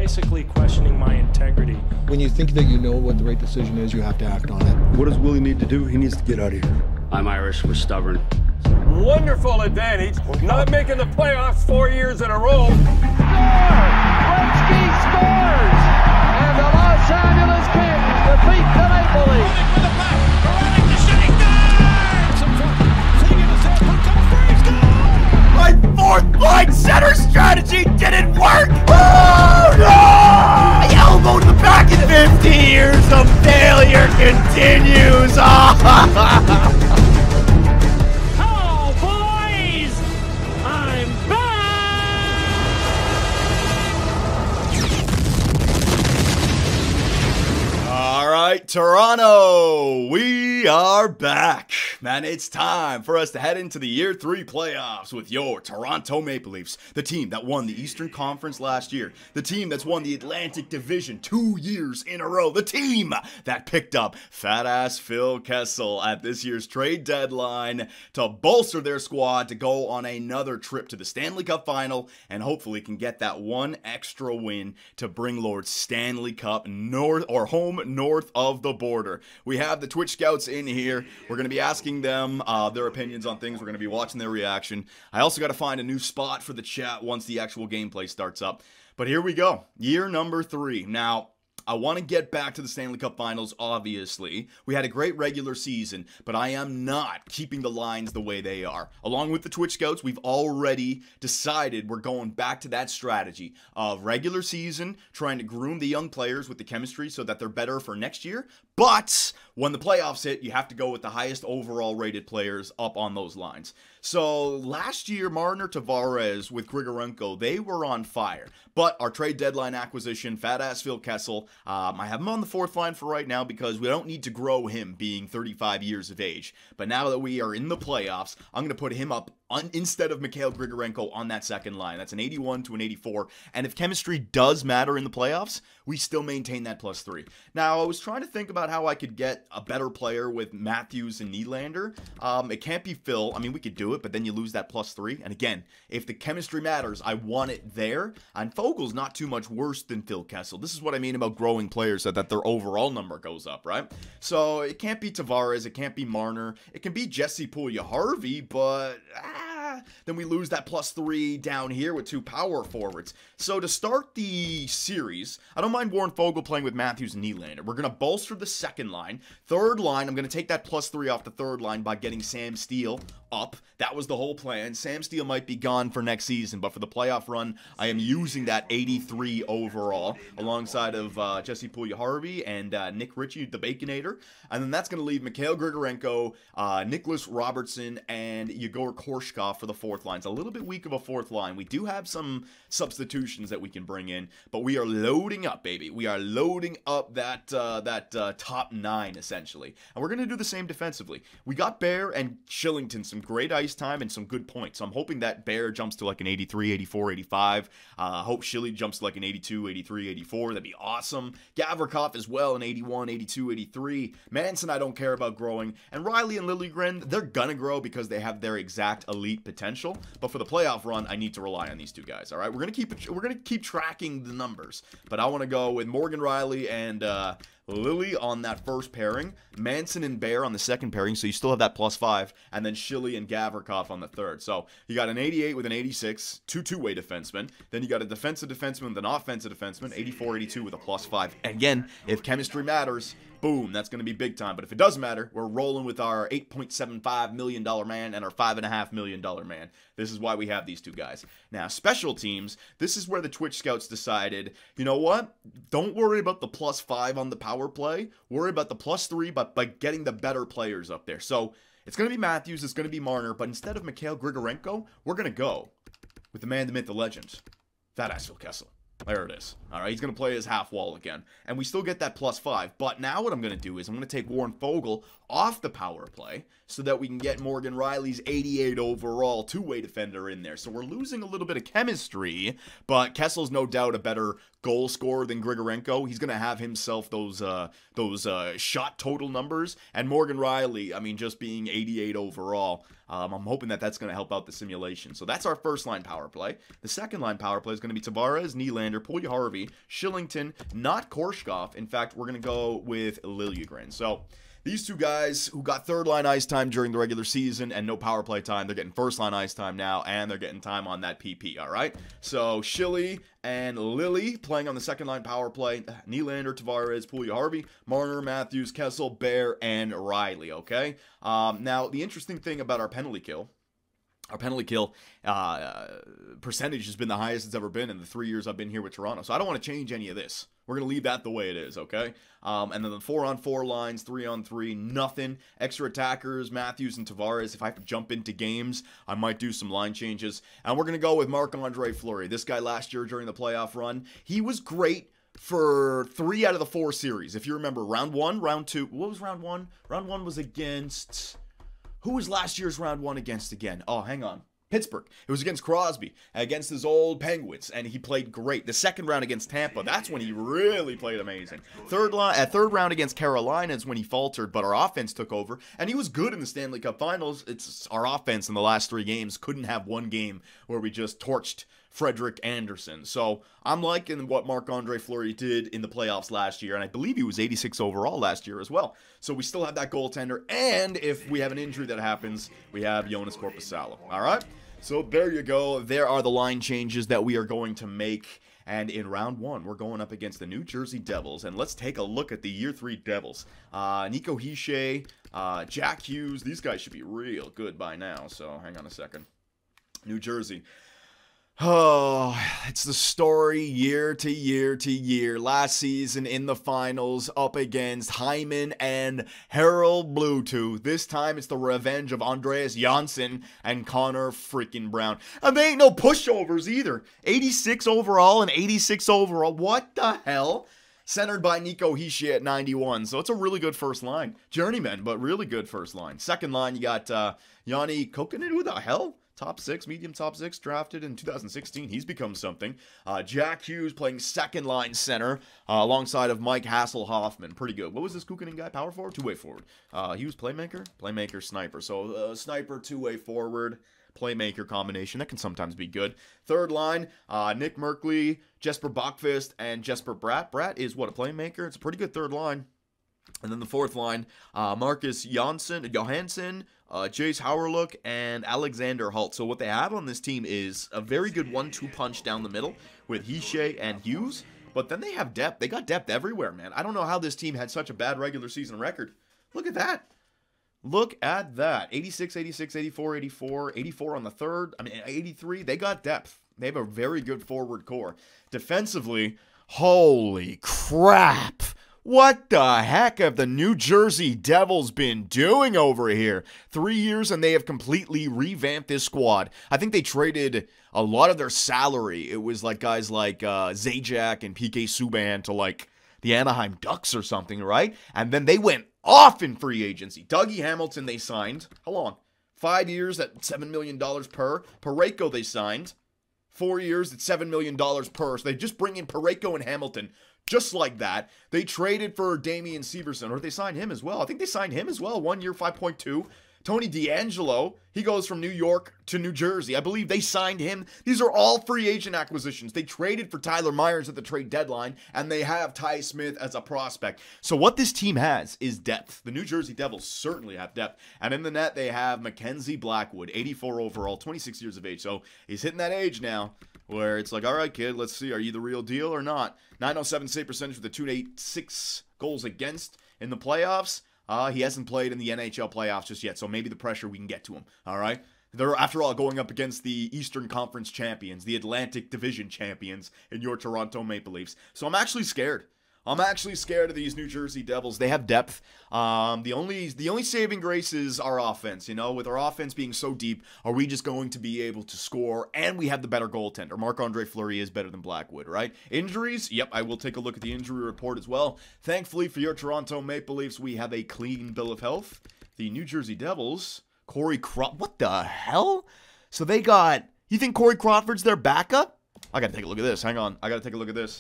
basically questioning my integrity. When you think that you know what the right decision is, you have to act on it. What does Willie need to do? He needs to get out of here. I'm Irish, we're stubborn. Wonderful advantage, not making the playoffs 4 years in a row. Gretzky scores! And the Los Angeles Kings defeat the Maple Leafs. With the back, running to shooting guard! Some front, taking his head, puck up for his goal! My fourth line center strategy didn't work! Oh no! The elbow to the back in 50 years of failure continues! Toronto, we are back. Man, it's time for us to head into the Year 3 playoffs with your Toronto Maple Leafs, the team that won the Eastern Conference last year, the team that's won the Atlantic Division 2 years in a row, the team that picked up fat-ass Phil Kessel at this year's trade deadline to bolster their squad to go on another trip to the Stanley Cup Final and hopefully can get that one extra win to bring Lord Stanley Cup home north of the border. We have the Twitch scouts in here. We're going to be asking them their opinions on things. We're going to be watching their reaction. I also got to find a new spot for the chat once the actual gameplay starts up. But here we go. Year number 3. Now, I want to get back to the Stanley Cup Finals, obviously. We had a great regular season, but I am not keeping the lines the way they are. Along with the Twitch scouts, we've already decided we're going back to that strategy of regular season, trying to groom the young players with the chemistry so that they're better for next year. But when the playoffs hit, you have to go with the highest overall rated players up on those lines. So last year, Marner, Tavares with Grigorenko, they were on fire. But our trade deadline acquisition, fat-ass Phil Kessel, I have him on the fourth line for right now because we don't need to grow him being 35 years of age. But now that we are in the playoffs, I'm going to put him up instead of Mikhail Grigorenko on that second line. That's an 81 to an 84. And if chemistry does matter in the playoffs, we still maintain that +3. Now, I was trying to think about how I could get a better player with Matthews and Nylander. It can't be Phil. I mean, we could do it, but then you lose that +3. And again, if the chemistry matters, I want it there. And Fogel's not too much worse than Phil Kessel. This is what I mean about growing players so that their overall number goes up, right? So it can't be Tavares. It can't be Marner. It can be Jesse Puljujarvi, but then we lose that +3 down here with 2 power forwards. So to start the series, I don't mind Warren Foegele playing with Matthews and Nylander. We're going to bolster the second line. Third line, I'm going to take that +3 off the third line by getting Sam Steele up. That was the whole plan. Sam Steele might be gone for next season, but for the playoff run, I am using that 83 overall alongside of Jesse Puljujarvi and Nick Ritchie, the Baconator. And then that's going to leave Mikhail Grigorenko, Nicholas Robertson, and Yegor Korshkov for the fourth line. It's a little bit weak of a fourth line. We do have some substitutions that we can bring in, but we are loading up, baby. We are loading up that top 9, essentially. And we're going to do the same defensively. We got Bear and Shillington some great ice time and some good points. So I'm hoping that Bear jumps to like an 83, 84, 85. Hope Shilly jumps to like an 82, 83, 84. That'd be awesome. Gavrikov as well, an 81, 82, 83. Manson, I don't care about growing. And Riley and Liljegren, they're gonna grow because they have their exact elite potential. But for the playoff run, I need to rely on these two guys. All right, we're gonna keep tracking the numbers. But I want to go with Morgan Riley and Lily on that first pairing, Manson and Bear on the second pairing, so you still have that +5, and then Shilly and Gavrikov on the third. So you got an 88 with an 86, two two-way defensemen. Then you got a defensive defenseman with an offensive defenseman, 84, 82 with a +5. And again, if chemistry matters, boom, that's going to be big time. But if it doesn't matter, we're rolling with our $8.75 million man and our $5.5 million man. This is why we have these two guys. Now, special teams, this is where the Twitch scouts decided, you know what? Don't worry about the +5 on the power play. Worry about the +3 by getting the better players up there. So it's going to be Matthews, it's going to be Marner, but instead of Mikhail Grigorenko, we're going to go with the man, the myth, the legend, fat-ass Phil Kessel. There it is. All right, he's going to play his half wall again. And we still get that +5. But now what I'm going to do is I'm going to take Warren Foegele off the power play so that we can get Morgan Riley's 88 overall two-way defender in there. So we're losing a little bit of chemistry, but Kessel's no doubt a better goal scorer than Grigorenko. He's going to have himself those shot total numbers. And Morgan Riley, I mean, just being 88 overall, I'm hoping that that's going to help out the simulation. So that's our first line power play. The second line power play is going to be Tavares, Nylander, Puljujarvi, Fleury, Shillington, not Korshkov. In fact, we're going to go with Liljegren. So these two guys who got third-line ice time during the regular season and no power play time, they're getting first-line ice time now, and they're getting time on that PP, all right? So Shilly and Lily playing on the second-line power play. Nylander, Tavares, Pulja, Harvey, Marner, Matthews, Kessel, Bear, and Riley, okay? Now, the interesting thing about our penalty kill percentage has been the highest it's ever been in the 3 years I've been here with Toronto. So I don't want to change any of this. We're going to leave that the way it is, okay? And then the 4-on-4 lines, 3-on-3, nothing. Extra attackers, Matthews and Tavares. If I have to jump into games, I might do some line changes. And we're going to go with Marc-Andre Fleury. This guy last year during the playoff run, he was great for 3 out of the 4 series. If you remember, round 1, round 2. What was round 1? Round 1 was against... Who was last year's round 1 against again? Oh, hang on. Pittsburgh. It was against Crosby, against his old Penguins, and he played great. The second round against Tampa, that's when he really played amazing. Third round against Carolina is when he faltered, but our offense took over, and he was good in the Stanley Cup Finals. It's our offense in the last 3 games couldn't have one game where we just torched Frederick Anderson. So I'm liking what Marc-Andre Fleury did in the playoffs last year, and I believe he was 86 overall last year as well. So we still have that goaltender, and if we have an injury that happens, we have Jonas Korpisalo. All right? So there you go. There are the line changes that we are going to make. And in round 1, we're going up against the New Jersey Devils. And let's take a look at the Year 3 Devils. Nico Hischier, Jack Hughes. These guys should be real good by now. So hang on a second. New Jersey. Oh, it's the story year to year to year. Last season in the finals up against Hyman and Harold Bluetooth. This time it's the revenge of Andreas Janssen and Connor freaking Brown. And they ain't no pushovers either. 86 overall and 86 overall. What the hell? Centered by Nico Hischier at 91. So it's a really good first line. Journeyman, but really good first line. Second line, you got Yanni Kokkonen. Who the hell? Top 6, medium top 6, drafted in 2016. He's become something. Jack Hughes playing second line center alongside of Mike Hasselhoffman. Pretty good. What was this Kukkonen guy? Power forward? Two-way forward. He was playmaker? Playmaker, sniper. So sniper, two-way forward, playmaker combination. That can sometimes be good. Third line, Nick Merkley, Jesper Bachfist, and Jesper Bratt. Bratt is what, a playmaker? It's a pretty good third line. And then the fourth line, Marcus Johansson, Jace Howerlook, and Alexander Holt. So what they have on this team is a very good 1-2 punch down the middle with Hischier and Hughes. But then they have depth. They got depth everywhere, man. I don't know how this team had such a bad regular season record. Look at that. Look at that. 86, 86, 84, 84, 84 on the third. I mean, 83. They got depth. They have a very good forward core. Defensively, holy crap. What the heck have the New Jersey Devils been doing over here? 3 years and they have completely revamped this squad. I think they traded a lot of their salary. It was like guys like Zajac and PK Subban to like the Anaheim Ducks or something, right? And then they went off in free agency. Dougie Hamilton they signed. How long? 5 years at $7 million per. Parayko they signed. 4 years at $7 million per. So they just bring in Parayko and Hamilton. Just like that. They traded for Damian Severson, or they signed him as well. I think they signed him as well. 1 year, 5.2. Tony DeAngelo, he goes from New York to New Jersey. I believe they signed him. These are all free agent acquisitions. They traded for Tyler Myers at the trade deadline, and they have Ty Smith as a prospect. So what this team has is depth. The New Jersey Devils certainly have depth. And in the net, they have Mackenzie Blackwood, 84 overall, 26 years of age. So he's hitting that age now where it's like, all right, kid, let's see. Are you the real deal or not? 907 save percentage with a 2.86 goals against in the playoffs. He hasn't played in the NHL playoffs just yet, so maybe the pressure we can get to him, all right? They're, after all, going up against the Eastern Conference champions, the Atlantic Division champions in your Toronto Maple Leafs. So I'm actually scared. I'm actually scared of these New Jersey Devils. They have depth. The only saving grace is our offense. You know, with our offense being so deep, are we just going to be able to score? And we have the better goaltender. Marc-Andre Fleury is better than Blackwood, right? Injuries? Yep, I will take a look at the injury report as well. Thankfully for your Toronto Maple Leafs, we have a clean bill of health. The New Jersey Devils, Corey Crawford. What the hell? So they got... You think Corey Crawford's their backup? I gotta take a look at this. Hang on. I gotta take a look at this.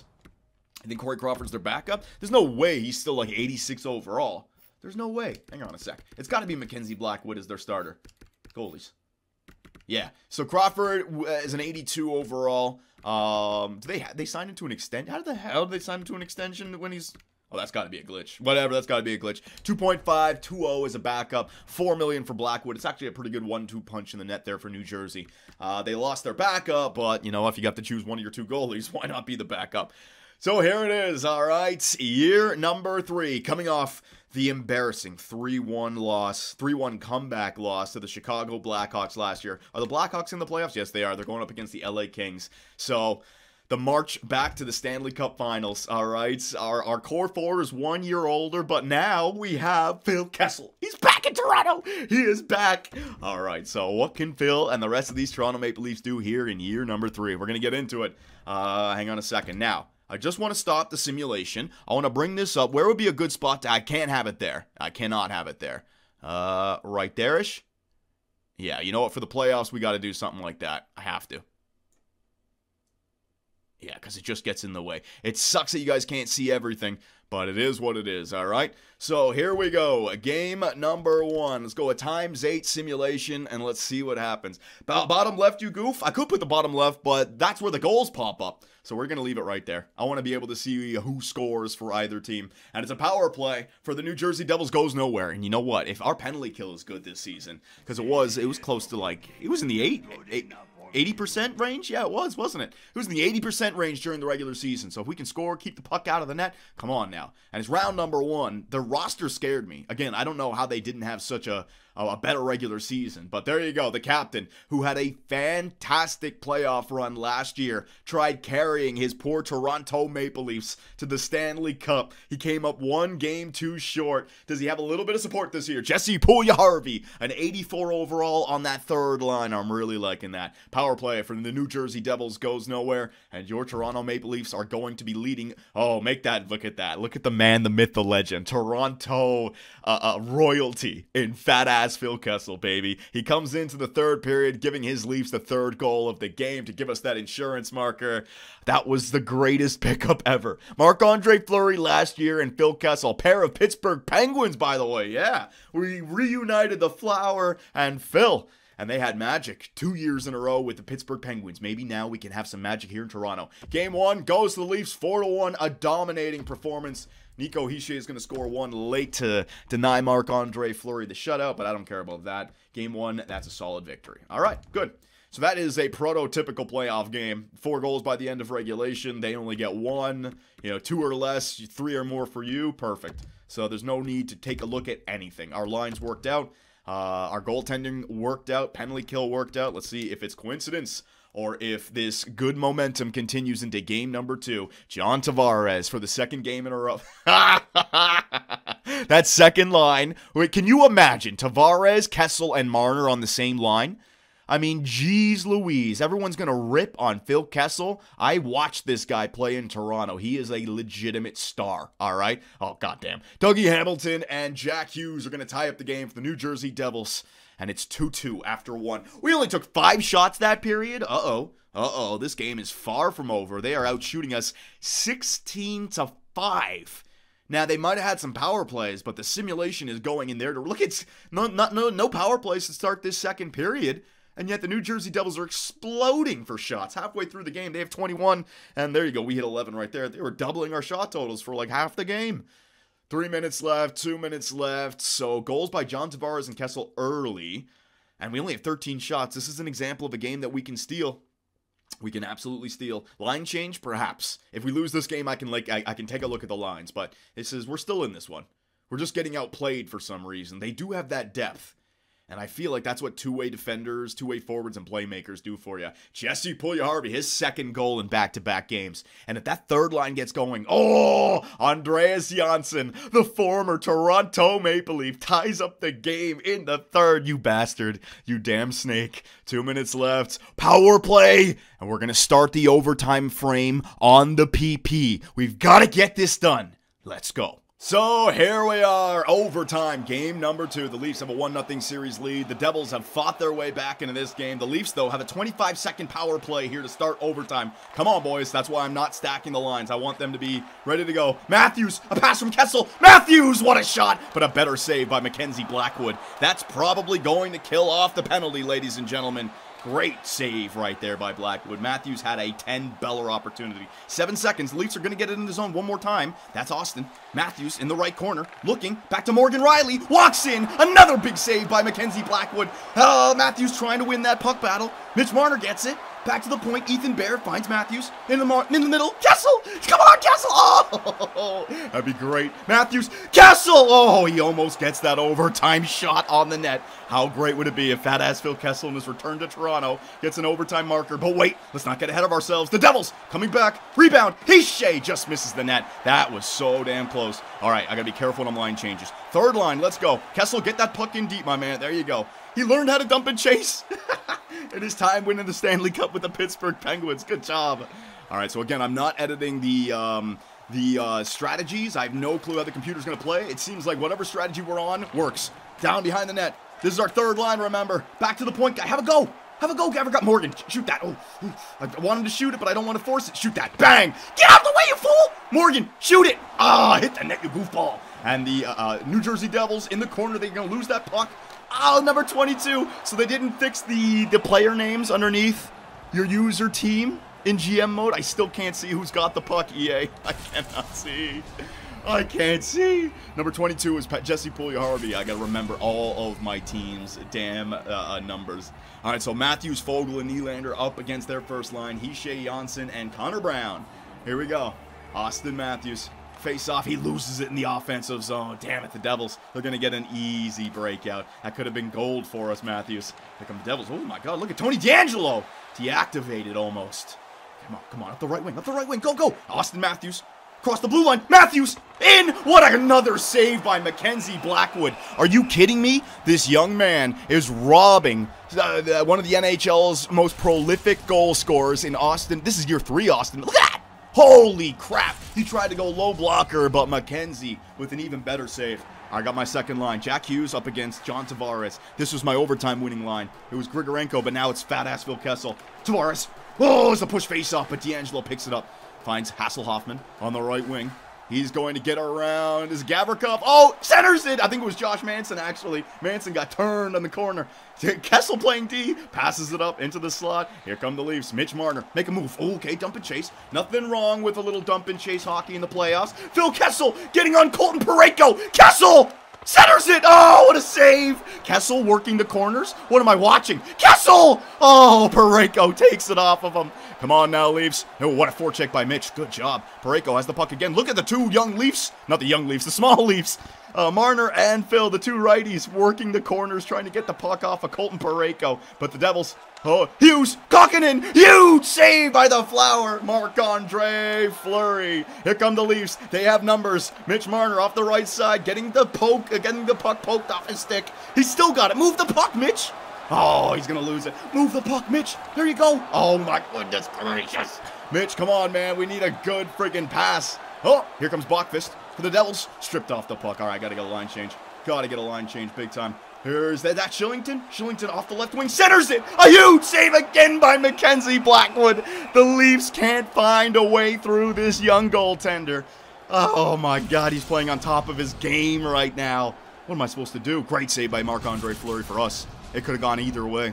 I think Corey Crawford's their backup. There's no way he's still like 86 overall. There's no way. Hang on a sec. It's got to be Mackenzie Blackwood as their starter. Goalies. Yeah. So Crawford is an 82 overall. They signed him to an extension? How the hell did they sign him to an extension when he's... Oh, that's got to be a glitch. Whatever, that's got to be a glitch. 2.5, 2.0 as a backup. $4 million for Blackwood. It's actually a pretty good 1-2 punch in the net there for New Jersey. They lost their backup, but, you know, if you got to choose one of your two goalies, why not be the backup? So here it is, all right. Year number 3, coming off the embarrassing 3-1 loss, 3-1 comeback loss to the Chicago Blackhawks last year. Are the Blackhawks in the playoffs? Yes, they are. They're going up against the LA Kings. So... the march back to the Stanley Cup Finals, all right? Our core four is 1 year older, but now we have Phil Kessel. He's back in Toronto. He is back. All right, so what can Phil and the rest of these Toronto Maple Leafs do here in year number 3? We're going to get into it. Hang on a second. Now, I just want to stop the simulation. I want to bring this up. Where would be a good spot to... I can't have it there. I cannot have it there. Right there-ish? Yeah, you know what? For the playoffs, we got to do something like that. I have to. Yeah, because it just gets in the way. It sucks that you guys can't see everything, but it is what it is, all right? So here we go. Game number 1. Let's go a ×8 simulation, and let's see what happens. Bottom left, you goof. I could put the bottom left, but that's where the goals pop up. So we're going to leave it right there. I want to be able to see who scores for either team. And it's a power play for the New Jersey Devils goes nowhere. And you know what? If our penalty kill is good this season, because it was close to like, it was in the 80% range? Yeah, it was, wasn't it? It was in the 80% range during the regular season. So if we can score, keep the puck out of the net, come on now. And it's round number 1. The roster scared me. Again, I don't know how they didn't have such a better regular season. But there you go. The captain, who had a fantastic playoff run last year, tried carrying his poor Toronto Maple Leafs to the Stanley Cup. He came up 1 game too short. Does he have a little bit of support this year? Jesse Puljujarvi, an 84 overall on that third line. I'm really liking that. Power play from the New Jersey Devils goes nowhere. And your Toronto Maple Leafs are going to be leading. Oh, make that. Look at that. Look at the man, the myth, the legend. Toronto royalty in fat-ass Phil Kessel, baby. He comes into the third period, giving his Leafs the 3rd goal of the game to give us that insurance marker. That was the greatest pickup ever. Marc-Andre Fleury last year and Phil Kessel, pair of Pittsburgh Penguins, by the way. Yeah, we reunited the Flower and Phil. And they had magic 2 years in a row with the Pittsburgh Penguins. Maybe now we can have some magic here in Toronto. Game 1 goes to the Leafs 4-1, a dominating performance. Nico Hischier is going to score 1 late to deny Marc-Andre Fleury the shutout, but I don't care about that. Game 1, that's a solid victory. All right, good. So that is a prototypical playoff game. 4 goals by the end of regulation. They only get 1, 2 or less, 3 or more for you. Perfect. So there's no need to take a look at anything. Our lines worked out. Our goaltending worked out. Penalty kill worked out. Let's see if it's coincidence or if this good momentum continues into game number 2. John Tavares for the 2nd game in a row. That second line. Wait, can you imagine Tavares, Kessel, and Marner on the same line? I mean, geez Louise. Everyone's going to rip on Phil Kessel. I watched this guy play in Toronto. He is a legitimate star, all right? Oh, goddamn. Dougie Hamilton and Jack Hughes are going to tie up the game for the New Jersey Devils. And it's 2-2 after 1. We only took 5 shots that period. Uh-oh. This game is far from over. They are out shooting us 16-5. Now, they might have had some power plays, but the simulation is going in there to look. It's no power plays to start this second period. And yet the New Jersey Devils are exploding for shots. Halfway through the game, they have 21. And there you go. We hit 11 right there. They were doubling our shot totals for like half the game. 3 minutes left, 2 minutes left. So goals by John Tavares and Kessel early. And we only have 13 shots. This is an example of a game that we can steal. We can absolutely steal. Line change, perhaps. If we lose this game, I can take a look at the lines. But we're still in this one. We're just getting outplayed for some reason. They do have that depth. And I feel like that's what two-way defenders, two-way forwards, and playmakers do for you. Jesse Puljujarvi, his 2nd goal in back-to-back games. And if that third line gets going, Andreas Johnsson, the former Toronto Maple Leaf, ties up the game in the 3rd. You bastard. You damn snake. 2 minutes left. Power play. And we're going to start the overtime frame on the PP. We've got to get this done. Let's go. So here we are, overtime, game number 2. The Leafs have a 1-0 series lead. The Devils have fought their way back into this game. The Leafs, though, have a 25-second power play here to start overtime. Come on, boys. That's why I'm not stacking the lines. I want them to be ready to go. Matthews, a pass from Kessel. Matthews, what a shot, but a better save by Mackenzie Blackwood. That's probably going to kill off the penalty, ladies and gentlemen. Great save right there by Blackwood. Matthews had a 10-beller opportunity. 7 seconds. The Leafs are going to get it in the zone one more time. That's Austin. Matthews in the right corner. Looking. Back to Morgan Riley. Walks in. Another big save by Mackenzie Blackwood. Matthews trying to win that puck battle. Mitch Marner gets it. Back to the point. Ethan Bear finds Matthews in the middle. Kessel! Come on, Kessel! Oh, that'd be great. Matthews. Kessel! Oh, he almost gets that overtime shot on the net. How great would it be if Fat Ass Phil Kessel in his return to Toronto gets an overtime marker? But wait, let's not get ahead of ourselves. The Devils coming back. Rebound. Shea just misses the net. That was so damn close. All right, I got to be careful when line changes. Third line, let's go. Kessel, get that puck in deep, my man. There you go. He learned how to dump and chase. It is time winning the Stanley Cup with the Pittsburgh Penguins. Good job. All right, so again, I'm not editing the strategies. I have no clue how the computer's going to play. It seems like whatever strategy we're on works. Down behind the net. This is our third line, remember. Back to the point guy. Have a go. Have a go. Got Morgan. Shoot that. Oh, I want him to shoot it, but I don't want to force it. Shoot that. Bang. Get out of the way, you fool. Morgan, shoot it. Hit the net, you goofball. And the New Jersey Devils in the corner. They're going to lose that puck. Number 22. So they didn't fix the player names underneath your user team in GM mode. I still can't see who's got the puck, EA. I cannot see. I can't see. Number 22 is Jesse Puljujarvi. I got to remember all of my team's damn numbers. All right, so Matthews, Foegele, and Nylander up against their first line. Shea Janssen and Connor Brown. Here we go. Austin Matthews. Face off, he loses it in the offensive zone. Damn it, the Devils. They're going to get an easy breakout. That could have been gold for us, Matthews. Here come the Devils. Oh my God, look at Tony DeAngelo. Deactivated almost. Come on, up the right wing. Go. Austin Matthews. Across the blue line. Matthews in. What another save by Mackenzie Blackwood. Are you kidding me? This young man is robbing one of the NHL's most prolific goal scorers in Austin. This is year 3, Austin. Look at that. Holy crap. He tried to go low blocker, but Mackenzie with an even better save. I got my second line. Jack Hughes up against John Tavares. This was my overtime winning line. It was Grigorenko, but now it's fat-ass Phil Kessel. Tavares. Oh, it's a push face-off, but DeAngelo picks it up. Finds Hasselhoffman on the right wing. He's going to get around. Is Gavrikov? Oh, centers it. I think it was Josh Manson, actually. Manson got turned on the corner. Kessel playing D. Passes it up into the slot. Here come the Leafs. Mitch Marner. Make a move. Oh, okay, dump and chase. Nothing wrong with a little dump and chase hockey in the playoffs. Phil Kessel getting on Colton Parayko. Kessel! Centers it! Oh, what a save! Kessel working the corners? What am I watching? Kessel! Oh, Parayko takes it off of him. Come on now, Leafs. Oh, what a forecheck by Mitch. Good job. Parayko has the puck again. Look at the two young Leafs. Not the young Leafs, the small Leafs. Marner and Phil, the two righties, working the corners, trying to get the puck off of Colton Parayko. But the Devils, Hughes, Kokkonen, huge save by the Flower, Marc-Andre Fleury. Here come the Leafs. They have numbers. Mitch Marner off the right side, getting the puck poked off his stick. He's still got it. Move the puck, Mitch. Oh, he's going to lose it. Move the puck, Mitch. There you go. Oh, my goodness gracious. Mitch, come on, man. We need a good friggin' pass. Oh, here comes Bachfist for the Devils. Stripped off the puck. All right, got to get a line change. Got to get a line change big time. Here's that Shillington. Shillington off the left wing. Centers it. A huge save again by Mackenzie Blackwood. The Leafs can't find a way through this young goaltender. Oh, my God. He's playing on top of his game right now. What am I supposed to do? Great save by Marc-Andre Fleury for us. It could have gone either way.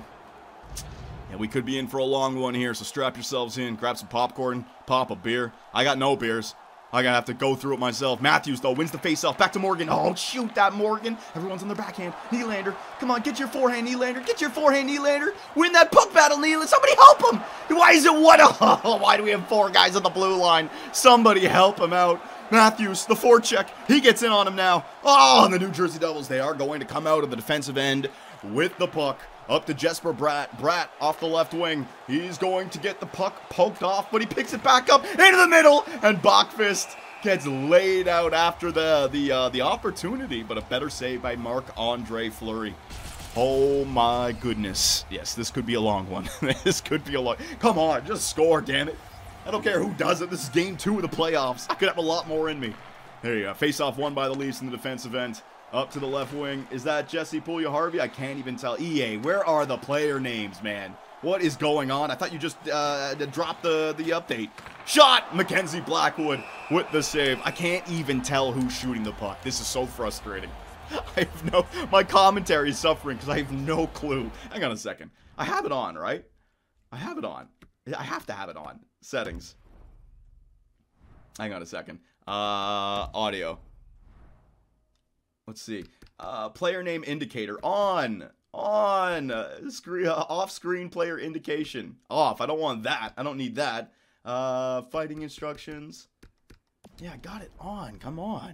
Yeah, we could be in for a long one here, so strap yourselves in. Grab some popcorn, pop a beer. I got no beers. I'm going to have to go through it myself. Matthews, though, wins the faceoff. Back to Morgan. Oh, shoot that, Morgan. Everyone's on their backhand. Nylander. Come on, get your forehand, Nylander. Get your forehand, Nylander. Win that puck battle, Nylander. Somebody help him. Why is it one? Oh, why do we have 4 guys at the blue line? Somebody help him out. Matthews, the forecheck. He gets in on him now. Oh, and the New Jersey Devils, they are going to come out of the defensive end with the puck. Up to Jesper Bratt. Bratt off the left wing. He's going to get the puck poked off, but he picks it back up into the middle, and Bachfist gets laid out after the opportunity, but a better save by Marc-Andre Fleury. Oh my goodness. Yes, this could be a long one. This could be a long. Come on, just score, damn it. I don't care who does it. This is game 2 of the playoffs. I could have a lot more in me. There you go. Face-off won by the Leafs in the defensive end. Up to the left wing. Is that Jesse Puljujarvi? I can't even tell. EA, where are the player names, man? What is going on? I thought you just dropped the update. Shot! Mackenzie Blackwood with the save. I can't even tell who's shooting the puck. This is so frustrating. My commentary is suffering because I have no clue. Hang on a second. I have it on, right? I have it on. I have to have it on. Settings. Hang on a second. Audio. Let's see. Player name indicator on. Off-screen player indication. Off. I don't want that. I don't need that. Fighting instructions. Yeah, I got it on. Come on.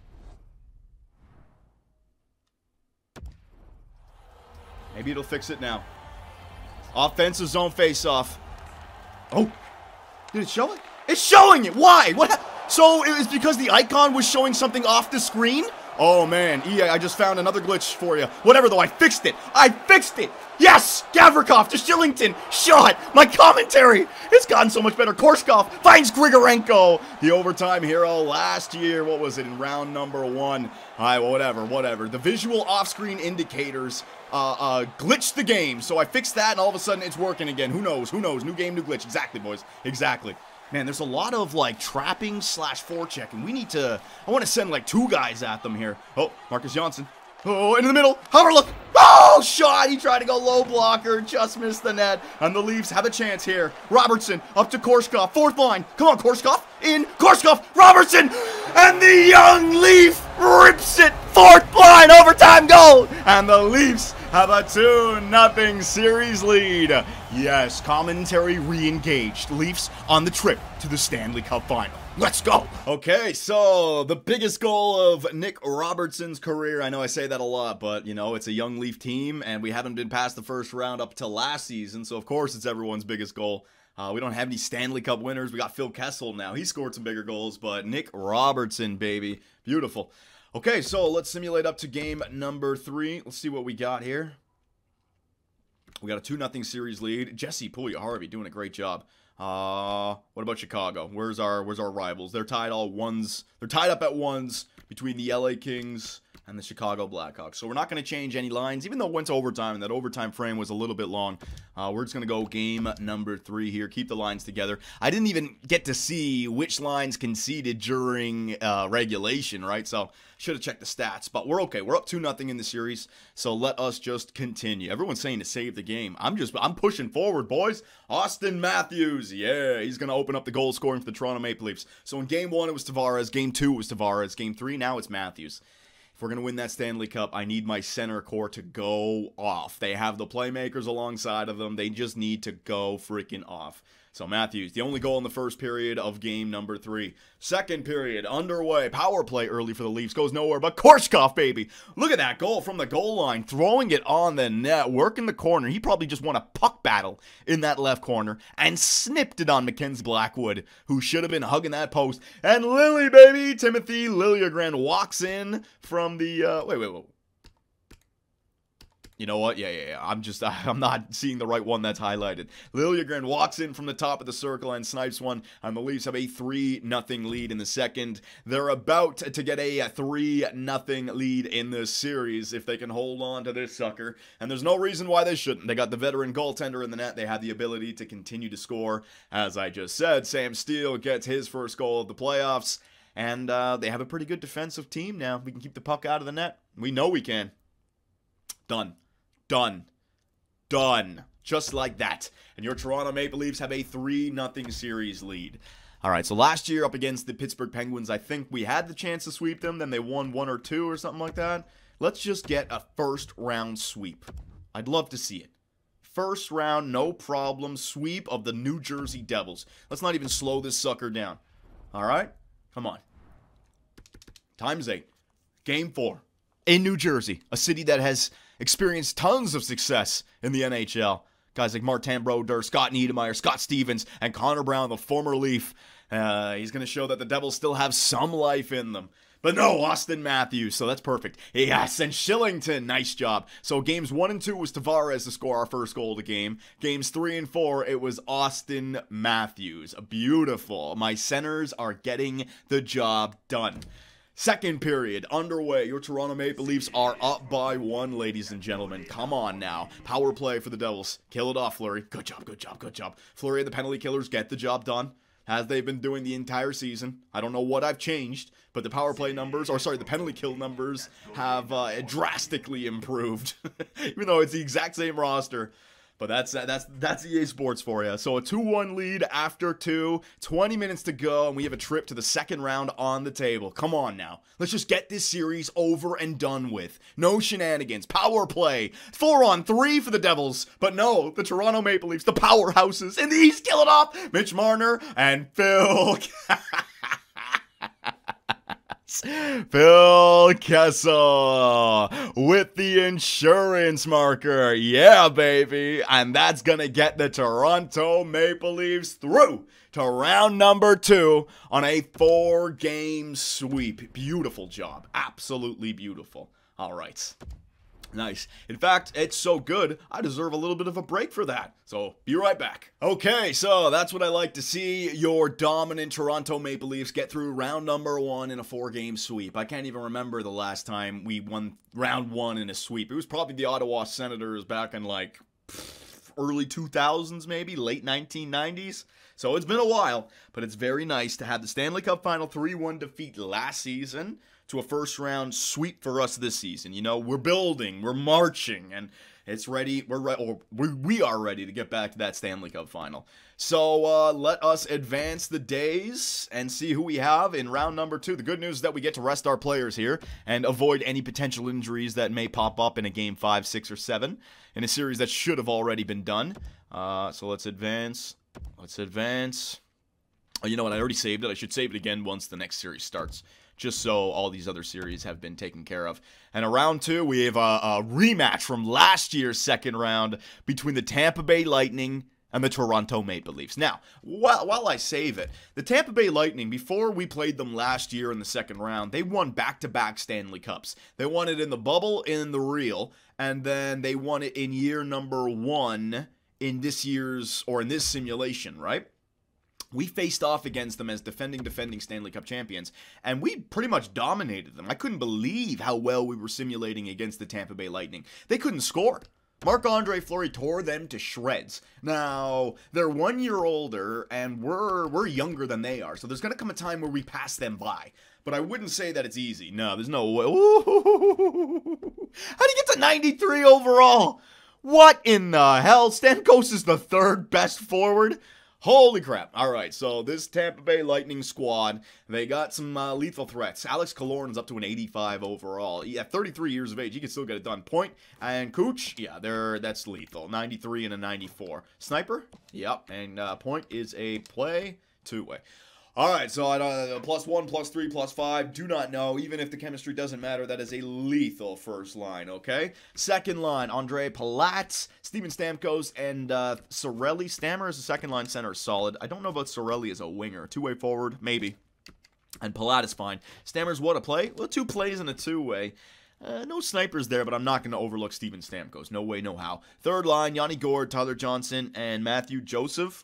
Maybe it'll fix it now. Offensive zone face-off. Oh. Did it show it? It's showing it! Why? What? So it was because the icon was showing something off the screen? Oh man, EA, I just found another glitch for you. Whatever though, I fixed it! I fixed it! Yes! Gavrikov to Shillington! Shot! My commentary! It's gotten so much better. Korshkov finds Grigorenko! The overtime hero last year, what was it, in round number 1? Alright, well, whatever. The visual off-screen indicators glitched the game, so I fixed that and all of a sudden it's working again. Who knows? New game, new glitch. Exactly, boys. Exactly. Man, there's a lot of, like, trapping / forechecking. We need to... I want to send, like, 2 guys at them here. Oh, Marcus Johnson. Oh, into the middle. Haverlook. Oh, shot. He tried to go low blocker. Just missed the net. And the Leafs have a chance here. Robertson up to Korshkov. 4th line. Come on, Korshkov. In. Korshkov. Robertson. And the young Leaf rips it. 4th line. Overtime goal. And the Leafs have a 2-0 series lead. Yes, commentary re-engaged. Leafs on the trip to the Stanley Cup Final. Let's go! Okay, so the biggest goal of Nick Robertson's career. I know I say that a lot, but, you know, it's a young Leaf team, and we haven't been past the first round up till last season, so of course it's everyone's biggest goal. We don't have any Stanley Cup winners. We got Phil Kessel now. He scored some bigger goals, but Nick Robertson, baby. Beautiful. Okay, so let's simulate up to game number 3. Let's see what we got here. We got a 2-0 series lead. Jesse Puljujarvi doing a great job. What about Chicago? Where's our rivals? They're tied all ones. They're tied up at 1s between the LA Kings and the Chicago Blackhawks. So we're not going to change any lines, even though it went to overtime, and that overtime frame was a little bit long. We're just going to go game number 3 here. Keep the lines together. I didn't even get to see which lines conceded during regulation, right? So should have checked the stats, but we're okay. We're up 2-0 in the series, so let us just continue. Everyone's saying to save the game. I'm pushing forward, boys. Auston Matthews, yeah, he's going to open up the goal scoring for the Toronto Maple Leafs. So in game 1, it was Tavares. Game 2, it was Tavares. Game 3, now it's Matthews. If we're going to win that Stanley Cup, I need my center core to go off. They have the playmakers alongside of them. They just need to go freaking off. So Matthews, the only goal in the first period of game number 3. Second period, underway. Power play early for the Leafs. Goes nowhere, but Korshkov, baby. Look at that goal from the goal line. Throwing it on the net. Working the corner. He probably just won a puck battle in that left corner. And snipped it on Mackenzie Blackwood, who should have been hugging that post. And Lily, baby. Timothy Liljegren walks in from the... Wait. You know what? Yeah. I'm not seeing the right one that's highlighted. Liljegren walks in from the top of the circle and snipes one, and the Leafs have a 3-0 lead in the second. They're about to get a 3-0 lead in this series if they can hold on to this sucker, and there's no reason why they shouldn't. They got the veteran goaltender in the net. They have the ability to continue to score. As I just said, Sam Steele gets his first goal of the playoffs, and they have a pretty good defensive team now. We can keep the puck out of the net. We know we can. Done. Just like that. And your Toronto Maple Leafs have a 3-0 series lead. All right, so last year up against the Pittsburgh Penguins, I think we had the chance to sweep them. Then they won 1 or 2 or something like that. Let's just get a first-round sweep. I'd love to see it. First round, no problem, sweep of the New Jersey Devils. Let's not even slow this sucker down. All right? Come on. Times 8. Game 4. In New Jersey, a city that has experienced tons of success in the NHL. Guys like Martin Brodeur, Scott Niedermayer, Scott Stevens, and Connor Brown, the former Leaf. He's going to show that the Devils still have some life in them. But no, Auston Matthews, so that's perfect. Yes, and Shillington, nice job. So games 1 and 2 was Tavares to score our first goal of the game. Games 3 and 4, it was Auston Matthews. Beautiful. My centers are getting the job done. Second period, underway. Your Toronto Maple Leafs are up by 1, ladies and gentlemen. Come on now. Power play for the Devils. Kill it off, Fleury. Good job. Fleury and the penalty killers get the job done, as they've been doing the entire season. I don't know what I've changed, but the power play numbers, the penalty kill numbers have drastically improved. Even though it's the exact same roster. But that's EA Sports for you. So a 2-1 lead after 2, 20 minutes to go, and we have a trip to the second round on the table. Come on now. Let's just get this series over and done with. No shenanigans. Power play. 4-on-3 for the Devils. But no, the Toronto Maple Leafs, the powerhouses in the East, kill it off. Mitch Marner and Phil Phil Kessel with the insurance marker. Yeah, baby. And that's going to get the Toronto Maple Leafs through to round number 2 on a 4-game sweep. Beautiful job. Absolutely beautiful. All right. Nice. In fact, it's so good, I deserve a little bit of a break for that. So, be right back. Okay, so that's what I like to see. Your dominant Toronto Maple Leafs get through round number 1 in a 4-game sweep. I can't even remember the last time we won round 1 in a sweep. It was probably the Ottawa Senators back in like early 2000s maybe, late 1990s. So it's been a while, but it's very nice to have the Stanley Cup Final 3-1 defeat last season to a first-round sweep for us this season. You know, we're building, we're marching, and it's ready. We are ready to get back to that Stanley Cup Final. So let us advance the days and see who we have in round number 2. The good news is that we get to rest our players here and avoid any potential injuries that may pop up in a game 5, 6, or 7 in a series that should have already been done. So let's advance. Let's advance. Oh, you know what? I already saved it. I should save it again once the next series starts, just so all these other series have been taken care of. And in round 2, we have a rematch from last year's second round between the Tampa Bay Lightning and the Toronto Maple Leafs. Now, while I save it, the Tampa Bay Lightning, before we played them last year in the second round, they won back-to-back Stanley Cups. They won it in the bubble, in the real, and then they won it in year number 1 in this year's, or in this simulation, right? We faced off against them as defending Stanley Cup champions, and we pretty much dominated them. I couldn't believe how well we were simulating against the Tampa Bay Lightning. They couldn't score. Marc-Andre Fleury tore them to shreds. Now, they're 1 year older, and we're younger than they are, so there's going to come a time where we pass them by. But I wouldn't say that it's easy. No, there's no way. Ooh. How'd he get to 93 overall? What in the hell? Stamkos is the 3rd best forward? Holy crap. All right, so this Tampa Bay Lightning squad, they got some lethal threats. Alex Killorn's up to an 85 overall. At 33 years of age, he can still get it done. Point and Cooch, yeah, that's lethal. 93 and a 94. Sniper, yep, and Point is a play 2-way. All right, so +1, +3, +5, do not know. Even if the chemistry doesn't matter, that is a lethal first line, okay? Second line, Andre Palat, Steven Stamkos, and Cirelli. Stammer as a second line center is solid. I don't know about Cirelli as a winger. 2-way forward, maybe. And Palat is fine. Stammer's what, a play? Well, 2 plays and a 2-way. No snipers there, but I'm not going to overlook Steven Stamkos. No way, no how. Third line, Yanni Gourde, Tyler Johnson, and Matthew Joseph.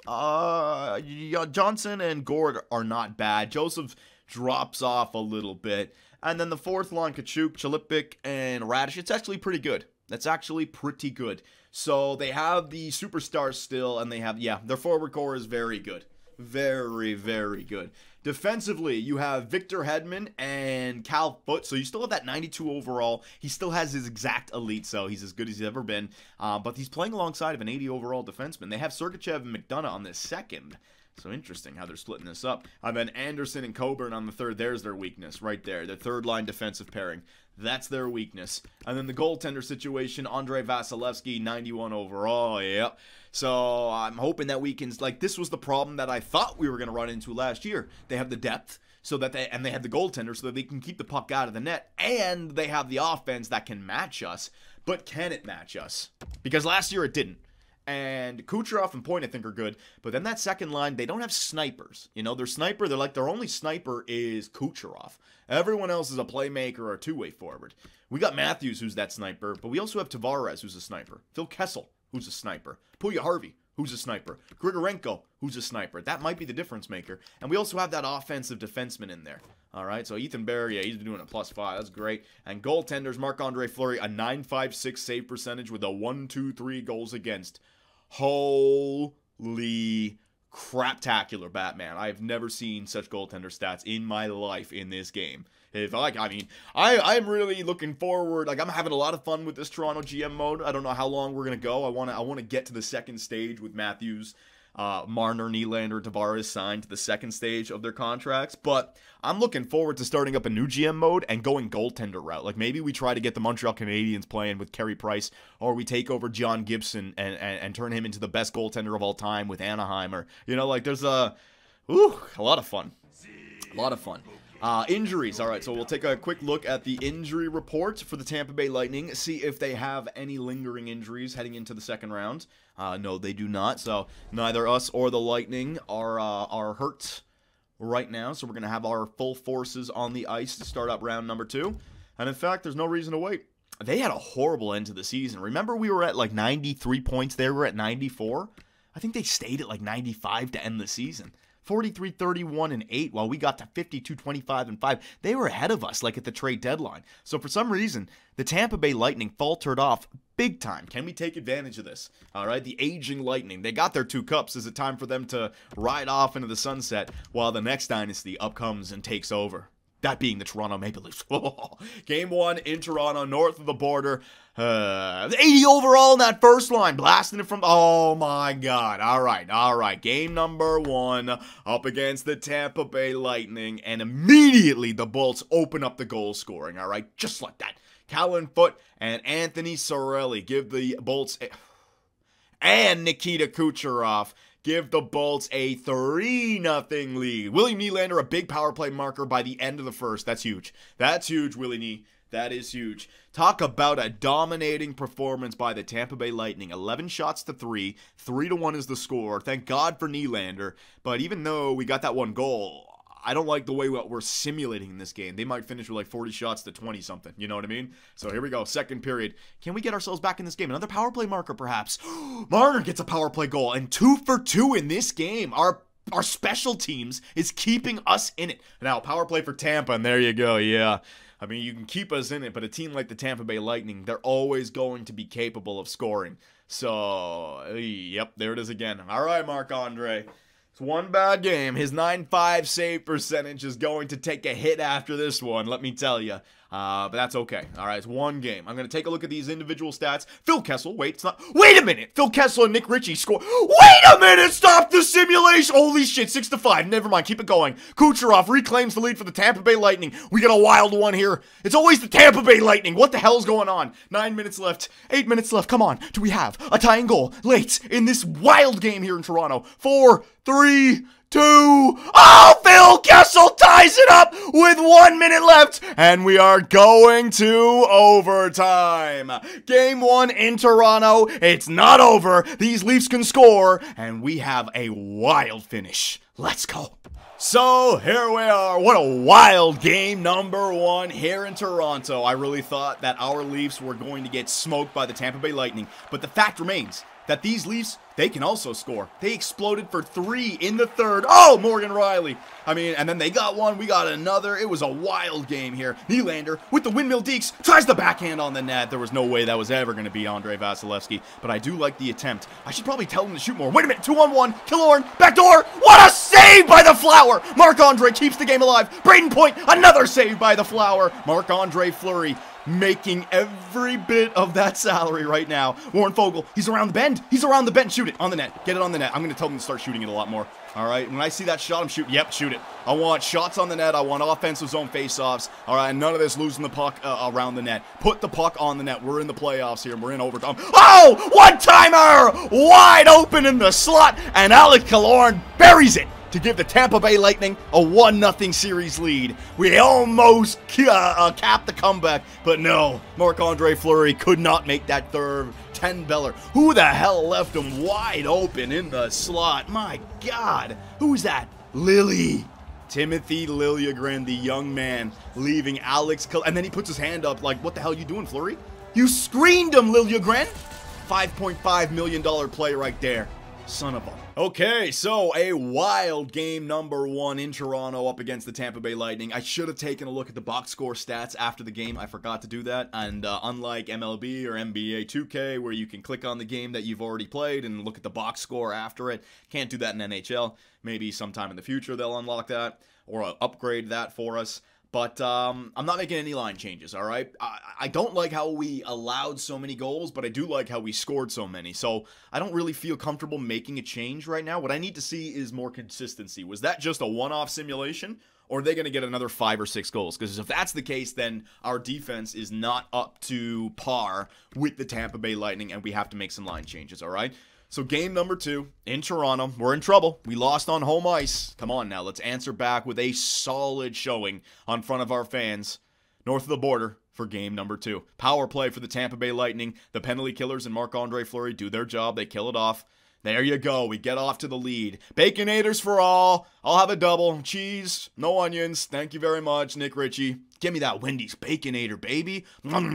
Johnson and Gourde are not bad. Joseph drops off a little bit. And then the fourth line, Kachuk, Chalipik, and Radish. It's actually pretty good. That's actually pretty good. So they have the superstars still, and they have, yeah, their forward core is very good. Very, very good. Defensively, you have Victor Hedman and Cal Foote. So you still have that 92 overall. He still has his exact elite, so he's as good as he's ever been. But he's playing alongside of an 80 overall defenseman. They have Sergachev and McDonough on this second. So interesting how they're splitting this up. And then Anderson and Coburn on the third. There's their weakness right there. Their third line defensive pairing. That's their weakness. And then the goaltender situation, Andrei Vasilevsky, 91 overall. Yep. So I'm hoping that we can, like, this was the problem that I thought we were going to run into last year. They have the depth, so that they have the goaltender so that they can keep the puck out of the net, and they have the offense that can match us. But can it match us? Because last year it didn't. And Kucherov and Point, I think, are good. But then that second line, they don't have snipers. You know, their only sniper is Kucherov. Everyone else is a playmaker or a 2-way forward. We got Matthews, who's that sniper. But we also have Tavares, who's a sniper. Phil Kessel, who's a sniper. Puya Harvey, who's a sniper. Grigorenko, who's a sniper. That might be the difference maker. And we also have that offensive defenseman in there. All right, so Ethan Bear, yeah, he's doing a +5. That's great. And goaltenders, Marc-Andre Fleury, a .956 save percentage with a 1-2-3 goals against. Holy craptacular Batman. I have never seen such goaltender stats in my life in this game. I'm really looking forward. Like, I'm having a lot of fun with this Toronto GM mode. I don't know how long we're gonna go. I want to get to the second stage with Matthews, Marner, Nylander, Tavares signed to the second stage of their contracts. But I'm looking forward to starting up a new GM mode and going goaltender route. Like, maybe we try to get the Montreal Canadiens playing with Carey Price, or we take over John Gibson and turn him into the best goaltender of all time with Anaheim. Or, you know, like, there's a lot of fun. A lot of fun. Injuries. All right, so we'll take a quick look at the injury report for the Tampa Bay Lightning, see if they have any lingering injuries heading into the second round. No, they do not. So neither us or the Lightning are hurt right now. So we're going to have our full forces on the ice to start up round number 2. And in fact, there's no reason to wait. They had a horrible end to the season. Remember, we were at like 93 points. They were at 94. I think they stayed at like 95 to end the season. 43-31-8, while we got to 52-25-5. They were ahead of us, like at the trade deadline. So for some reason, the Tampa Bay Lightning faltered off big time. Can we take advantage of this? All right, the aging Lightning. They got their 2 cups. Is it time for them to ride off into the sunset while the next dynasty up comes and takes over? That being the Toronto Maple Leafs. Game 1 in Toronto, north of the border. 80 overall in that first line. Blasting it from... Oh, my God. All right. Game number 1 up against the Tampa Bay Lightning. And immediately the Bolts open up the goal scoring. All right, just like that. Callan Foote and Anthony Cirelli give the Bolts... And Nikita Kucherov give the Bolts a 3-0 lead. William Nylander, a big power play marker by the end of the first. That's huge. That's huge, Willie Nee. That is huge. Talk about a dominating performance by the Tampa Bay Lightning. 11 shots to 3. 3-1 is the score. Thank God for Nylander. But even though we got that one goal, I don't like the way we're simulating in this game. They might finish with like 40 shots to 20-something. You know what I mean? So here we go. Second period. Can we get ourselves back in this game? Another power play marker, perhaps. Marner gets a power play goal. And 2 for 2 in this game. Our special teams is keeping us in it. Now, power play for Tampa. And there you go. Yeah. I mean, you can keep us in it. But a team like the Tampa Bay Lightning, they're always going to be capable of scoring. So, yep. There it is again. All right, Marc-Andre. It's one bad game. His .950 save percentage is going to take a hit after this one, let me tell you. But that's okay. All right, it's one game. I'm going to take a look at these individual stats. Phil Kessel, wait, it's not... Wait a minute! Phil Kessel and Nick Ritchie score... Wait a minute! Stop the simulation! Holy shit, 6-5. Never mind, keep it going. Kucherov reclaims the lead for the Tampa Bay Lightning. We got a wild one here. It's always the Tampa Bay Lightning. What the hell's going on? 9 minutes left. 8 minutes left. Come on. Do we have a tying goal late in this wild game here in Toronto? 4, 3... 2. Oh, Phil Kessel ties it up with 1 minute left, and we are going to overtime. Game 1 in Toronto. It's not over. These Leafs can score, and we have a wild finish. Let's go. So, here we are. What a wild game number 1 here in Toronto. I really thought that our Leafs were going to get smoked by the Tampa Bay Lightning, but the fact remains that these Leafs, they can also score. They exploded for 3 in the third. Oh, Morgan Rielly. I mean, and then they got one, we got another. It was a wild game here. Nylander with the windmill dekes tries the backhand on the net. There was no way that was ever going to be Andrei Vasilevskiy, but I do like the attempt. I should probably tell him to shoot more. Wait a minute, 2-on-1, Killorn, backdoor. What a save by the Flower. Marc-Andre keeps the game alive. Braden Point, another save by the Flower. Marc-Andre Fleury making every bit of that salary right now. Warren Fogle, he's around the bend. He's around the bend. Shoot it on the net. Get it on the net. I'm going to tell him to start shooting it a lot more. All right, when I see that shot, I'm shooting. Yep, shoot it. I want shots on the net. I want offensive zone faceoffs. All right, none of this losing the puck around the net. Put the puck on the net. We're in the playoffs here, and we're in overtime. Oh, one-timer! Wide open in the slot, and Alex Killorn buries it to give the Tampa Bay Lightning a 1-0 series lead. We almost capped the comeback, but no. Marc-Andre Fleury could not make that third 10-beller. Who the hell left him wide open in the slot? My God. Who's that? Lily. Timothy Liljegren, the young man, leaving Alex Killorn. And then he puts his hand up like, what the hell are you doing, Fleury? You screened him, Liljegren. $5.5 million play right there. Son of a... Okay, so a wild game number 1 in Toronto up against the Tampa Bay Lightning. I should have taken a look at the box score stats after the game. I forgot to do that. And unlike MLB or NBA 2K, where you can click on the game that you've already played and look at the box score after it, can't do that in NHL. Maybe sometime in the future they'll unlock that or upgrade that for us. But I'm not making any line changes, all right? I don't like how we allowed so many goals, but I do like how we scored so many. So I don't really feel comfortable making a change right now. What I need to see is more consistency. Was that just a one-off simulation, or are they going to get another 5 or 6 goals? Because if that's the case, then our defense is not up to par with the Tampa Bay Lightning, and we have to make some line changes, all right? So game number 2 in Toronto. We're in trouble. We lost on home ice. Come on now, let's answer back with a solid showing on front of our fans north of the border for game number 2. Power play for the Tampa Bay Lightning. The penalty killers and Marc-Andre Fleury do their job. They kill it off. There you go. We get off to the lead. Baconators for all. I'll have a double. Cheese. No onions. Thank you very much, Nick Ritchie. Give me that Wendy's Baconator, baby.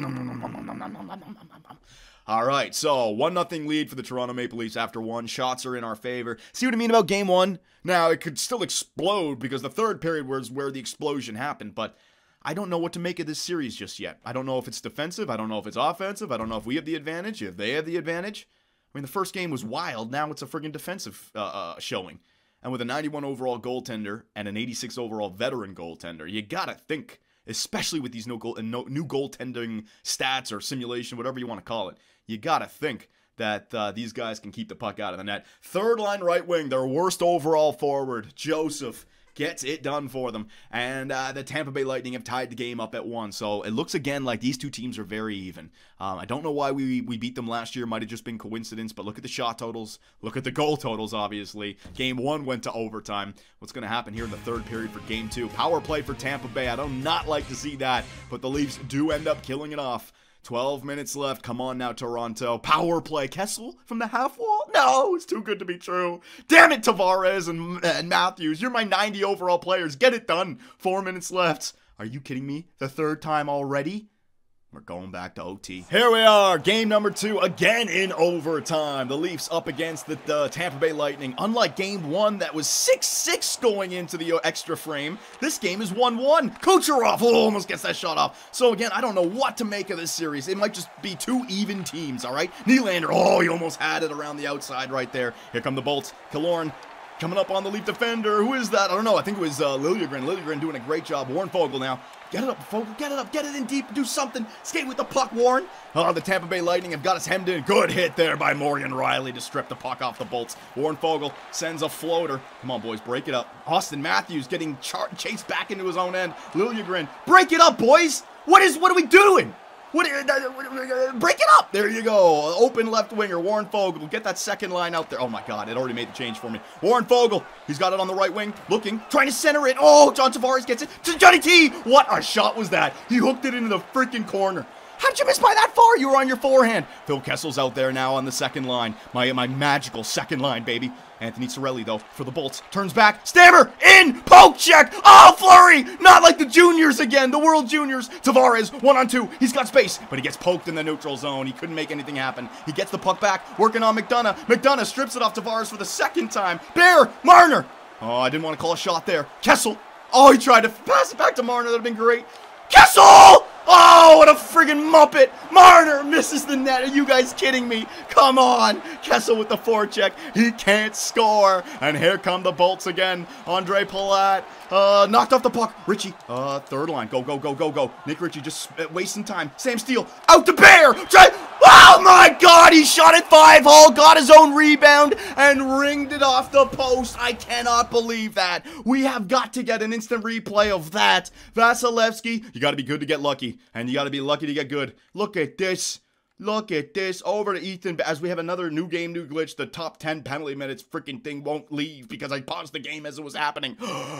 All right, so 1-0 lead for the Toronto Maple Leafs after 1. Shots are in our favor. See what I mean about game 1? Now, it could still explode because the third period was where the explosion happened, but I don't know what to make of this series just yet. I don't know if it's defensive. I don't know if it's offensive. I don't know if we have the advantage, if they have the advantage. I mean, the first game was wild. Now it's a friggin' defensive showing. And with a 91 overall goaltender and an 86 overall veteran goaltender, you gotta think, especially with these new goaltending stats or simulation, whatever you want to call it, you gotta think that these guys can keep the puck out of the net. Third line right wing, their worst overall forward, Joseph, gets it done for them. And the Tampa Bay Lightning have tied the game up at 1. So it looks again like these two teams are very even. I don't know why we beat them last year. Might have just been coincidence, but look at the shot totals. Look at the goal totals, obviously. Game 1 went to overtime. What's going to happen here in the third period for game 2? Power play for Tampa Bay. I do not like to see that, but the Leafs do end up killing it off. 12 minutes left. Come on now, Toronto. Power play. Kessel from the half wall? No, it's too good to be true. Damn it, Tavares and Matthews. You're my 90 overall players. Get it done. 4 minutes left. Are you kidding me? The third time already? We're going back to OT. Here we are, game number 2, again in overtime. The Leafs up against the Tampa Bay Lightning. Unlike game 1 that was 6-6 going into the extra frame, this game is 1-1. Kucherov almost gets that shot off. So again, I don't know what to make of this series. It might just be 2 even teams, all right? Nylander, oh, he almost had it around the outside right there. Here come the Bolts. Killorn coming up on the Leaf defender. Who is that? I don't know. I think it was Liljegren. Liljegren doing a great job. Warren Foegele now. Get it up, Foegele. Get it up. Get it in deep. Do something. Skate with the puck, Warren. Oh, the Tampa Bay Lightning have got us hemmed in. Good hit there by Morgan Riley to strip the puck off the Bolts. Warren Foegele sends a floater. Come on, boys. Break it up. Austin Matthews getting chased back into his own end. Liljegren. Break it up, boys. What are we doing? Break it up. There you go. Open left winger, Warren Foegele. Get that second line out there. Oh, my God. It already made the change for me. Warren Foegele. He's got it on the right wing. Looking. Trying to center it. Oh, John Tavares gets it to Johnny T. What a shot was that? He hooked it into the freaking corner. How'd you miss by that far? You were on your forehand. Phil Kessel's out there now on the second line. My magical second line, baby. Anthony Cirelli, though, for the Bolts. Turns back. Stammer! In! Poke check! Oh, Fleury! Not like the juniors again. The World Juniors. Tavares, 1-on-2. He's got space, but he gets poked in the neutral zone. He couldn't make anything happen. He gets the puck back. Working on McDonough. McDonough strips it off Tavares for the second time. Bear! Marner! Oh, I didn't want to call a shot there. Kessel! Oh, he tried to pass it back to Marner. That would have been great. Kessel! Oh, what a friggin' muppet. Marner misses the net. Are you guys kidding me? Come on. Kessel with the forecheck. He can't score. And here come the Bolts again. Andre Palat. Knocked off the puck. Ritchie. Third line. Go, go, go, go, go. Nick Ritchie just wasting time. Sam Steele. Out to Bear. Oh my God. He shot it 5-hole. Got his own rebound and ringed it off the post. I cannot believe that. We have got to get an instant replay of that. Vasilevsky. You got to be good to get lucky. And you got to be lucky to get good. Look at this. Look at this. Over to Ethan. As we have another new game, new glitch. The top 10 penalty minutes freaking thing won't leave because I paused the game as it was happening.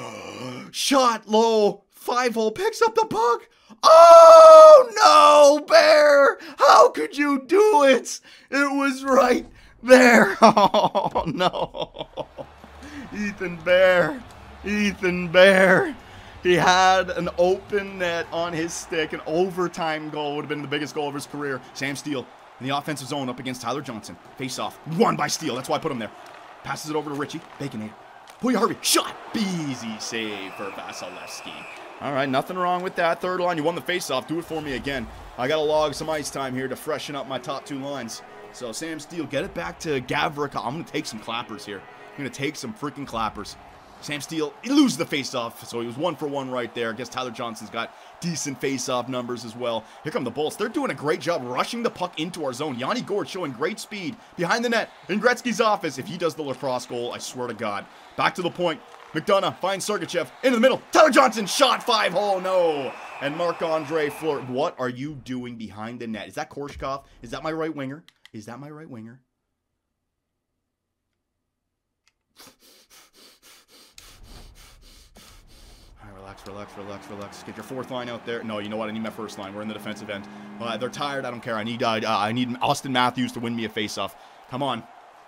Shot low. 5-hole picks up the puck. Oh, no, Bear. How could you do it? It was right there. Oh, no. Ethan Bear. Ethan Bear. He had an open net on his stick. An overtime goal would have been the biggest goal of his career. Sam Steele in the offensive zone up against Tyler Johnson. Face off. Won by Steele. That's why I put him there. Passes it over to Richie. Baconator. Puljujarvi. Shot. Easy save for Vasilevsky. All right, nothing wrong with that. Third line, you won the faceoff. Do it for me again. I got to log some ice time here to freshen up my top 2 lines. So, Sam Steele, get it back to Gavrikov. I'm going to take some clappers here. I'm going to take some freaking clappers. Sam Steele, he loses the faceoff, so he was 1 for 1 right there. I guess Tyler Johnson's got decent faceoff numbers as well. Here come the Bolts. They're doing a great job rushing the puck into our zone. Yanni Gourde showing great speed behind the net in Gretzky's office. If he does the lacrosse goal, I swear to God. Back to the point. McDonough finds Sergachev into the middle. Tyler Johnson, shot 5-hole, no. And Marc-Andre Fleury, what are you doing behind the net? Is that Korshkov? Is that my right winger? Is that my right winger? All right, relax. Get your 4th line out there. No, you know what? I need my 1st line. We're in the defensive end. They're tired. I don't care. I need Austin Matthews to win me a faceoff. Come on.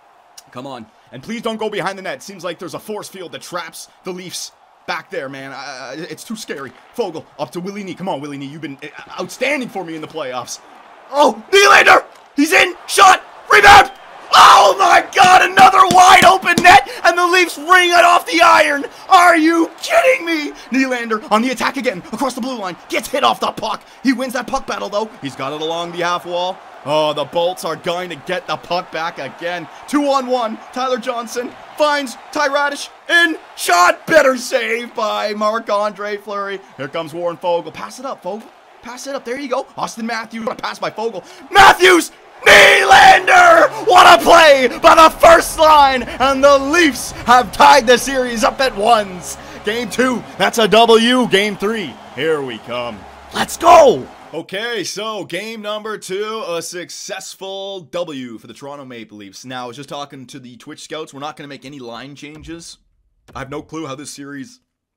And please don't go behind the net. It seems like there's a force field that traps the Leafs back there, man. It's too scary. Fogle up to Willie Nee. Come on, Willie Nee. You've been outstanding for me in the playoffs. Oh, Nylander! He's in! Shot! Rebound! Oh my God! Another wide open net, and the Leafs ring it off the iron. Are you kidding me? Nylander on the attack again, across the blue line, gets hit off the puck. He wins that puck battle though. He's got it along the half wall. Oh, the Bolts are going to get the puck back again. 2-on-1. Tyler Johnson finds Ty Radish in. Shot. Better save by Marc-Andre Fleury. Here comes Warren Fogle. Pass it up, Fogle. Pass it up. There you go. Austin Matthews. Pass by Fogle. Matthews! Nylander! What a play by the 1st line. And the Leafs have tied the series up at 1s. Game 2. That's a W. Game 3. Here we come. Let's go! Okay, so game number 2, a successful W for the Toronto Maple Leafs. Now, I was just talking to the Twitch scouts. We're not going to make any line changes. I have no clue how this series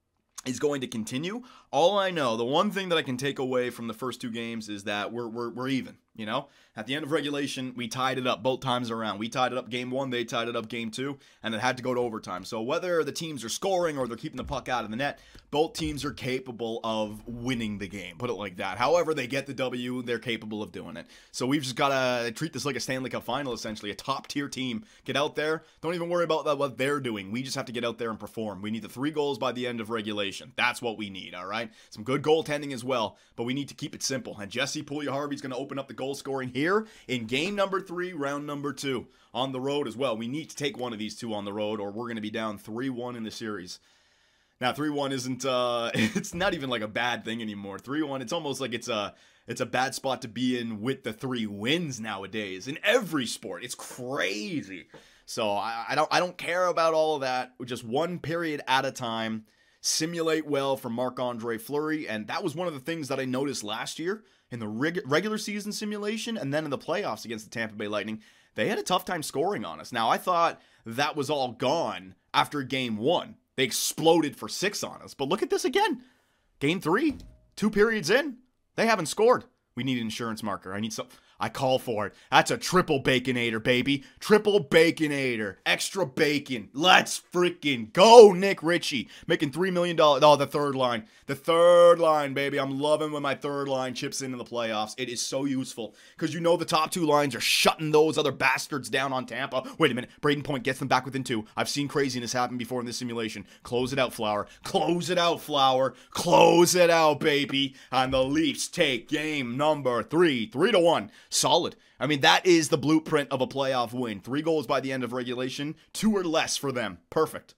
is going to continue. All I know, the one thing that I can take away from the first 2 games is that we're even, you know? At the end of regulation, we tied it up both times around. We tied it up game 1, they tied it up game 2, and it had to go to overtime. So whether the teams are scoring or they're keeping the puck out of the net, both teams are capable of winning the game, put it like that. However they get the W, they're capable of doing it. So we've just got to treat this like a Stanley Cup final, essentially. A top-tier team. Get out there. Don't even worry about what they're doing. We just have to get out there and perform. We need the 3 goals by the end of regulation. That's what we need, all right? Some good goaltending as well, but we need to keep it simple. And Jesse Puljujarvi's going to open up the goal scoring here in game number 3, round number 2, on the road as well. We need to take one of these 2 on the road, or we're going to be down 3-1 in the series. Now, 3-1 isn't, it's not even like a bad thing anymore. 3-1, it's almost like it's a bad spot to be in with the 3 wins nowadays in every sport. It's crazy. So I don't care about all of that. Just 1 period at a time. Simulate well from Marc-Andre Fleury, and that was one of the things that I noticed last year in the regular season simulation, and then in the playoffs against the Tampa Bay Lightning. They had a tough time scoring on us. Now, I thought that was all gone after game 1. They exploded for 6 on us, but look at this again. Game 3, 2 periods in, they haven't scored. We need an insurance marker. I call for it. That's a triple Baconator, baby. Triple Baconator. Extra bacon. Let's freaking go, Nick Ritchie. Making $3 million. Oh, the 3rd line. The 3rd line, baby. I'm loving when my 3rd line chips into the playoffs. It is so useful. Because you know the top 2 lines are shutting those other bastards down on Tampa. Wait a minute. Braden Point gets them back within 2. I've seen craziness happen before in this simulation. Close it out, Flower. Close it out, Flower. Close it out, baby. And the Leafs take game number 3. 3-1. Solid. I mean, that is the blueprint of a playoff win. 3 goals by the end of regulation, 2 or less for them. Perfect.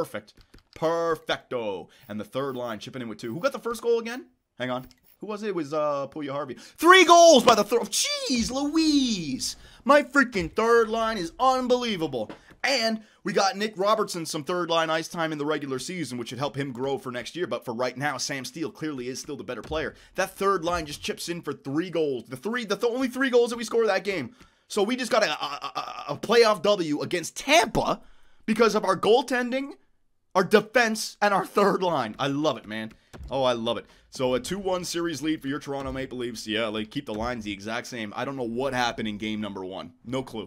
Perfecto. And the 3rd line chipping in with 2. Who got the first goal again? Hang on. Who was it? It was Puljujarvi. 3 goals by the 3rd. Jeez Louise. My freaking 3rd line is unbelievable. And we got Nick Robertson some 3rd line ice time in the regular season, which should help him grow for next year. But for right now, Sam Steele clearly is still the better player. That 3rd line just chips in for 3 goals. The only 3 goals that we scored that game. So we just got a playoff W against Tampa because of our goaltending, our defense, and our 3rd line. I love it, man. Oh, I love it. So a 2-1 series lead for your Toronto Maple Leafs. Yeah, like keep the lines the exact same. I don't know what happened in game number 1. No clue.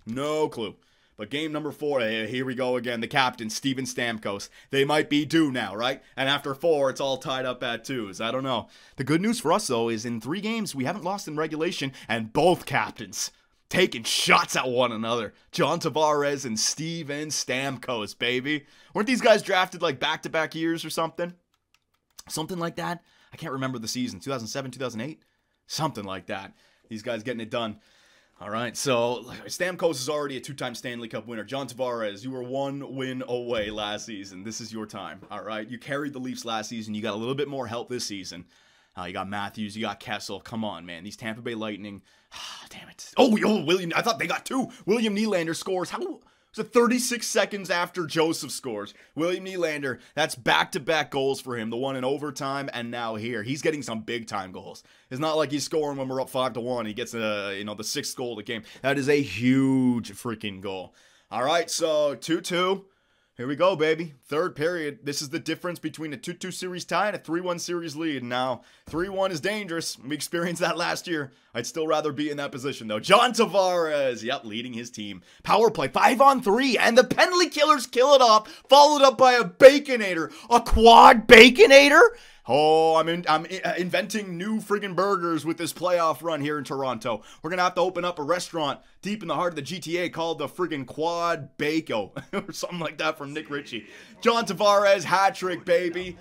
But game number 4, here we go again. The captain, Steven Stamkos. They might be due now, right? And after 4, it's all tied up at 2s. I don't know. The good news for us, though, is in 3 games, we haven't lost in regulation, and both captains taking shots at one another. John Tavares and Steven Stamkos, baby. Weren't these guys drafted like back-to-back years or something? Something like that? I can't remember the season. 2007, 2008? Something like that. These guys getting it done. All right, so Stamkos is already a 2-time Stanley Cup winner. John Tavares, you were 1 win away last season. This is your time, all right? You carried the Leafs last season. You got a little bit more help this season. You got Matthews, you got Kessel. Come on, man. These Tampa Bay Lightning. Damn it. Oh, William. I thought they got 2. William Nylander scores. How... So 36 seconds after Joseph scores. William Nylander, that's back-to-back goals for him. The one in overtime and now here. He's getting some big-time goals. It's not like he's scoring when we're up 5-1. He gets the 6th goal of the game. That is a huge freaking goal. All right, so 2-2. Here we go, baby. Third period. This is the difference between a 2-2 series tie and a 3-1 series lead. Now, 3-1 is dangerous. We experienced that last year. I'd still rather be in that position, though. John Tavares, yep, leading his team. Power play, 5-on-3, and the penalty killers kill it off, followed up by a Baconator. A quad Baconator? Oh, I'm inventing new friggin' burgers with this playoff run here in Toronto. We're going to have to open up a restaurant deep in the heart of the GTA called the friggin' Quad Bako or something like that from Nick Ritchie. John Tavares, hat trick, baby.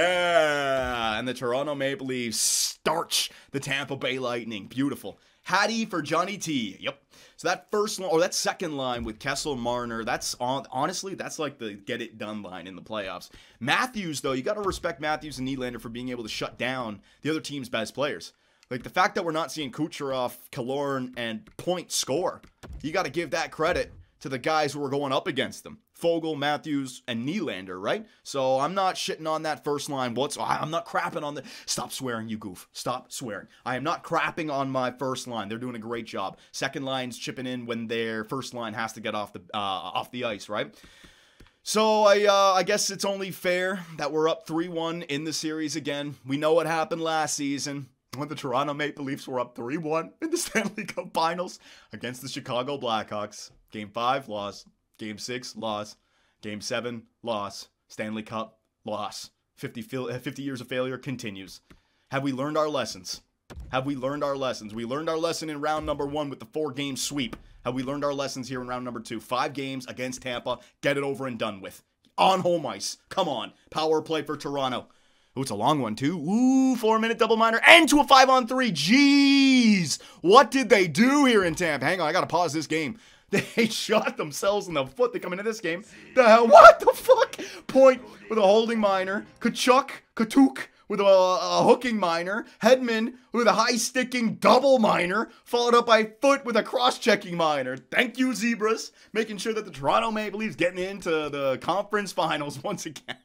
Yeah. And the Toronto Maple Leafs starch the Tampa Bay Lightning. Beautiful. Hattie for Johnny T. Yep. So that first line, or that second line with Kessel, Marner, that's honestly, that's like the get it done line in the playoffs. Matthews, though, you got to respect Matthews and Nylander for being able to shut down the other team's best players. Like the fact that we're not seeing Kucherov, Killorn, and Point score, you got to give that credit to the guys who were going up against them. Foegele, Matthews, and Nylander, right? So I'm not shitting on that first line. I'm not crapping on the... Stop swearing, you goof. Stop swearing. I am not crapping on my first line. They're doing a great job. Second line's chipping in when their first line has to get off the ice, right? So I guess it's only fair that we're up 3-1 in the series again. We know what happened last season when the Toronto Maple Leafs were up 3-1 in the Stanley Cup Finals against the Chicago Blackhawks. Game 5, loss. Game 6, loss. Game 7, loss. Stanley Cup, loss. 50 years of failure continues. Have we learned our lessons? Have we learned our lessons? We learned our lesson in round number 1 with the 4-game sweep. Have we learned our lessons here in round number 2? 5 games against Tampa. Get it over and done with. On home ice. Come on. Power play for Toronto. Ooh, it's a long one, too. Ooh, 4-minute double minor and to a 5-on-3. Jeez. What did they do here in Tampa? Hang on, I got to pause this game. They shot themselves in the foot. They come into this game. The hell? What the fuck? Point with a holding minor. Katuk with a hooking minor. Hedman with a high-sticking double minor. Followed up by Foot with a cross-checking minor. Thank you, Zebras. Making sure that the Toronto Maple Leafs getting into the conference finals once again.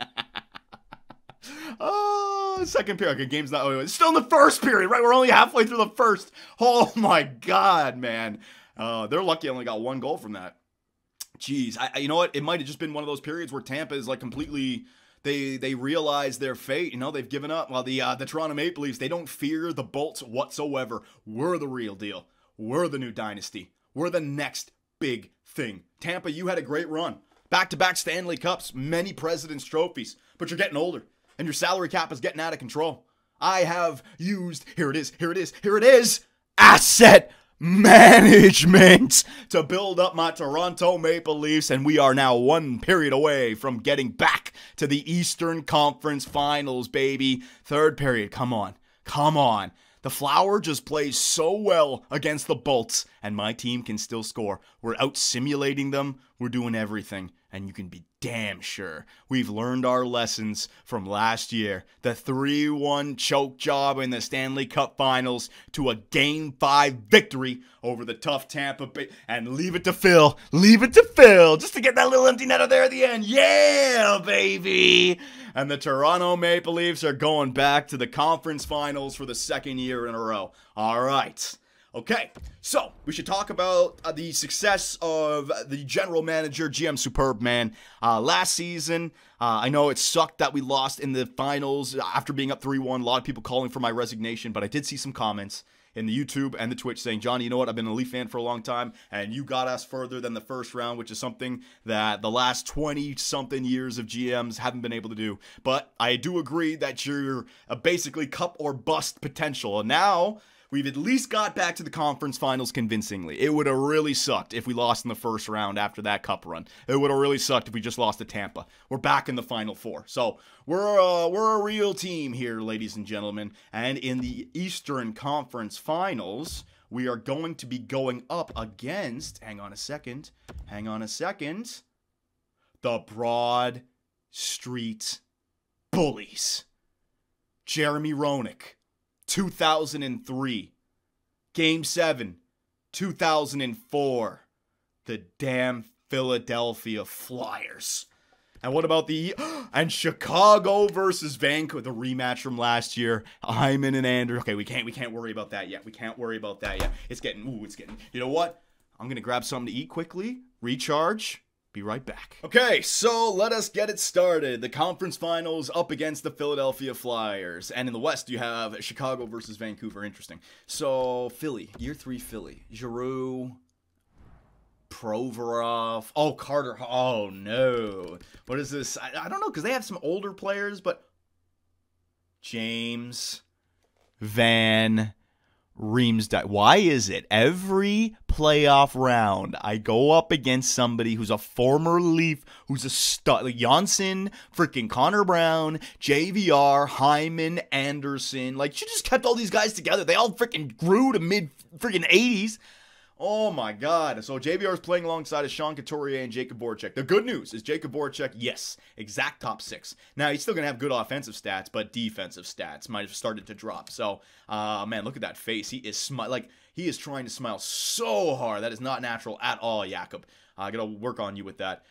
Oh, second period. Okay, game's not over. It's still in the first period, right? We're only halfway through the first. Oh, my God, man. They're lucky I only got 1 goal from that. Jeez, you know what? It might have just been one of those periods where Tampa is like completely, they realize their fate. You know, they've given up. While the Toronto Maple Leafs, they don't fear the Bolts whatsoever. We're the real deal. We're the new dynasty. We're the next big thing. Tampa, you had a great run. Back-to-back Stanley Cups, many President's trophies, but you're getting older, and your salary cap is getting out of control. I have used, here it is, asset management to build up my Toronto Maple Leafs, and we are now 1 period away from getting back to the Eastern Conference Finals, baby. Third period, come on. The Flower just plays so well against the Bolts, and my team can still score. We're out simulating them. We're doing everything, and you can be damn sure we've learned our lessons from last year. The 3-1 choke job in the Stanley Cup Finals to a Game 5 victory over the tough Tampa Bay. And leave it to Phil. Just to get that little empty netter there at the end. Yeah, baby. And the Toronto Maple Leafs are going back to the conference finals for the 2nd year in a row. All right. Okay, so we should talk about the success of the general manager, GM Superb, man. Last season, I know it sucked that we lost in the finals after being up 3-1. A lot of people calling for my resignation, but I did see some comments in the YouTube and the Twitch saying, Johnny, you know what? I've been a Leaf fan for a long time, and you got us further than the first round, which is something that the last 20-something years of GMs haven't been able to do. But I do agree that you're basically cup or bust potential. And now we've at least got back to the conference finals convincingly. It would have really sucked if we lost in the first round after that cup run. It would have really sucked if we just lost to Tampa. We're back in the Final Four. So we're a real team here, ladies and gentlemen. And in the Eastern Conference Finals, we are going to be going up against, hang on a second, the Broad Street Bullies. Jeremy Roenick, 2003. Game 7, 2004. The damn Philadelphia Flyers. And what about and Chicago versus Vancouver, the rematch from last year. Hyman and Anders. Okay, we can't worry about that yet. It's getting, you know what? I'm going to grab something to eat quickly, recharge, be right back. Okay, so let us get it started. The conference finals up against the Philadelphia Flyers. And in the West, you have Chicago versus Vancouver. Interesting. So, Philly, year 3 Philly. Giroux, Provorov. Oh, Carter. Oh, no. What is this? I don't know, because they have some older players, but James Van Riemsdyk. Why is it every playoff round I go up against somebody who's a former Leaf, who's a stud, like Janssen, freaking Connor Brown, JVR, Hyman, Anderson. Like, you just kept all these guys together. They all freaking grew to mid freaking 80s. Oh my God. So JVR is playing alongside of Sean Couturier and Jacob Voracek. The good news is Jacob Voracek, yes, exact top 6. Now, he's still going to have good offensive stats, but defensive stats might have started to drop. So, man, look at that face. He is he is trying to smile so hard. That is not natural at all, Jakob. I got to work on you with that.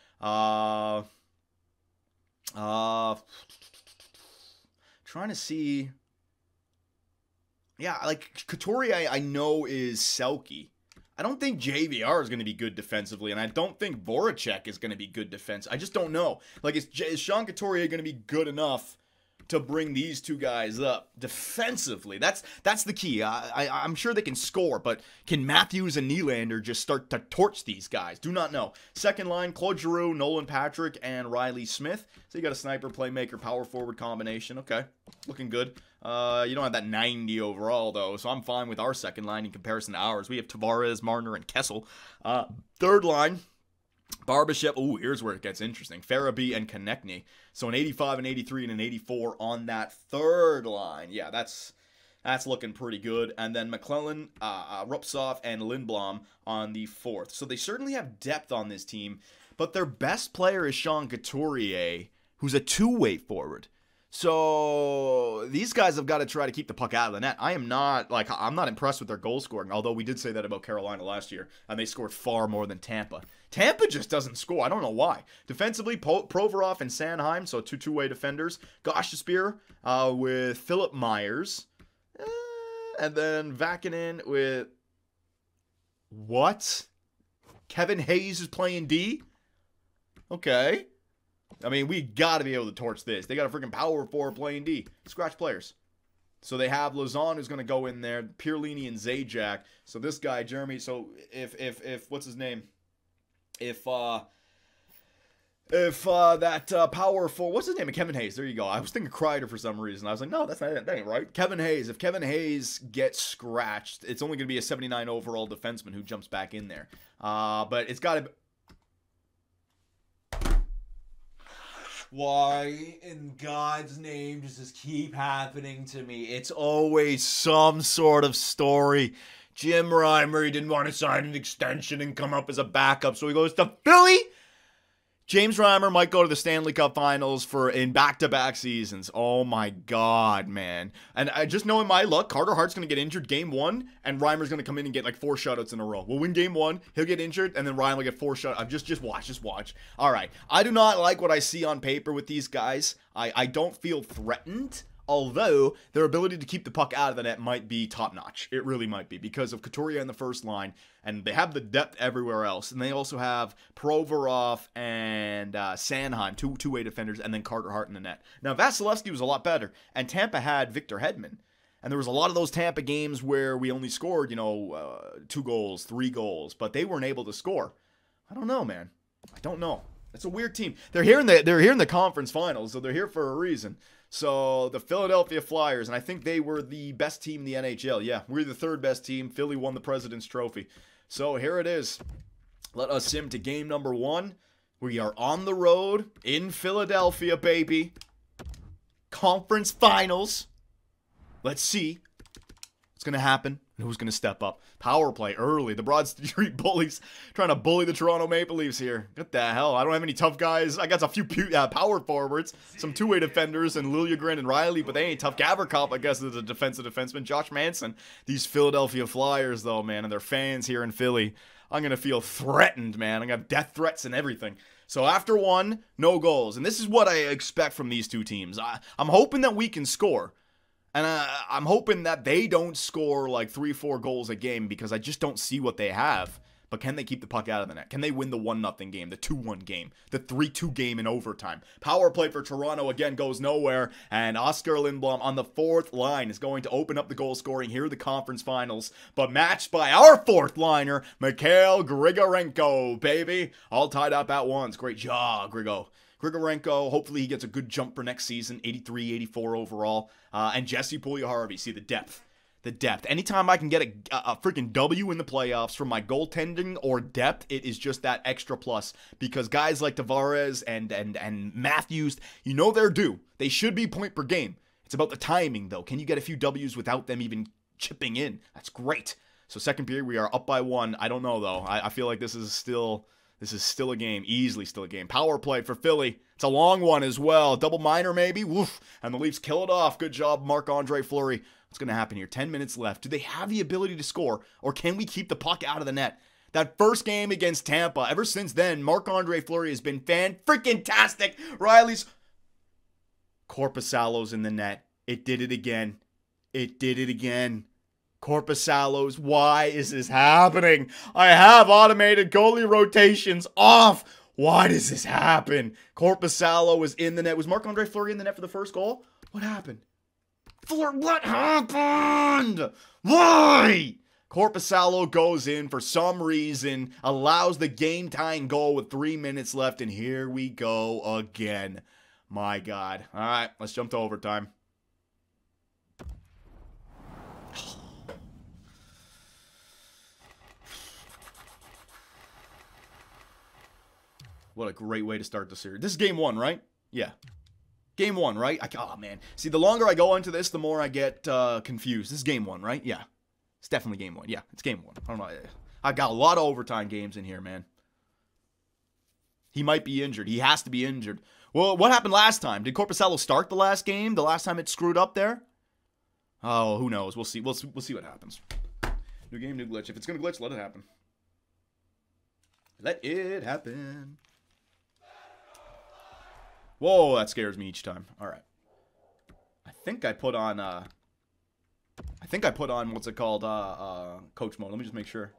Trying to see. Yeah, like Couturier I know is Selke. I don't think JVR is going to be good defensively, and I don't think Voracek is going to be good defense. I just don't know. Like, is Sean Couturier going to be good enough to bring these two guys up defensively? That's the key. I'm sure they can score, but can Matthews and Nylander just start to torch these guys? Do not know. Second line, Claude Giroux, Nolan Patrick, and Riley Smith. So you got a sniper, playmaker, power forward combination. Okay, looking good. You don't have that 90 overall, though, so I'm fine with our second line in comparison to ours. We have Tavares, Marner, and Kessel. Third line, Barbashev. Ooh, here's where it gets interesting. Farabee and Konechny. So an 85, an 83, and an 84 on that third line. Yeah, that's looking pretty good. And then McClellan, Rupsov, and Lindblom on the fourth. So they certainly have depth on this team, but their best player is Sean Couturier, who's a two-way forward. So these guys have got to try to keep the puck out of the net. I'm not impressed with their goal scoring, although we did say that about Carolina last year, and they scored far more than Tampa. Tampa just doesn't score. I don't know why. Defensively, Provorov and Sanheim, so two-way defenders. Gostisbehere with Philip Myers. And then Vakinen with... What? Kevin Hayes is playing D? Okay. I mean, we got to be able to torch this. They got a freaking power forward playing D. Scratch players. So they have Lausanne who's going to go in there, Pierlini and Zajac. So this guy, Jeremy, so if what's his name? If that power forward, what's his name? Kevin Hayes. There you go. I was thinking Kreider for some reason. I was like, no, that ain't right. Kevin Hayes. If Kevin Hayes gets scratched, it's only going to be a 79 overall defenseman who jumps back in there. But it's got to be... Why in God's name does this keep happening to me? It's always some sort of story. Jim Reimer, he didn't want to sign an extension and come up as a backup, so he goes to Philly. James Reimer might go to the Stanley Cup Finals in back-to-back seasons. Oh my God, man. And I just knowing my luck, Carter Hart's going to get injured game 1, and Reimer's going to come in and get like 4 shutouts in a row. We'll win game 1, he'll get injured, and then Ryan will get 4 shutouts. Just watch. All right. I do not like what I see on paper with these guys. I don't feel threatened. Although, their ability to keep the puck out of the net might be top-notch. It really might be because of Couturier in the first line, and they have the depth everywhere else. And they also have Provorov and Sanheim, two-way defenders, and then Carter Hart in the net. Now, Vasilevsky was a lot better, and Tampa had Victor Hedman. And there was a lot of those Tampa games where we only scored, 2 goals, 3 goals, but they weren't able to score. I don't know, man. I don't know. It's a weird team. They're here in the conference finals, so they're here for a reason. So the Philadelphia Flyers, and I think they were the best team in the NHL. Yeah, we're the third best team. Philly won the President's Trophy. So here it is. Let us sim to game number 1. We are on the road in Philadelphia, baby. Conference finals. Let's see what's going to happen and who's going to step up. Power play early. The Broad Street Bullies trying to bully the Toronto Maple Leafs here. What the hell? I don't have any tough guys. I got a few power forwards, some two-way defenders, and Liljegren and Riley, but they ain't tough. Gavrikov, I guess, is a defensive defenseman. Josh Manson. These Philadelphia Flyers, though, man, and their fans here in Philly. I'm going to feel threatened, man. I'm going to have death threats and everything. So after 1, no goals. And this is what I expect from these two teams. I'm hoping that we can score. And I'm hoping that they don't score like 3-4 goals a game because I just don't see what they have. But can they keep the puck out of the net? Can they win the 1-0 game, the 2-1 game, the 3-2 game in overtime? Power play for Toronto again goes nowhere. And Oscar Lindblom on the 4th line is going to open up the goal scoring here in the conference finals. But matched by our 4th liner, Mikhail Grigorenko, baby. All tied up at once. Great job, Grigorenko, hopefully he gets a good jump for next season, 83, 84 overall. And Jesse Puljujarvi, see the depth. The depth. Anytime I can get a freaking W in the playoffs from my goaltending or depth, it is just that extra plus. Because guys like Tavares and Matthews, you know they're due. They should be point per game. It's about the timing, though. Can you get a few Ws without them even chipping in? That's great. So second period, we are up by 1. I don't know, though. I feel like this is still a game. Easily still a game. Power play for Philly. It's a long one as well. Double minor maybe. Woof. And the Leafs kill it off. Good job, Marc-Andre Fleury. What's going to happen here? 10 minutes left. Do they have the ability to score? Or can we keep the puck out of the net? That first game against Tampa, ever since then, Marc-Andre Fleury has been fan-freaking-tastic. Riley's Korpisalo's in the net. It did it again. It did it again. Korpisalo's, why is this happening? I have automated goalie rotations off. Why does this happen? Korpisalo was in the net. Was Marc-Andre Fleury in the net for the first goal? What happened? What happened? Why? Korpisalo goes in for some reason, allows the game-tying goal with 3 minutes left, and here we go again. My God. All right, let's jump to overtime. What a great way to start the series. This is game 1, right? Yeah. Game 1, right? Oh, man. See, the longer I go into this, the more I get confused. This is game 1, right? Yeah. It's definitely game 1. Yeah, it's game 1. I don't know. I've got a lot of overtime games in here, man. He might be injured. He has to be injured. Well, what happened last time? Did Korpisalo start the last game? The last time it screwed up there? Oh, who knows? We'll see. We'll see what happens. New game, new glitch. If it's going to glitch, let it happen. Let it happen. Whoa, that scares me each time. All right. I think I put on what's it called? Coach mode. Let me just make sure.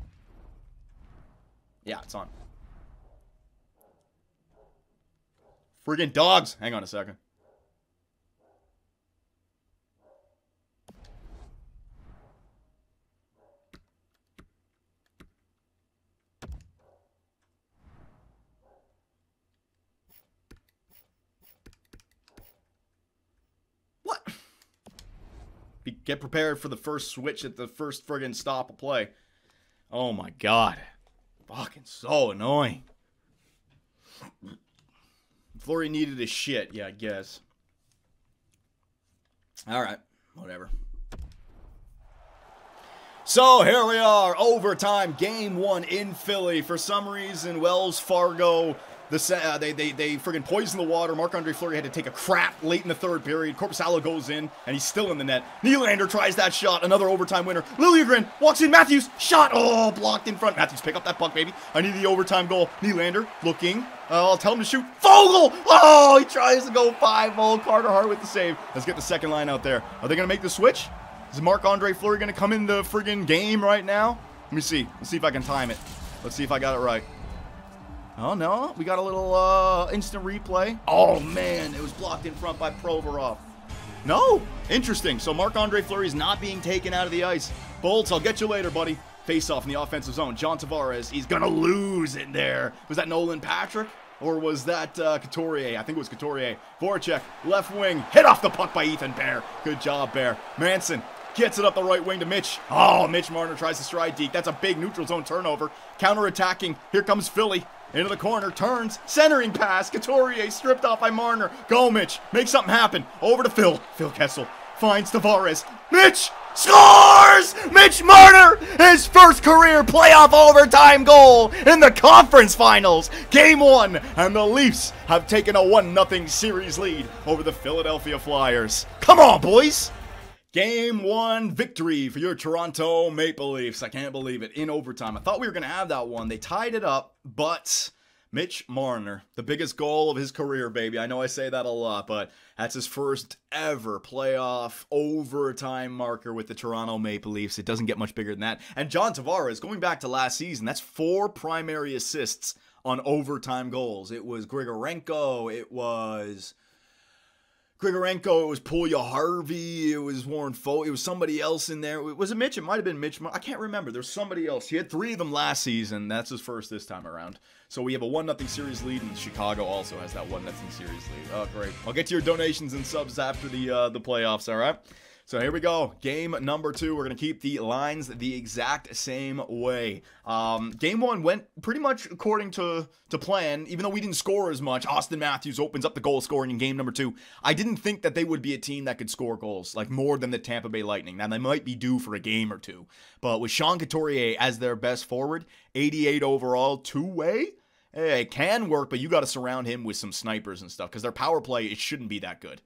Yeah, it's on. Friggin' dogs. Hang on a second. Get prepared for the first switch at the first friggin' stop of play. Oh my God. Fucking so annoying. Fleury needed his shit. Yeah, I guess. Alright. Whatever. So here we are. Overtime. Game 1 in Philly. For some reason, Wells Fargo... they friggin' poisoned the water. Marc-Andre Fleury had to take a crap late in the third period. Korpisalo goes in, and he's still in the net. Nylander tries that shot. Another overtime winner. Liljegren walks in. Matthews. Shot. Oh, blocked in front. Matthews, pick up that puck, baby. I need the overtime goal. Nylander looking. I'll tell him to shoot. Fogle! Oh, he tries to go 5-0. Carter Hart with the save. Let's get the second line out there. Are they going to make the switch? Is Marc-Andre Fleury going to come in the friggin' game right now? Let me see. Let's see if I can time it. Let's see if I got it right. Oh, no. We got a little instant replay. Oh, man. It was blocked in front by Provorov. No. Interesting. So Marc-Andre Fleury is not being taken out of the ice. Bolts, I'll get you later, buddy. Face off in the offensive zone. John Tavares. He's going to lose it there. Was that Nolan Patrick? Or was that Couturier? I think it was Couturier. Voracek, left wing, hit off the puck by Ethan Bear. Good job, Bear. Manson gets it up the right wing to Mitch. Oh, Mitch Marner tries to stride deep. That's a big neutral zone turnover. Counter-attacking. Here comes Philly. Into the corner, turns, centering pass. Couturier stripped off by Marner. Go, Mitch. Make something happen. Over to Phil. Phil Kessel finds Tavares. Mitch scores! Mitch Marner, his first career playoff overtime goal in the conference finals. Game 1, and the Leafs have taken a 1-0 series lead over the Philadelphia Flyers. Come on, boys! Game 1 victory for your Toronto Maple Leafs. I can't believe it. In overtime. I thought we were going to have that one. They tied it up, but Mitch Marner, the biggest goal of his career, baby. I know I say that a lot, but that's his first ever playoff overtime marker with the Toronto Maple Leafs. It doesn't get much bigger than that. And John Tavares, going back to last season, that's 4 primary assists on overtime goals. It was Grigorenko, it was Puljujärvi, it was Warren Foe, it was somebody else in there. Was it Mitch? It might have been Mitch. I can't remember. There's somebody else. He had 3 of them last season. That's his first this time around. So we have a 1-0 series lead, and Chicago also has that 1-0 series lead. Oh, great. I'll get to your donations and subs after the playoffs, all right? So here we go. Game number 2. We're going to keep the lines the exact same way. Game 1 went pretty much according to plan, even though we didn't score as much. Austin Matthews opens up the goal scoring in game number 2. I didn't think that they would be a team that could score goals, like more than the Tampa Bay Lightning. Now, they might be due for a game or 2. But with Sean Couturier as their best forward, 88 overall, 2-way, hey, it can work, but you got to surround him with some snipers and stuff, because their power play, it shouldn't be that good.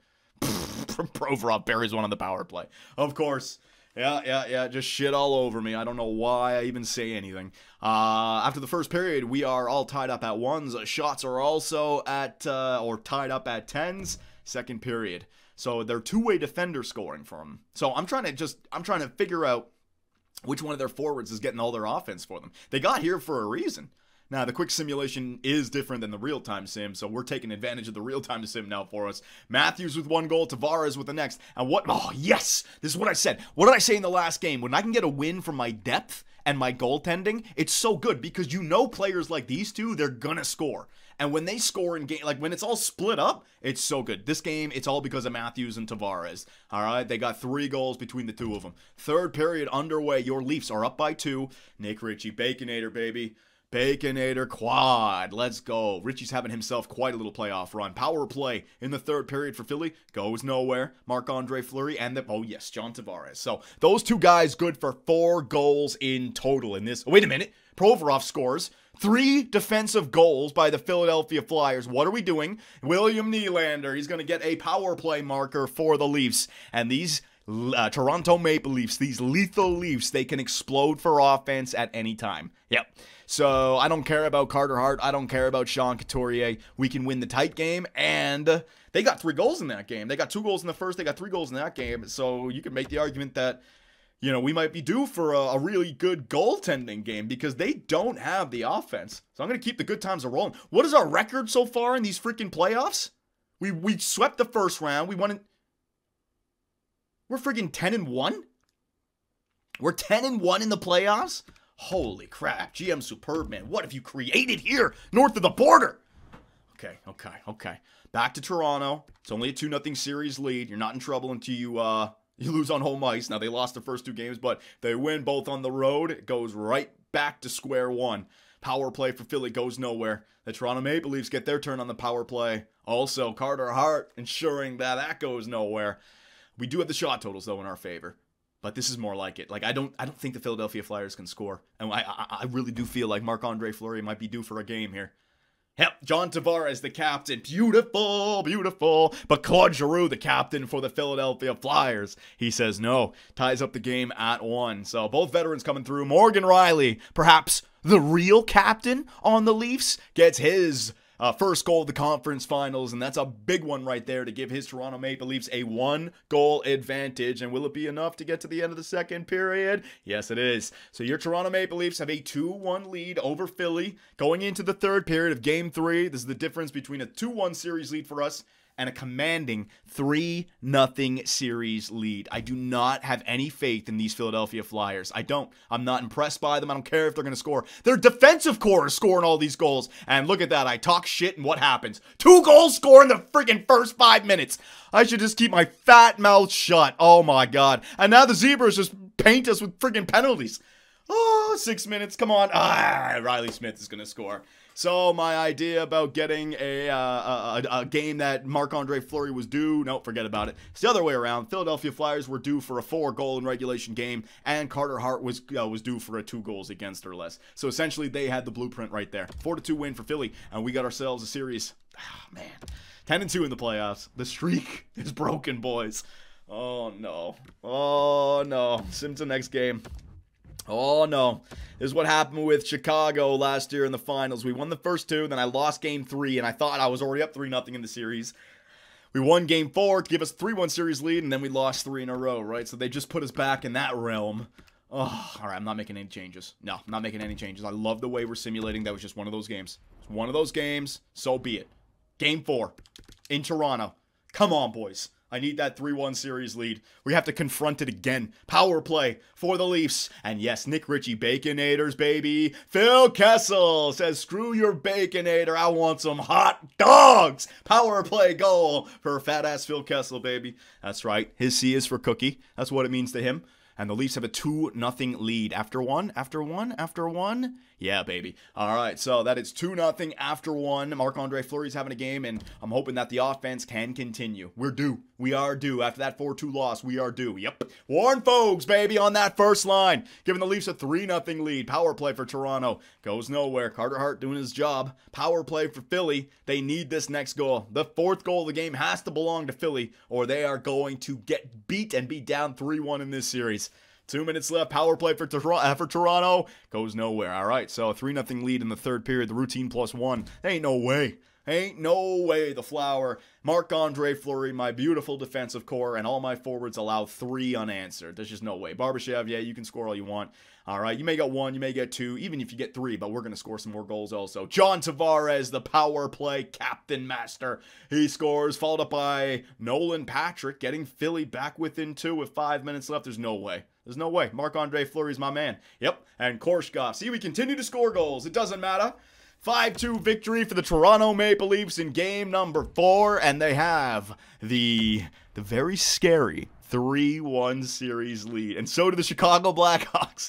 Provorov buries one on the power play. Of course. Yeah. Just shit all over me. I don't know why I even say anything. After the first period, we are all tied up at 1s. Shots are also at, or tied up at 10s. Second period. So they're 2-way defender scoring for them. So I'm trying to figure out which one of their forwards is getting all their offense for them. They got here for a reason. Now, the quick simulation is different than the real-time sim, so we're taking advantage of the real-time sim now for us. Matthews with 1 goal, Tavares with the next. And what? Oh, yes! This is what I said. What did I say in the last game? When I can get a win from my depth and my goaltending, it's so good because you know players like these two, they're gonna score. And when they score in game, like when it's all split up, it's so good. This game, it's all because of Matthews and Tavares. All right, they got 3 goals between the 2 of them. Third period underway. Your Leafs are up by 2. Nick Ritchie, Baconator, baby. Baconator quad. Let's go. Richie's having himself quite a little playoff run. Power play in the third period for Philly. Goes nowhere. Marc-Andre Fleury and John Tavares. So those 2 guys good for 4 goals in total in this. Wait a minute. Provorov scores 3 defensive goals by the Philadelphia Flyers. What are we doing? William Nylander. He's going to get a power play marker for the Leafs. And these Toronto Maple Leafs, these lethal Leafs, they can explode for offense at any time. Yep. So I don't care about Carter Hart. I don't care about Sean Couturier. We can win the tight game, and they got 3 goals in that game. They got 2 goals in the first. They got 3 goals in that game. So you can make the argument that, you know, we might be due for a really good goaltending game because they don't have the offense. So I'm going to keep the good times rolling. What is our record so far in these freaking playoffs? We swept the first round. We won it. We're freaking 10-1? We're 10-1 in the playoffs? Holy crap. GM Superb, man. What have you created here north of the border? Okay. Back to Toronto. It's only a 2-0 series lead. You're not in trouble until you lose on home ice. Now, they lost the first 2 games, but they win both on the road. It goes right back to square one. Power play for Philly goes nowhere. The Toronto Maple Leafs get their turn on the power play. Also, Carter Hart ensuring that goes nowhere. We do have the shot totals, though, in our favor. But this is more like it. Like, I don't think the Philadelphia Flyers can score. And I really do feel like Marc-Andre Fleury might be due for a game here. Yep, John Tavares, the captain. Beautiful. But Claude Giroux, the captain for the Philadelphia Flyers. He says no. Ties up the game at 1. So both veterans coming through. Morgan Riley, perhaps the real captain on the Leafs, gets his first goal of the conference finals, and that's a big one right there to give his Toronto Maple Leafs a 1-goal advantage. And will it be enough to get to the end of the second period? Yes, it is. So your Toronto Maple Leafs have a 2-1 lead over Philly going into the third period of Game 3. This is the difference between a 2-1 series lead for us and a commanding 3-0 series lead. I do not have any faith in these Philadelphia Flyers. I don't. I'm not impressed by them. I don't care if they're going to score. Their defensive core is scoring all these goals. And look at that. I talk shit and what happens? 2 goals scored in the freaking first 5 minutes. I should just keep my fat mouth shut. Oh my God. And now the Zebras just paint us with freaking penalties. Oh, 6 minutes. Come on. Riley Smith is going to score. So my idea about getting a game that Marc-Andre Fleury was due, no, forget about it. It's the other way around. Philadelphia Flyers were due for a 4-goal in regulation game, and Carter Hart was due for a 2 goals against or less. So essentially, they had the blueprint right there. 4-2 win for Philly, and we got ourselves a series. Oh, man. 10-2 in the playoffs. The streak is broken, boys. Oh, no. Oh, no. Sim to next game. Oh, no. This is what happened with Chicago last year in the finals. We won the first 2, then I lost game 3, and I thought I was already up 3-0 in the series. We won game 4 to give us a 3-1 series lead, and then we lost 3 in a row, right? So they just put us back in that realm. Oh, all right, I'm not making any changes. No, I'm not making any changes. I love the way we're simulating. That was just one of those games. It's one of those games, so be it. Game 4 in Toronto. Come on, boys. I need that 3-1 series lead. We have to confront it again. Power play for the Leafs. And yes, Nick Ritchie, Baconators, baby. Phil Kessel says, screw your Baconator. I want some hot dogs. Power play goal for fat-ass Phil Kessel, baby. That's right. His C is for cookie. That's what it means to him. And the Leafs have a 2-0 lead. After one? Yeah, baby. All right, so that is 2-0 after 1. Marc-Andre Fleury's having a game, and I'm hoping that the offense can continue. We're due. We are due. After that 4-2 loss, we are due. Yep. Warren Fogg's, baby, on that first line. Giving the Leafs a 3-0 lead. Power play for Toronto. Goes nowhere. Carter Hart doing his job. Power play for Philly. They need this next goal. The 4th goal of the game has to belong to Philly, or they are going to get beat and be down 3-1 in this series. 2 minutes left. Power play for Toronto. Goes nowhere. All right, so a 3-0 lead in the 3rd period. The routine +1. Ain't no way. Ain't no way the Flower, Marc-Andre Fleury, my beautiful defensive core, and all my forwards allow 3 unanswered. There's just no way. Barbashev, yeah, you can score all you want. All right, you may get 1, you may get 2, even if you get 3, but we're going to score some more goals also. John Tavares, the power play captain master. He scores, followed up by Nolan Patrick, getting Philly back within 2 with 5 minutes left. There's no way. There's no way. Marc-Andre Fleury's my man. Yep, and Korshkov. See, we continue to score goals. It doesn't matter. 5-2 victory for the Toronto Maple Leafs in game number 4, and they have the very scary 3-1 series lead. And so do the Chicago Blackhawks.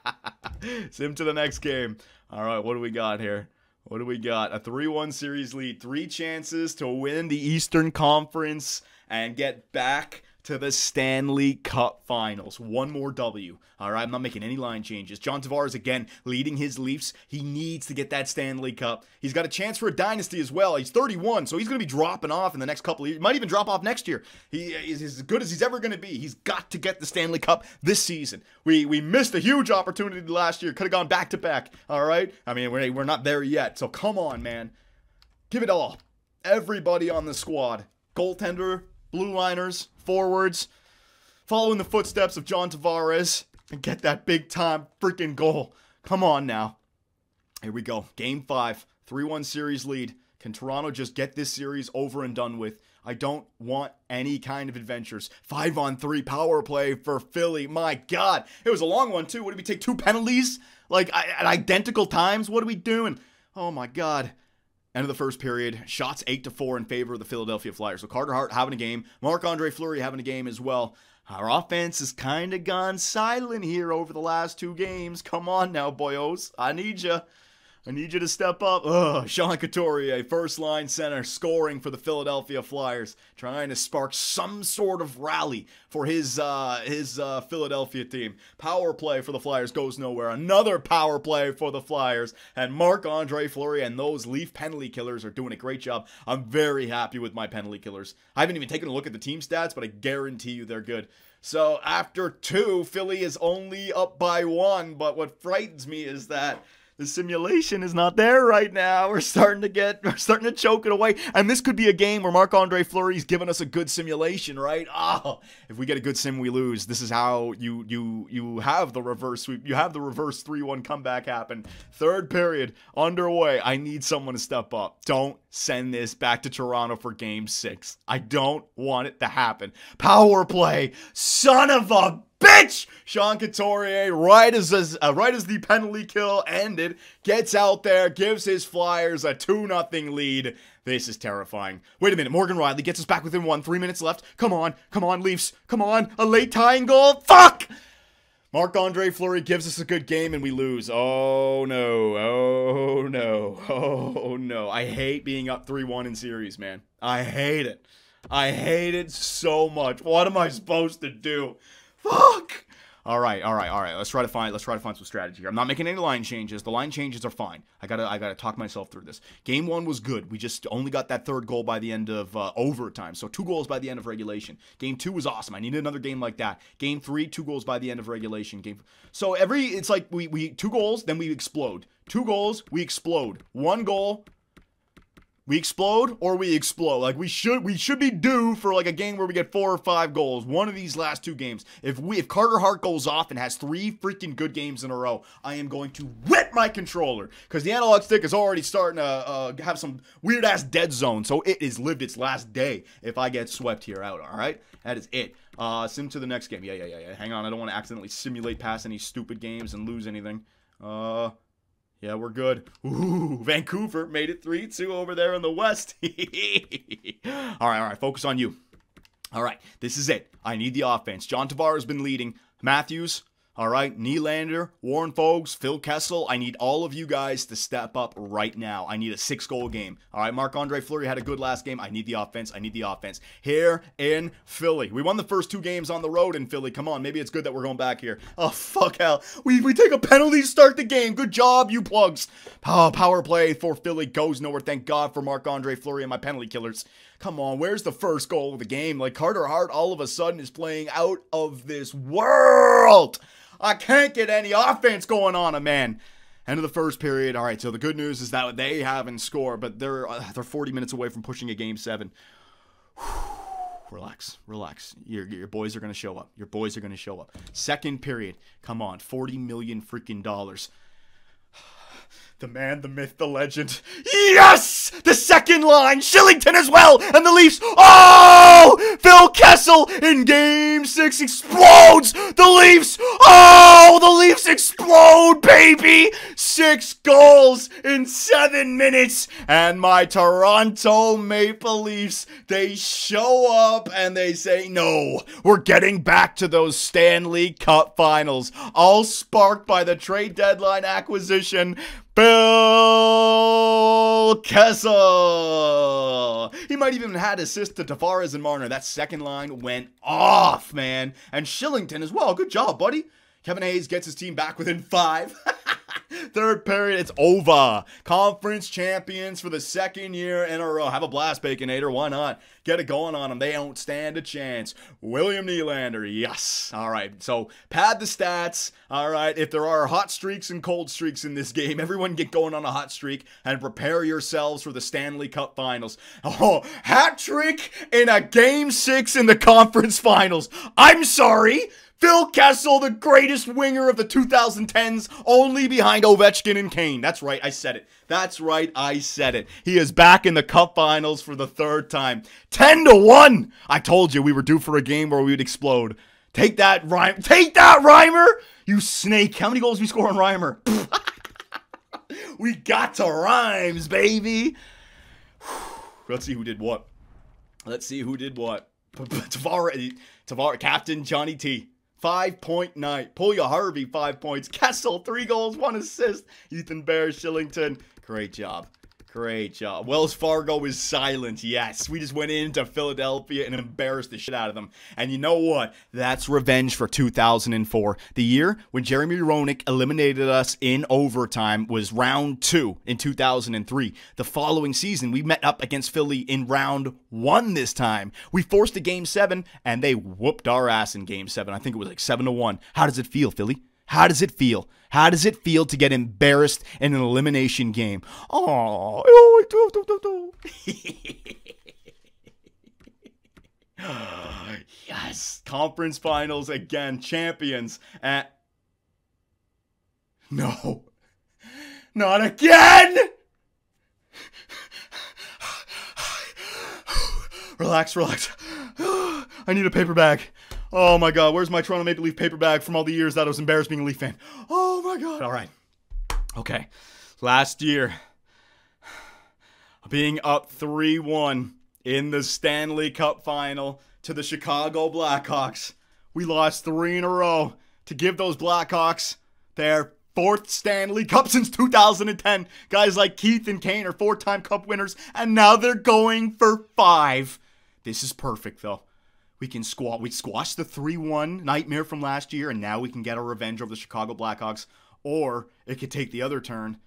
Sim to the next game. All right, what do we got here? What do we got? A 3-1 series lead. 3 chances to win the Eastern Conference and get back to the Stanley Cup Finals. 1 more W. All right, I'm not making any line changes. John Tavares, again, leading his Leafs. He needs to get that Stanley Cup. He's got a chance for a dynasty as well. He's 31, so he's going to be dropping off in the next couple of years. He might even drop off next year. He is as good as he's ever going to be. He's got to get the Stanley Cup this season. We missed a huge opportunity last year. Could have gone back-to-back, all right? I mean, we're not there yet, so come on, man. Give it all. Everybody on the squad. Goaltender, blue liners, forwards, follow in the footsteps of John Tavares and get that big time freaking goal. Come on now. Here we go. Game 5, 3-1 series lead. Can Toronto just get this series over and done with? I don't want any kind of adventures. 5-on-3 power play for Philly. My God. It was a long one too. What did we take? 2 penalties? Like at identical times? What are we doing? Oh my God. End of the first period. Shots 8-4 in favor of the Philadelphia Flyers. So Carter Hart having a game. Marc-Andre Fleury having a game as well. Our offense has kind of gone silent here over the last 2 games. Come on now, boyos. I need you. I need you to step up. Sean Couturier, first-line center, scoring for the Philadelphia Flyers, trying to spark some sort of rally for his Philadelphia team. Power play for the Flyers goes nowhere. Another power play for the Flyers, and Marc-Andre Fleury and those Leaf penalty killers are doing a great job. I'm very happy with my penalty killers. I haven't even taken a look at the team stats, but I guarantee you they're good. So after 2, Philly is only up by 1, but what frightens me is that The simulation is not there right now. We're starting to choke it away. And this could be a game where Marc-Andre Fleury's giving us a good simulation, right? Oh, if we get a good sim, we lose. This is how you have the reverse sweep. You have the reverse 3-1 comeback happen. Third period underway. I need someone to step up. Don't send this back to Toronto for game 6. I don't want it to happen. Power play. Son of a bitch! Sean Couturier, right as the penalty kill ended, gets out there, gives his Flyers a 2-0 lead. This is terrifying. Wait a minute, Morgan Rielly gets us back within 1. 3 minutes left. Come on, Leafs. Come on, a late tying goal. Fuck! Marc-Andre Fleury gives us a good game and we lose. Oh no, oh no, oh no. I hate being up 3-1 in series, man. I hate it. I hate it so much. What am I supposed to do? Fuck! All right. Let's try to find some strategy here. I'm not making any line changes. The line changes are fine. I gotta talk myself through this. Game 1 was good. We just only got that third goal by the end of overtime. So 2 goals by the end of regulation. Game 2 was awesome. I needed another game like that. Game 3, 2 goals by the end of regulation. So it's like we 2 goals, then we explode. 2 goals, we explode. 1 goal, we explode or we explode. Like we should be due for like a game where we get 4 or 5 goals. One of these last 2 games. If Carter Hart goes off and has 3 freaking good games in a row, I am going to whip my controller because the analog stick is already starting to have some weird ass dead zone. So it has lived its last day if I get swept here out. All right, that is it. Sim to the next game. Yeah. Hang on, I don't want to accidentally simulate past any stupid games and lose anything. Yeah, we're good. Ooh, Vancouver made it 3-2 over there in the West. All right, focus on you. All right, this is it. I need the offense. John Tavares has been leading. Matthews, all right, Nylander, Warren Foeg's, Phil Kessel. I need all of you guys to step up right now. I need a 6-goal game. All right, Marc-Andre Fleury had a good last game. I need the offense. Here in Philly. We won the first 2 games on the road in Philly. Come on, maybe it's good that we're going back here. Oh, fuck hell. We take a penalty to start the game. Good job, you plugs. Oh, power play for Philly goes nowhere. Thank God for Marc-Andre Fleury and my penalty killers. Come on, where's the first goal of the game? Like, Carter Hart all of a sudden is playing out of this world. I can't get any offense going on, man. End of the first period. All right, so the good news is that they haven't scored, but they're 40 minutes away from pushing a game 7. Relax. Your boys are going to show up. Second period. Come on, $40 million freaking dollars. The man, the myth, the legend. Yes! The second line. Shillington as well. And the Leafs. Oh! Phil Kessel in game 6 explodes. The Leafs. Oh! The Leafs explode, baby. 6 goals in 7 minutes. And my Toronto Maple Leafs, they show up and they say, no, we're getting back to those Stanley Cup finals. All sparked by the trade deadline acquisition. Phil Kessel. He might even had assist to Tavares and Marner. That second line went off, man. And Shillington as well. Good job, buddy. Kevin Hayes gets his team back within 5. Third period, it's over. Conference champions for the 2nd year in a row. Have a blast, Baconator. Why not? Get it going on them. They don't stand a chance. William Nylander, yes. All right, so pad the stats. All right, if there are hot streaks and cold streaks in this game, everyone get going on a hot streak and prepare yourselves for the Stanley Cup Finals. Oh, hat trick in a game 6 in the conference finals. I'm sorry. Phil Kessel, the greatest winger of the 2010s, only behind Ovechkin and Kane. That's right, I said it. He is back in the Cup Finals for the 3rd time. 10-1! I told you we were due for a game where we would explode. Take that, Reimer! You snake. How many goals we score on Reimer? We got to Rhymes, baby! Let's see who did what. Tavares, Captain Johnny T. 5.9. Pulya Harvey, 5 points. Kessel, 3 goals, 1 assist. Ethan Bear, Shillington. Great job. Wells Fargo is silent. Yes, we just went into Philadelphia and embarrassed the shit out of them. And you know what? That's revenge for 2004. The year when Jeremy Roenick eliminated us in overtime was round 2 in 2003. The following season, we met up against Philly in round 1 this time. We forced a game 7, and they whooped our ass in game 7. I think it was like 7-1. How does it feel, Philly? How does it feel? How does it feel to get embarrassed in an elimination game? Oh, yes, conference finals again, champions. No, not again. Relax. I need a paper bag. Oh my God, where's my Toronto Maple Leaf paper bag from all the years that I was embarrassed being a Leaf fan? Oh my God. All right. Okay. Last year, being up 3-1 in the Stanley Cup final to the Chicago Blackhawks, we lost 3 in a row to give those Blackhawks their 4th Stanley Cup since 2010. Guys like Keith and Kane are 4-time Cup winners, and now they're going for 5. This is perfect, though. We squashed the 3-1 nightmare from last year, and now we can get our revenge over the Chicago Blackhawks. Or it could take the other turn.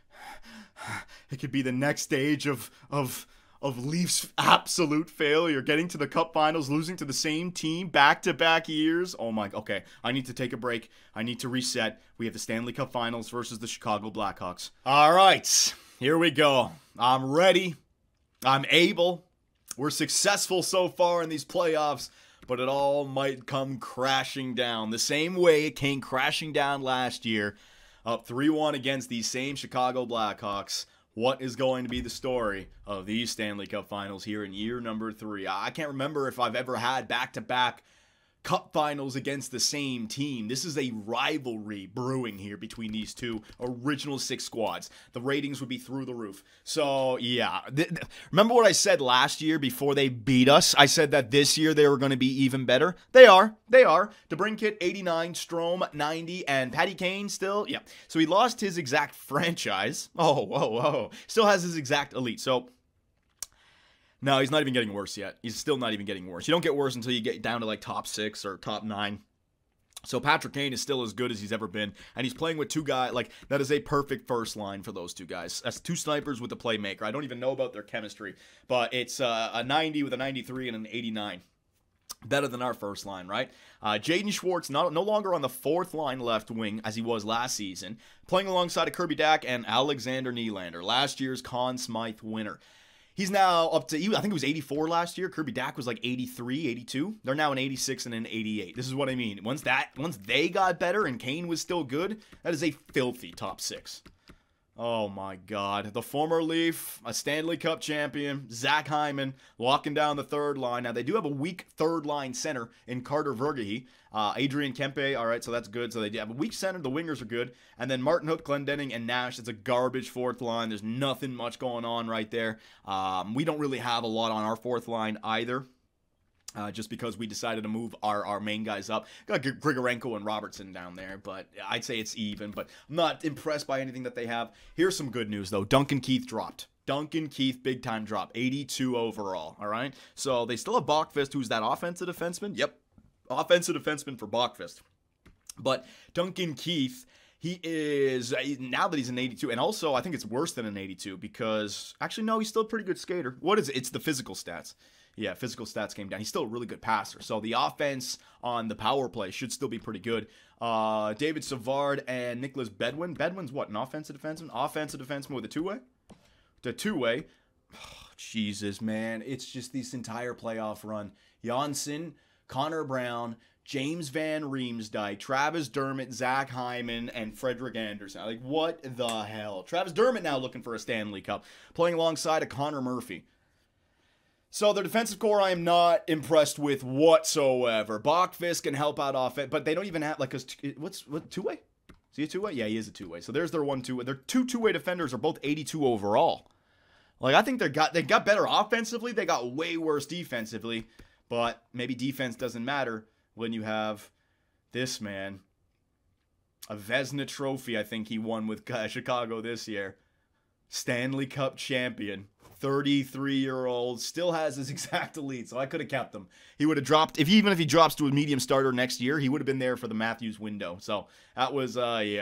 It could be the next stage of Leafs' absolute failure, getting to the Cup Finals, losing to the same team back-to-back years. Oh my, okay, I need to take a break. I need to reset. We have the Stanley Cup Finals versus the Chicago Blackhawks. All right, here we go. I'm ready. I'm able. We're successful so far in these playoffs, but it all might come crashing down. The same way it came crashing down last year, up 3-1 against these same Chicago Blackhawks. What is going to be the story of these Stanley Cup Finals here in year number 3? I can't remember if I've ever had back-to-back Cup Finals against the same team. This is a rivalry brewing here between these two original 6 squads. The ratings would be through the roof. So, yeah. Remember what I said last year before they beat us? I said that this year they were going to be even better. They are. DeBrincat, 89, Strome, 90, and Patty Kane still. Yeah. So he lost his exact franchise. Oh. Still has his exact elite. So, no, he's not even getting worse yet. He's still not even getting worse. You don't get worse until you get down to like top 6 or top 9. So Patrick Kane is still as good as he's ever been. And he's playing with 2 guys. Like, that is a perfect first line for those 2 guys. That's 2 snipers with a playmaker. I don't even know about their chemistry. But it's a 90 with a 93 and an 89. Better than our first line, right? Jaden Schwartz no longer on the 4th line left wing as he was last season. Playing alongside of Kirby Dach and Alexander Nylander. Last year's Conn Smythe winner. He's now up to, I think it was 84 last year. Kirby Dach was like 83, 82. They're now an 86 and an 88. This is what I mean. Once they got better and Kane was still good, that is a filthy top 6. Oh my God. The former Leaf, a Stanley Cup champion, Zach Hyman, locking down the 3rd line. Now, they do have a weak 3rd line center in Carter Vergey. Adrian Kempe, all right, so that's good. So they have a weak center. The wingers are good. And then Martin Hook, Glendening, and Nash. It's a garbage 4th line. There's nothing much going on right there. We don't really have a lot on our 4th line either. Just because we decided to move our main guys up. Got Grigorenko and Robertson down there, but I'd say it's even. But I'm not impressed by anything that they have. Here's some good news, though. Duncan Keith dropped. Duncan Keith, big-time drop. 82 overall, all right? So they still have Bachfist, who's that offensive defenseman. Yep, offensive defenseman for Bachfist. But Duncan Keith, he is, now that he's an 82, and also I think it's worse than an 82 because, actually, no, he's still a pretty good skater. What is it? It's the physical stats. Yeah, physical stats came down. He's still a really good passer. So the offense on the power play should still be pretty good. David Savard and Nicholas Bedwin. Bedwin's what, an offensive defenseman? Offensive defenseman with a 2-way? The 2-way. Oh, Jesus, man. It's just this entire playoff run. Janssen, Connor Brown, James Van Riemsdyk, Travis Dermott, Zach Hyman, and Frederick Anderson. Like, what the hell? Travis Dermott now looking for a Stanley Cup. Playing alongside of Connor Murphy. So their defensive core I am not impressed with whatsoever. Bachfist can help out off it, but they don't even have like what 2-way? Is he a 2-way? Yeah, he is a 2-way. So there's their 1-2. Their 2 2-way defenders are both 82 overall. Like I think they got better offensively. They got way worse defensively, but maybe defense doesn't matter when you have this man. A Vezina Trophy, I think he won with Chicago this year. Stanley Cup champion. 33-year-old, still has his exact elite, so I could have kept him. He would have dropped, even if he drops to a medium starter next year, he would have been there for the Matthews window. So that was,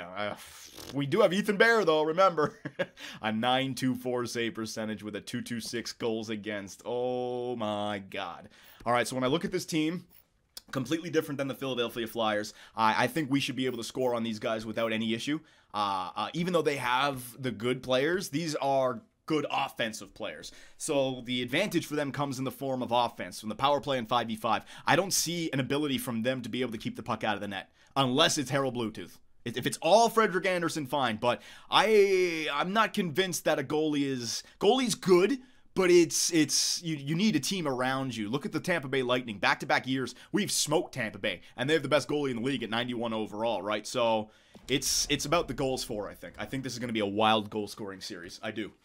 we do have Ethan Bear, though, remember. A .924 save percentage with a .226 goals against. Oh, my God. All right, so when I look at this team, Completely different than the Philadelphia Flyers. I think we should be able to score on these guys without any issue. Even though they have the good players, these are good offensive players. So the advantage for them comes in the form of offense. From the power play and 5v5, I don't see an ability from them to be able to keep the puck out of the net. Unless it's Harold Bluetooth. If it's all Frederik Andersen, fine. But I'm not convinced that a goalie's good. But you need a team around you. Look at the Tampa Bay Lightning. Back-to-back years, we've smoked Tampa Bay. And they have the best goalie in the league at 91 overall, right? So it's about the goals for, I think. I think this is going to be a wild goal-scoring series. I do.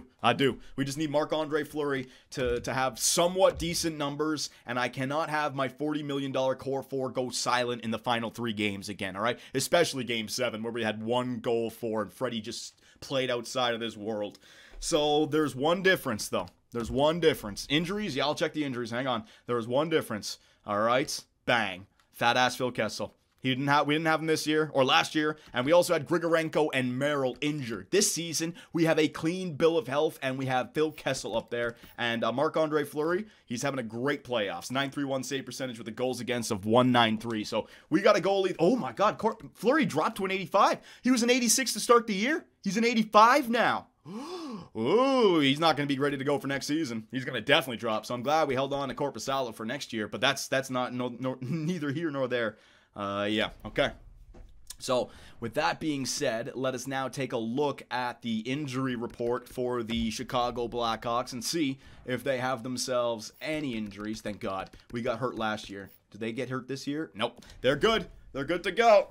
We just need Marc-Andre Fleury to have somewhat decent numbers. And I cannot have my $40 million core four go silent in the final 3 games again, all right? Especially Game 7, where we had 1 goal for and Freddie just played outside of this world. So there's one difference, though. There's one difference. Injuries? Yeah, I'll check the injuries. Hang on. There was one difference. All right? Bang. Fat-ass Phil Kessel. We didn't have him this year or last year, and we also had Grigorenko and Merrill injured. This season, we have a clean bill of health, and we have Phil Kessel up there. And Marc-Andre Fleury, he's having a great playoffs. .931 save percentage with the goals against of .193. So we got a goalie. Oh, my God. Fleury dropped to an 85. He was an 86 to start the year. He's an 85 now. Ooh, he's not going to be ready to go for next season. He's going to definitely drop. So I'm glad we held on to Korpisalo for next year. But that's not neither here nor there. Yeah, okay. So with that being said, let us now take a look at the injury report for the Chicago Blackhawks and see if they have themselves any injuries. Thank God. We got hurt last year. Did they get hurt this year? Nope. They're good. They're good to go.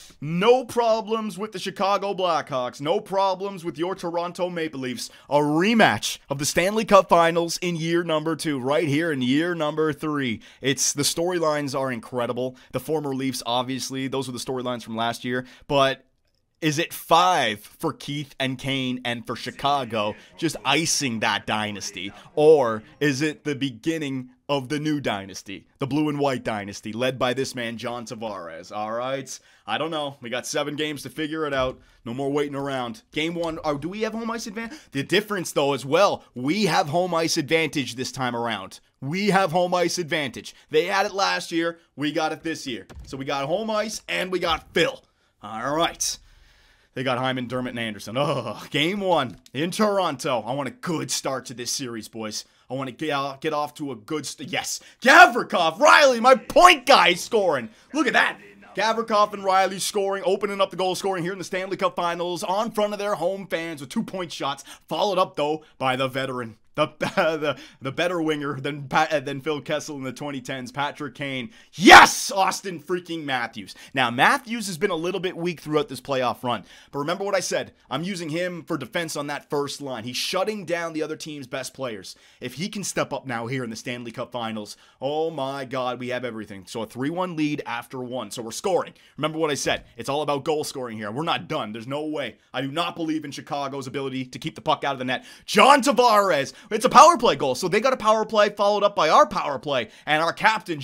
No problems with the Chicago Blackhawks. No problems with your Toronto Maple Leafs. A rematch of the Stanley Cup Finals in year number 2, right here in year number 3. The storylines are incredible. The former Leafs, obviously, those were the storylines from last year. But is it 5 for Keith and Kane and for Chicago, just icing that dynasty? Or is it the beginning of the new dynasty, the blue and white dynasty, led by this man, John Tavares? All right. I don't know. We got 7 games to figure it out. No more waiting around. Game 1. Do we have home ice advantage? The difference, though, as well, we have home ice advantage this time around. We have home ice advantage. They had it last year. We got it this year. So we got home ice and we got Phil. All right. They got Hyman, Dermott, and Anderson. Oh, Game 1 in Toronto. I want a good start to this series, boys. I want to get off to a good yes. Gavrikov, Riley, my point guy scoring. Look at that. Gavrikov and Riley scoring, opening up the goal scoring here in the Stanley Cup Finals on front of their home fans with 2-point shots. Followed up, though, by the veteran. The better winger than Phil Kessel in the 2010s, Patrick Kane. Yes, Austin freaking Matthews. Now, Matthews has been a little bit weak throughout this playoff run. But remember what I said. I'm using him for defense on that first line. He's shutting down the other team's best players. If he can step up now here in the Stanley Cup Finals, oh my God, we have everything. So a 3-1 lead after 1. So we're scoring. Remember what I said. It's all about goal scoring here. We're not done. There's no way. I do not believe in Chicago's ability to keep the puck out of the net. John Tavares. It's a power play goal. So they got a power play followed up by our power play. And our captain,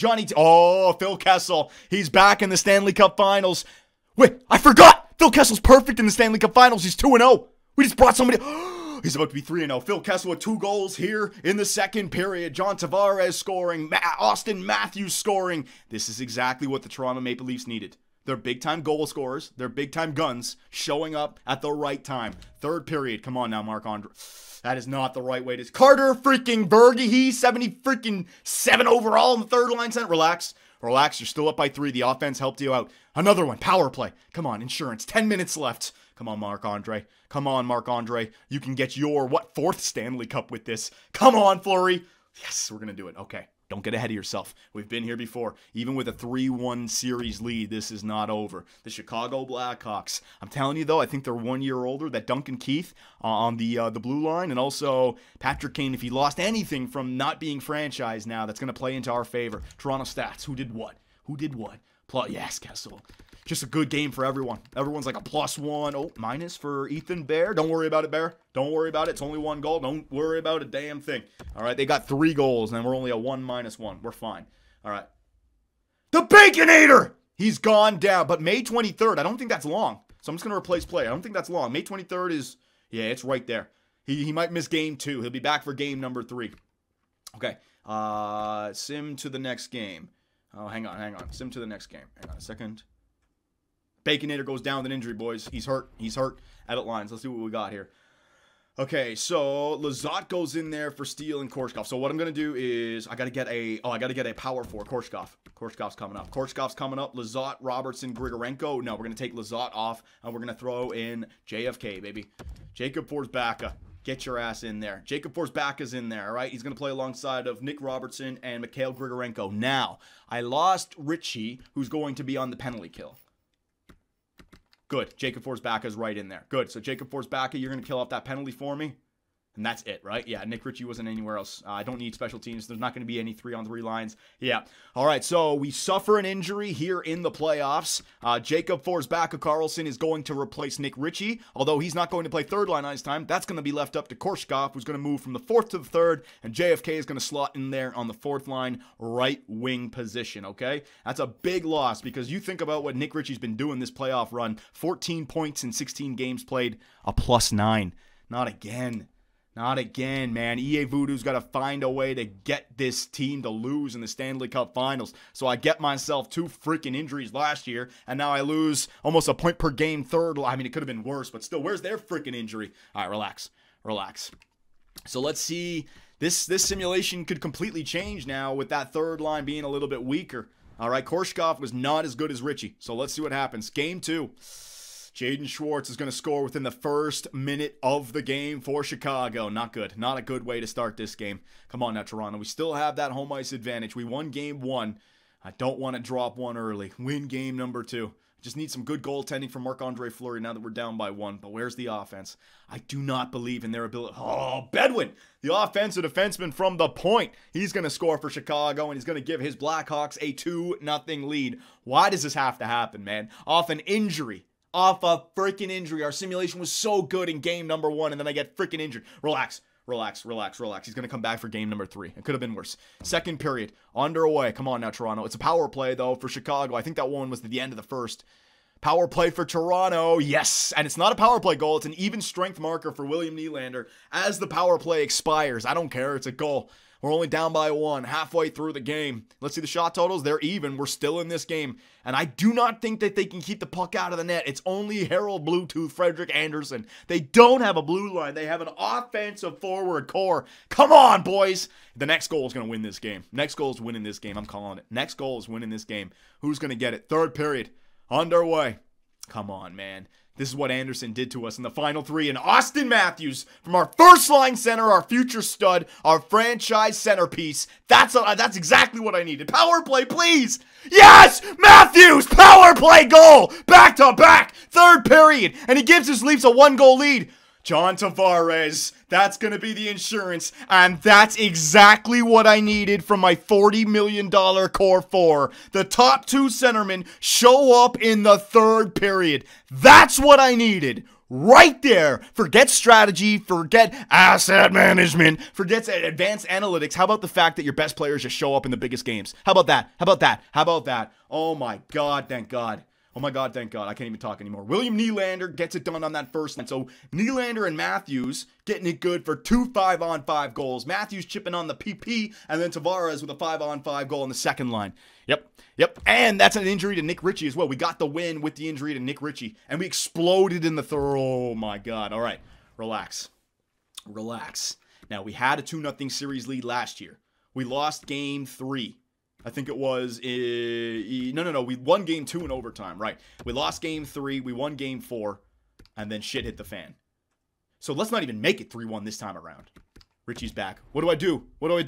Phil Kessel. He's back in the Stanley Cup Finals. Wait, I forgot. Phil Kessel's perfect in the Stanley Cup Finals. He's 2-0. We just brought somebody. He's about to be 3-0. Phil Kessel with 2 goals here in the second period. John Tavares scoring. Austin Matthews scoring. This is exactly what the Toronto Maple Leafs needed. They're big-time goal scorers. They're big-time guns showing up at the right time. Third period. Come on now, Marc-Andre. That is not the right way to... Carter freaking Verghese, 77 overall in the third line center. Relax. Relax. You're still up by 3. The offense helped you out. Another one. Power play. Come on. Insurance. 10 minutes left. Come on, Marc-Andre. Come on, Marc-Andre. You can get your, 4th Stanley Cup with this. Come on, Fleury. Yes, we're going to do it. Okay. Don't get ahead of yourself. We've been here before. Even with a 3-1 series lead, this is not over. The Chicago Blackhawks. I'm telling you, though, I think they're 1 year older. That Duncan Keith on the blue line, and also Patrick Kane, if he lost anything from not being franchised now, that's going to play into our favor. Toronto stats. Who did what? Yes, Kessel. Just a good game for everyone. Everyone's like a +1. Oh, minus for Ethan Bear. Don't worry about it, Bear. Don't worry about it. It's only 1 goal. Don't worry about a damn thing. All right, they got 3 goals, and we're only a 1-1. We're fine. All right. The Baconator! He's gone down. But May 23rd, I don't think that's long. So I'm just going to replace play. I don't think that's long. May 23rd is, yeah, it's right there. He might miss game 2. He'll be back for game number 3. Okay. Sim to the next game. Oh, hang on. Sim to the next game. Hang on a second. Baconator goes down with an injury, boys. He's hurt. Edit lines. Let's see what we got here. Okay, so Lizotte goes in there for Steele and Korshkov. So what I'm going to do is I got to get a power for Korshkov. Korshkov's coming up. Lizotte, Robertson, Grigorenko. No, we're going to take Lizotte off, and we're going to throw in JFK, baby. Jacob Forsbacka. Get your ass in there. Jacob Forsbacka's in there, all right? He's going to play alongside of Nick Robertson and Mikhail Grigorenko. Now, I lost Richie, who's going to be on the penalty kill. Good. Jacob Forsbacka's right in there. Good. So Jacob Forsbacka, you're going to kill off that penalty for me. And that's it, right? Yeah, Nick Ritchie wasn't anywhere else. I don't need special teams. There's not going to be any 3-on-3 lines. Yeah. All right, so we suffer an injury here in the playoffs. Jacob Forsbacka Carlson is going to replace Nick Ritchie, although he's not going to play third line ice time. That's going to be left up to Korshkov, who's going to move from the fourth to the third, and JFK is going to slot in there on the fourth line right wing position, okay? That's a big loss because you think about what Nick Ritchie's been doing this playoff run. 14 points in 16 games played, a +9. Not again. Not again, man. EA Voodoo's got to find a way to get this team to lose in the Stanley Cup Finals. So I get myself 2 freaking injuries last year, and now I lose almost a point per game third. I mean, it could have been worse, but still, where's their freaking injury? All right, relax. So let's see. This simulation could completely change now with that third line being a little bit weaker. All right, Korshkov was not as good as Ritchie. So let's see what happens. Game 2. Jaden Schwartz is going to score within the first minute of the game for Chicago. Not good. Not a good way to start this game. Come on now, Toronto. We still have that home ice advantage. We won game 1. I don't want to drop one early. Win game number 2. Just need some good goaltending from Marc-Andre Fleury now that we're down by 1. But where's the offense? I do not believe in their ability. Oh, Bedwin, the offensive defenseman from the point. He's going to score for Chicago, and he's going to give his Blackhawks a 2-0 lead. Why does this have to happen, man? Off an injury. Off a freaking injury. Our simulation was so good in game number 1, and then I get freaking injured. Relax. He's going to come back for game number 3. It could have been worse. Second period. Underway. Come on now, Toronto. It's a power play, though, for Chicago. I think that one was at the end of the first. Power play for Toronto. Yes. And it's not a power play goal. It's an even strength marker for William Nylander as the power play expires. I don't care. It's a goal. We're only down by 1 halfway through the game. Let's see the shot totals. They're even. We're still in this game. And I do not think that they can keep the puck out of the net. It's only Harold Bluetooth, Frederick Anderson. They don't have a blue line. They have an offensive forward core. Come on, boys. The next goal is going to win this game. Next goal is winning this game. I'm calling it. Next goal is winning this game. Who's going to get it? Third period. Underway. Come on, man. This is what Anderson did to us in the final 3. And Austin Matthews from our first line center, our future stud, our franchise centerpiece. That's exactly what I needed. Power play, please. Yes! Matthews! Power play goal! Back to back. Third period. And he gives his Leafs a 1-goal lead. John Tavares, that's going to be the insurance, and that's exactly what I needed from my $40 million core 4. The top 2 centermen show up in the third period. That's what I needed. Right there. Forget strategy, forget asset management, forget advanced analytics. How about the fact that your best players just show up in the biggest games? How about that? Oh my God, thank God. Oh my God, thank God. I can't even talk anymore. William Nylander gets it done on that first line. So Nylander and Matthews getting it good for 2 5-on-5 goals. Matthews chipping on the PP, and then Tavares with a 5-on-5 goal on the second line. Yep. And that's an injury to Nick Ritchie as well. We got the win with the injury to Nick Ritchie, and we exploded in the third. Oh my God. All right, relax. Now, we had a 2-0 series lead last year. We lost game 3. I think it was, no, we won game 2 in overtime, right. We lost game 3, we won game 4, and then shit hit the fan. So let's not even make it 3-1 this time around. Richie's back. What do I do?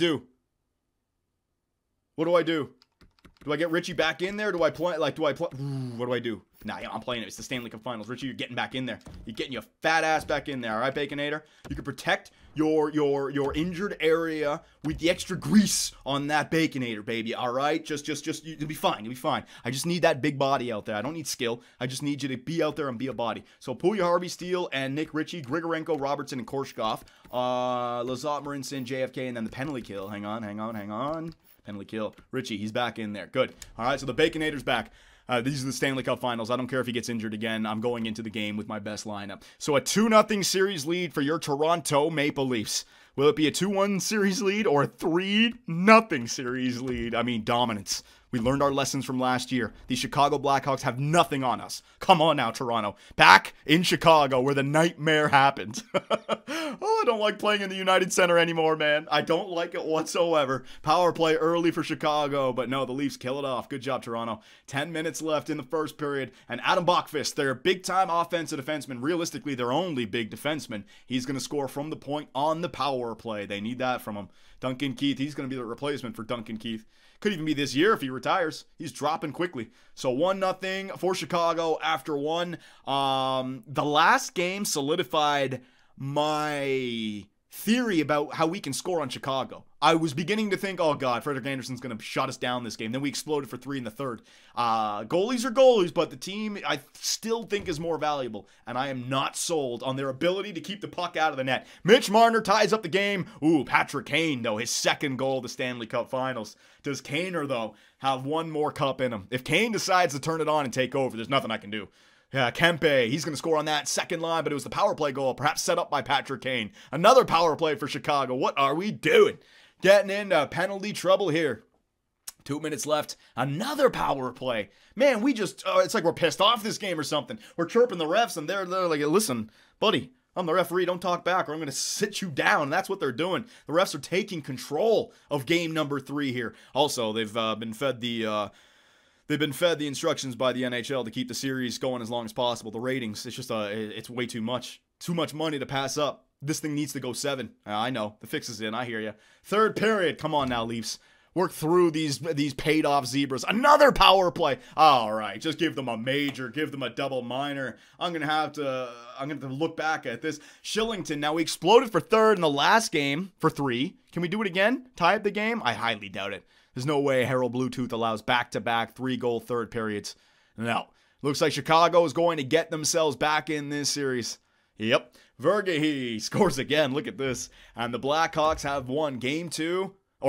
Do I get Richie back in there? Do I play, what do I do? Nah, I'm playing it. It's the Stanley Cup Finals. Richie, you're getting back in there. You're getting your fat ass back in there, all right, Baconator? You can protect your injured area with the extra grease on that Baconator, baby, all right? Just, you'll be fine. I just need that big body out there. I don't need skill. I just need you to be out there and be a body. So Puya Harvey, Steele, and Nick Ritchie, Grigorenko, Robertson, and Korshkov, Lizotte, Marinson, JFK, and then the penalty kill. Hang on. Penalty kill. Richie, he's back in there. Good. All right, so the Baconator's back. These are the Stanley Cup Finals. I don't care if he gets injured again. I'm going into the game with my best lineup. So a 2-0 series lead for your Toronto Maple Leafs. Will it be a 2-1 series lead or a 3-0 series lead? I mean, dominance. We learned our lessons from last year. The Chicago Blackhawks have nothing on us. Come on now, Toronto. Back in Chicago where the nightmare happened. Oh, I don't like playing in the United Center anymore, man. I don't like it whatsoever. Power play early for Chicago, but no, the Leafs kill it off. Good job, Toronto. 10 minutes left in the first period, and Adam Bachfist, their big-time offensive defenseman, realistically their only big defenseman, he's going to score from the point on the power play. They need that from him. Duncan Keith, he's going to be the replacement for Duncan Keith. Could even be this year if he retires. He's dropping quickly. So 1-0 for Chicago after one. The last game solidified my theory about how we can score on Chicago. I was beginning to think, oh God, Frederik Andersen's going to shut us down this game. Then we exploded for 3 in the third. Goalies are goalies, but the team I still think is more valuable. And I am not sold on their ability to keep the puck out of the net. Mitch Marner ties up the game. Ooh, Patrick Kane, though, his second goal of the Stanley Cup Finals. Does Kaner, though, have one more cup in him? If Kane decides to turn it on and take over, there's nothing I can do. Yeah, Kempe, he's going to score on that second line, but it was the power play goal, perhaps set up by Patrick Kane. Another power play for Chicago. What are we doing? Getting into penalty trouble here. 2 minutes left. Another power play. Man, we just, it's like we're pissed off this game or something. We're chirping the refs, and they're like, listen, buddy, I'm the referee, don't talk back or I'm going to sit you down. And that's what they're doing. The refs are taking control of game number 3 here. Also, they've been fed the instructions by the NHL to keep the series going as long as possible. The ratings, it's just it's way too much. Too much money to pass up. This thing needs to go 7. I know. The fix is in. I hear you. Third period. Come on now, Leafs. Work through these paid off zebras. Another power play. All right, just give them a major, give them a double minor. I'm gonna have to look back at this. Shillington. Now we exploded for 3rd in the last game for 3. Can we do it again? Tie up the game? I highly doubt it. There's no way Harold Bluetooth allows back-to-back 3-goal third periods. No. Looks like Chicago is going to get themselves back in this series. Yep. Vergehe scores again. Look at this. And the Blackhawks have won game 3,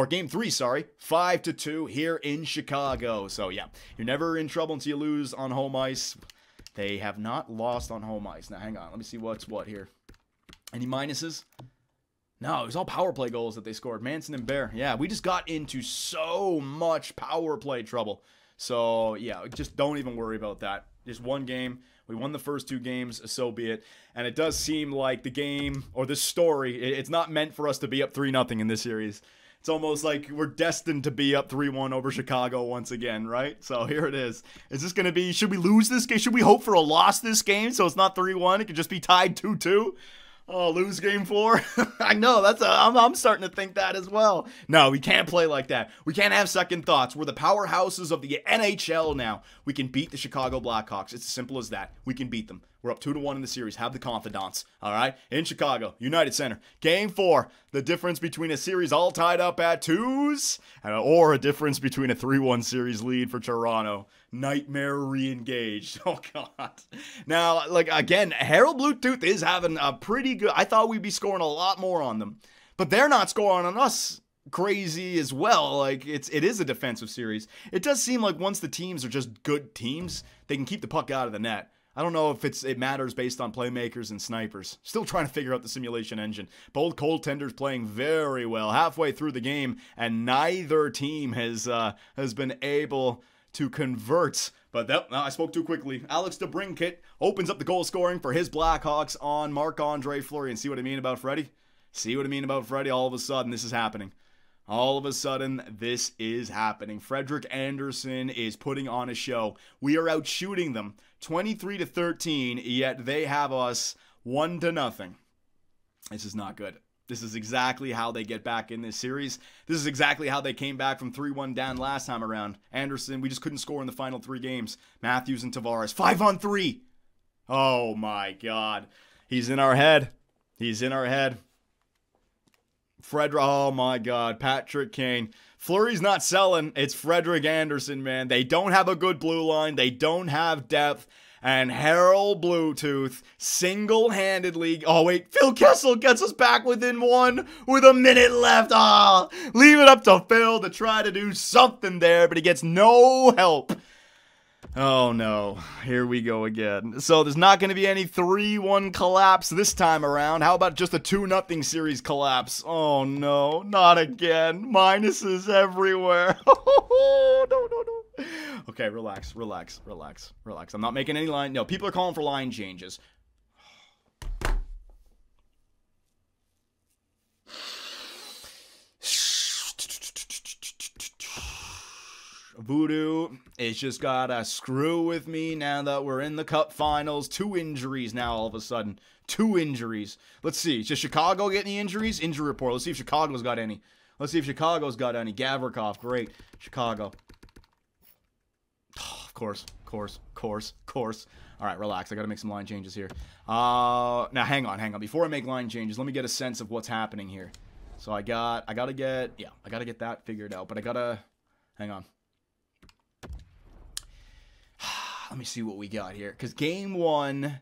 5-2 here in Chicago. So, yeah, you're never in trouble until you lose on home ice. They have not lost on home ice. Now, hang on. Let me see what's what here. Any minuses? No, it was all power play goals that they scored. Manson and Bear. Yeah, we just got into so much power play trouble. So, yeah, just don't even worry about that. Just one game. We won the first 2 games, so be it. And it does seem like the game, or this story, it's not meant for us to be up 3-0 in this series. It's almost like we're destined to be up 3-1 over Chicago once again, right? So here it is. Is this going to be, should we lose this game? Should we hope for a loss this game so it's not 3-1? It could just be tied 2-2? Oh, lose game 4? I know, I'm starting to think that as well. No, we can't play like that. We can't have second thoughts. We're the powerhouses of the NHL now. We can beat the Chicago Blackhawks. It's as simple as that. We can beat them. We're up 2-1 in the series. Have the confidence. All right? In Chicago, United Center. Game 4. The difference between a series all tied up at 2s or a difference between a 3-1 series lead for Toronto. Nightmare re-engaged. Oh, God. Now, like, again, Harold Bluetooth is having a pretty good... I thought we'd be scoring a lot more on them. But they're not scoring on us crazy as well. Like, it is a defensive series. It does seem like once the teams are just good teams, they can keep the puck out of the net. I don't know if it matters based on playmakers and snipers. Still trying to figure out the simulation engine. Both goaltenders playing very well halfway through the game, and neither team has been able to convert. But I spoke too quickly. Alex DeBrincat opens up the goal scoring for his Blackhawks on Marc-Andre Fleury. And see what I mean about Freddie? See what I mean about Freddie? All of a sudden, this is happening. All of a sudden, this is happening. Frederik Andersen is putting on a show. We are out shooting them 23-13, yet they have us 1-0. This is not good. This is exactly how they get back in this series. This is exactly how they came back from 3-1 down last time around. Andersen, we just couldn't score in the final 3 games. Matthews and Tavares, 5-on-3. Oh, my God. He's in our head. He's in our head. Oh my God, Patrick Kane. Fleury's not selling. It's Frederik Andersen, man. They don't have a good blue line. They don't have depth. And Harold Bluetooth single-handedly... Oh, wait. Phil Kessel gets us back within 1 with a minute left. Leave it up to Phil to try to do something there, but he gets no help. Oh no, here we go again. So there's not going to be any 3-1 collapse this time around. How about just a 2-0 series collapse? Oh no, not again. Minuses everywhere. No. Okay, relax. I'm not making any line. No, people are calling for line changes. Voodoo is just gotta screw with me now that we're in the cup finals. 2 injuries now all of a sudden. 2 injuries. Let's see. Does Chicago get any injuries? Injury report. Let's see if Chicago's got any. Gavrikov. Great. Chicago. Oh, of course. All right, relax. I gotta make some line changes here. Now hang on. Before I make line changes, let me get a sense of what's happening here. So I gotta get that figured out. But I gotta, hang on. Let me see what we got here. Because game 1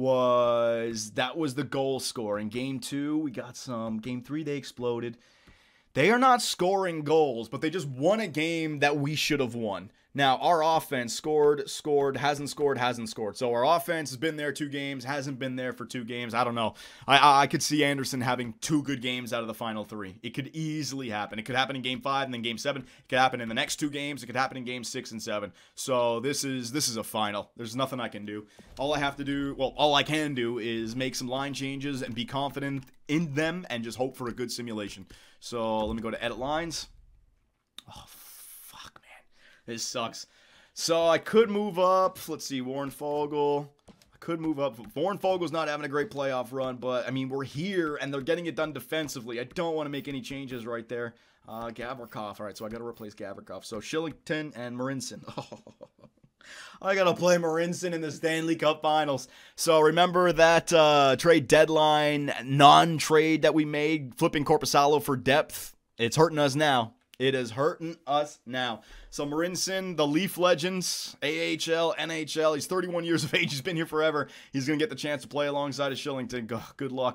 was the goal score. In game 2, we got some. Game 3, they exploded. They are not scoring goals, but they just won a game that we should have won. Now, our offense scored, hasn't scored. So our offense has been there 2 games, hasn't been there for 2 games. I don't know. I could see Anderson having 2 good games out of the final 3. It could easily happen. It could happen in game 5 and then game 7. It could happen in the next 2 games. It could happen in game 6 and 7. So this is a final. There's nothing I can do. All I can do is make some line changes and be confident in them and just hope for a good simulation. So let me go to edit lines. Oh, fuck, man. This sucks. So I could move up. Let's see, Warren Fogle. I could move up. Warren Fogle's not having a great playoff run, but, I mean, we're here, and they're getting it done defensively. I don't want to make any changes right there. Gavrikov. All right, so I got to replace Gavrikov. So Shillington and Marinson. I got to play Marinson in the Stanley Cup Finals. So remember that trade deadline non-trade that we made, flipping Korpisalo for depth? It's hurting us now. It is hurting us now. So Marinson, the Leaf Legends, AHL, NHL. He's 31 years of age. He's been here forever. He's going to get the chance to play alongside of Shillington. Good luck.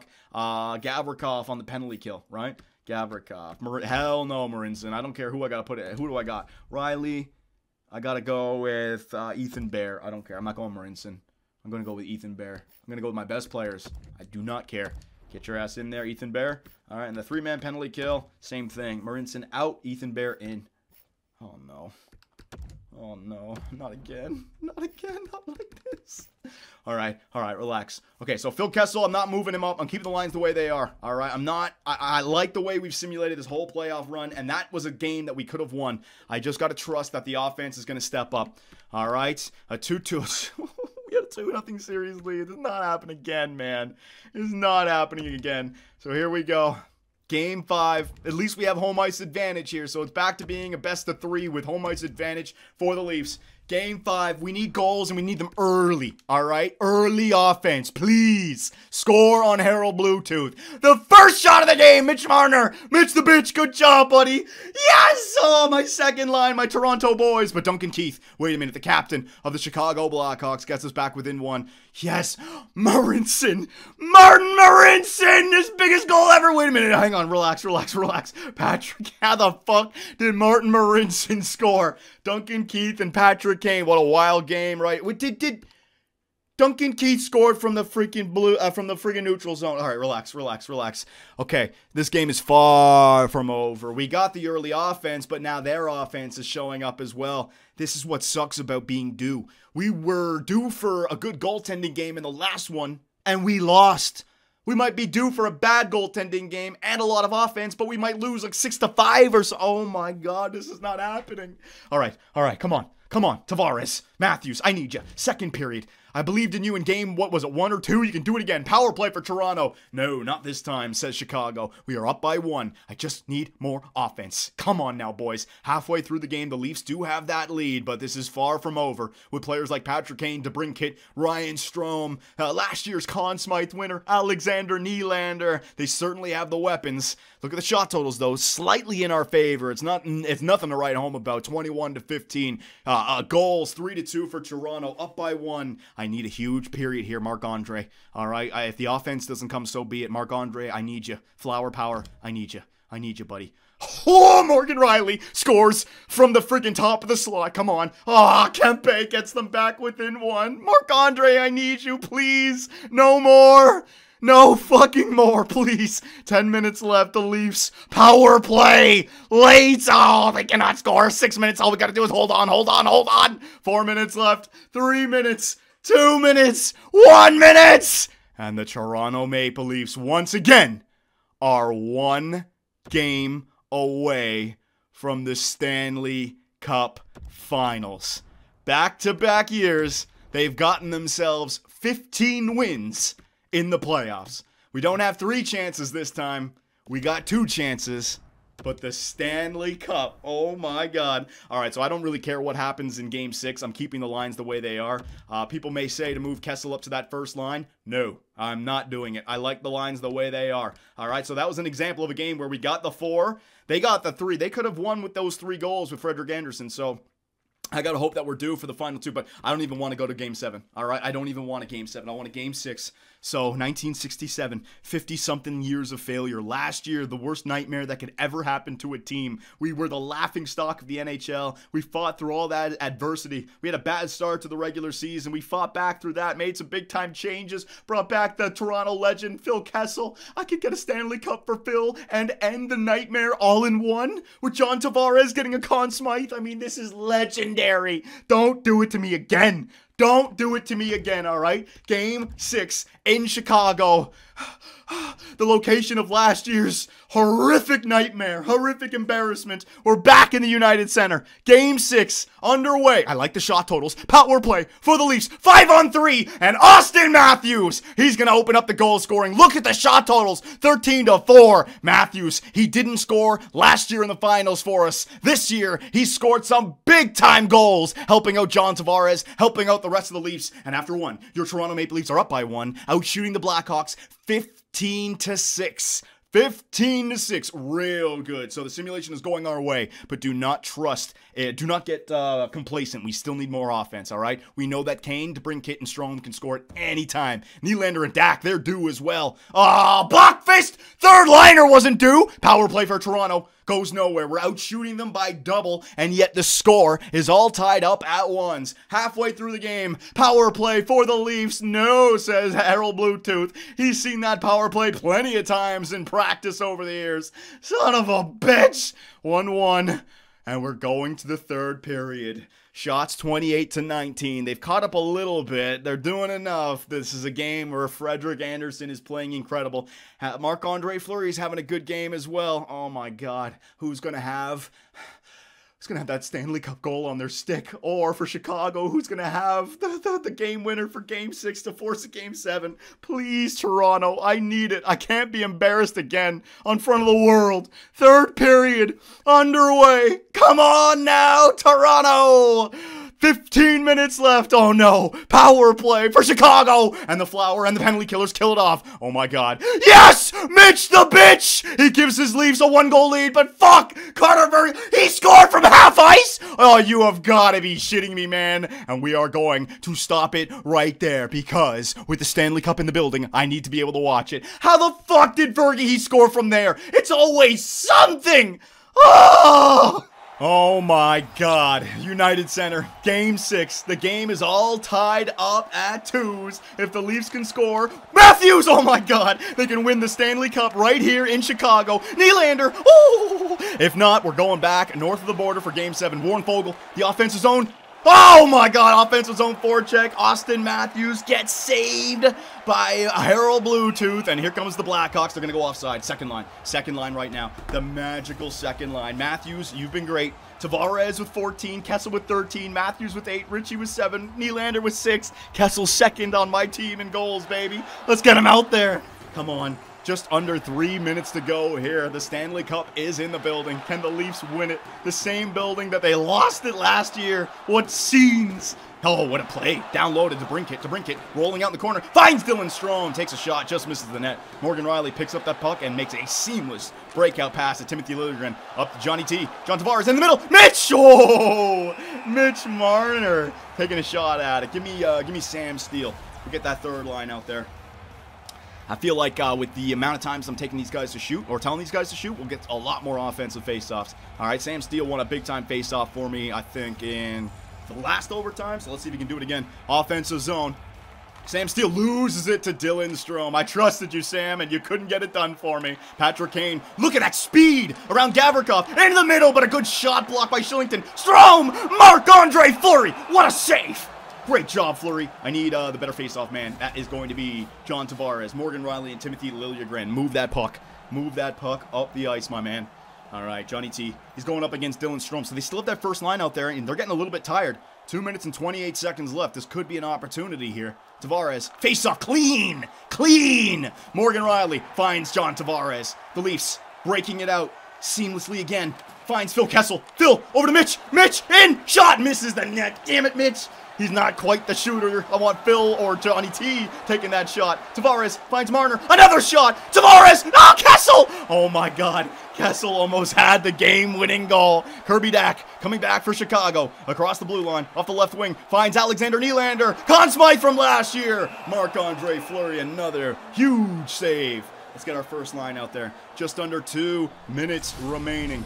Gavrikov on the penalty kill, right? Gavrikov. Hell no, Marinson. I don't care who I got to put it. Who do I got? Riley. I got to go with Ethan Bear. I don't care. I'm not going Marinson. I'm going to go with Ethan Bear. I'm going to go with my best players. I do not care. Get your ass in there, Ethan Bear. All right, and the 3-man penalty kill, same thing. Marinson out, Ethan Bear in. Oh, no. Oh, no. Not again. Not again. Not like this. All right, relax. Okay, so Phil Kessel, I'm not moving him up. I'm keeping the lines the way they are. All right, I like the way we've simulated this whole playoff run, and that was a game that we could have won. I just got to trust that the offense is going to step up. All right, a 2-2. We got a 2-0 series lead. It's not happening again, man. It's not happening again. So here we go. Game 5. At least we have home ice advantage here. So it's back to being a best of 3 with home ice advantage for the Leafs. Game 5, we need goals and we need them early, all right? Early offense, please. Score on Harold Bluetooth. The first shot of the game, Mitch Marner. Mitch the bitch, good job, buddy. Yes! Oh, my second line, my Toronto boys. But Duncan Keith, wait a minute, the captain of the Chicago Blackhawks gets us back within 1. Yes, Marinson. Martin Marinson, his biggest goal ever. Wait a minute, hang on, relax. Patrick, how the fuck did Martin Marinson score? Duncan Keith and Patrick Kane. What a wild game, right? Did Duncan Keith scored from the freaking neutral zone? All right, relax. Okay, this game is far from over. We got the early offense, but now their offense is showing up as well. This is what sucks about being due. We were due for a good goaltending game in the last one, and we lost. We might be due for a bad goaltending game and a lot of offense, but we might lose like 6-5 or so. Oh my God, this is not happening. All right, come on. Tavares, Matthews, I need you. Second period. I believed in you in game, what was it, 1 or 2? You can do it again. Power play for Toronto. No, not this time, says Chicago. We are up by 1. I just need more offense. Come on now, boys. Halfway through the game, the Leafs do have that lead, but this is far from over. With players like Patrick Kane, DeBrincat, Ryan Strome, last year's Conn Smythe winner, Alexander Nylander. They certainly have the weapons. Look at the shot totals, though. Slightly in our favor. It's nothing to write home about. 21-15. Goals, 3-2 for Toronto. Up by 1. I need a huge period here, Marc-Andre. All right, if the offense doesn't come, so be it. Marc-Andre, I need you. Flower power, I need you. I need you, buddy. Oh, Morgan Riley scores from the friggin' top of the slot. Come on. Ah, Kempe gets them back within one. Marc-Andre, I need you, please. No more. No fucking more, please. 10 minutes left. The Leafs power play. Late. Oh, they cannot score. 6 minutes. All we gotta do is hold on. 4 minutes left. 3 minutes. 2 minutes. 1 minute. And the Toronto Maple Leafs once again are 1 game away from the Stanley Cup Finals. Back-to-back years, they've gotten themselves 15 wins in the playoffs. We don't have 3 chances this time. We got 2 chances. But the Stanley Cup, oh my God. All right, so I don't really care what happens in Game 6. I'm keeping the lines the way they are. People may say to move Kessel up to that first line. No, I'm not doing it. I like the lines the way they are. All right, so that was an example of a game where we got the 4. They got the 3. They could have won with those 3 goals with Frederik Andersen. So I got to hope that we're due for the final 2, but I don't even want to go to Game 7, all right? I don't even want a Game 7. I want a Game 6. So, 1967, 50-something years of failure. Last year, the worst nightmare that could ever happen to a team. We were the laughingstock of the NHL. We fought through all that adversity. We had a bad start to the regular season. We fought back through that, made some big-time changes, brought back the Toronto legend, Phil Kessel. I could get a Stanley Cup for Phil and end the nightmare all in one with John Tavares getting a Conn Smythe. I mean, this is legendary. Don't do it to me again. Don't do it to me again, all right? Game 6 in Chicago. The location of last year's horrific nightmare, horrific embarrassment. We're back in the United Center. Game 6 underway. I like the shot totals. Power play for the Leafs. 5-on-3. And Austin Matthews. He's going to open up the goal scoring. Look at the shot totals. 13-4. Matthews, he didn't score last year in the finals for us. This year, he scored some big-time goals, helping out John Tavares, helping out the rest of the Leafs. And after 1, your Toronto Maple Leafs are up by 1, out shooting the Blackhawks 15-6. 15-6, real good. So the simulation is going our way, but do not trust, do not get complacent. We still need more offense, all right? We know that Kane, DeBrincat, and Strome can score at any time. Nylander and Dak, they're due as well. Blockfist! Third liner wasn't due. Power play for Toronto. Goes nowhere. We're out shooting them by double, and yet the score is all tied up at 1s. Halfway through the game, power play for the Leafs. No, says Harold Bluetooth. He's seen that power play plenty of times in practice over the years. Son of a bitch! 1-1, and we're going to the 3rd period. Shots 28-19. They've caught up a little bit. They're doing enough. This is a game where Frederik Andersen is playing incredible. Marc-Andre Fleury's having a good game as well. Oh my God. Who's going to have that Stanley Cup goal on their stick? Or for Chicago, who's going to have the game winner for Game 6 to force a Game 7? Please, Toronto, I need it. I can't be embarrassed again in front of the world. 3rd period underway. Come on now, Toronto. 15 minutes left. Oh no. Power play for Chicago. And the Flower and the penalty killers kill it off. Oh my God. Yes! Mitch the bitch! He gives his Leafs a 1-goal lead, but fuck! Carter Verhaeghe, he scored from half ice! Oh, you have got to be shitting me, man. And we are going to stop it right there because with the Stanley Cup in the building, I need to be able to watch it. How the fuck did Verhaeghe score from there? It's always something! Oh my God. United Center, Game 6. The game is all tied up at 2s. If the Leafs can score, Matthews, oh my God, they can win the Stanley Cup right here in Chicago. Nylander, oh! If not, we're going back north of the border for Game 7. Warren Foegele, the offensive zone. Oh my God, offensive zone forecheck. Austin Matthews gets saved by Harold Bluetooth. And here comes the Blackhawks. They're going to go offside. Second line right now. The magical second line. Matthews, you've been great. Tavares with 14, Kessel with 13, Matthews with 8, Ritchie with 7, Nylander with 6. Kessel second on my team in goals, baby. Let's get him out there. Come on. Just under 3 minutes to go here. The Stanley Cup is in the building. Can the Leafs win it? The same building that they lost it last year. What scenes. Oh, what a play. Down low to DeBrincat, rolling out in the corner. Finds Dylan Strome, takes a shot, just misses the net. Morgan Riley picks up that puck and makes a seamless breakout pass to Timothy Liljegren. Up to Johnny T. John Tavares in the middle. Mitch! Oh! Mitch Marner taking a shot at it. Give me Sam Steele. We'll get that 3rd line out there. I feel like with the amount of times I'm taking these guys to shoot, or telling these guys to shoot, we'll get a lot more offensive faceoffs. All right, Sam Steele won a big-time faceoff for me, I think, in the last overtime. So let's see if he can do it again. Offensive zone. Sam Steele loses it to Dylan Strome. I trusted you, Sam, and you couldn't get it done for me. Patrick Kane, look at that speed around Gavrikov. Into the middle, but a good shot blocked by Shillington. Strome! Marc-Andre Fleury! What a save! Great job, Fleury. I need the better face-off man. That is going to be John Tavares, Morgan Riley, and Timothy Liljegren. Move that puck. Move that puck up the ice, my man. All right, Johnny T. He's going up against Dylan Strome. So they still have that first line out there, and they're getting a little bit tired. 2 minutes and 28 seconds left. This could be an opportunity here. Tavares, face-off, clean! Clean! Morgan Riley finds John Tavares. The Leafs breaking it out seamlessly again. Finds Phil Kessel. Phil, over to Mitch. Mitch, in! Shot! Misses the net. Damn it, Mitch. He's not quite the shooter. I want Phil or Johnny T taking that shot. Tavares finds Marner. Another shot. Tavares! Oh, Kessel! Oh, my God. Kessel almost had the game-winning goal. Kirby Dach coming back for Chicago. Across the blue line, off the left wing, finds Alexander Nylander. Conn Smythe from last year. Marc-Andre Fleury, another huge save. Let's get our first line out there. Just under 2 minutes remaining.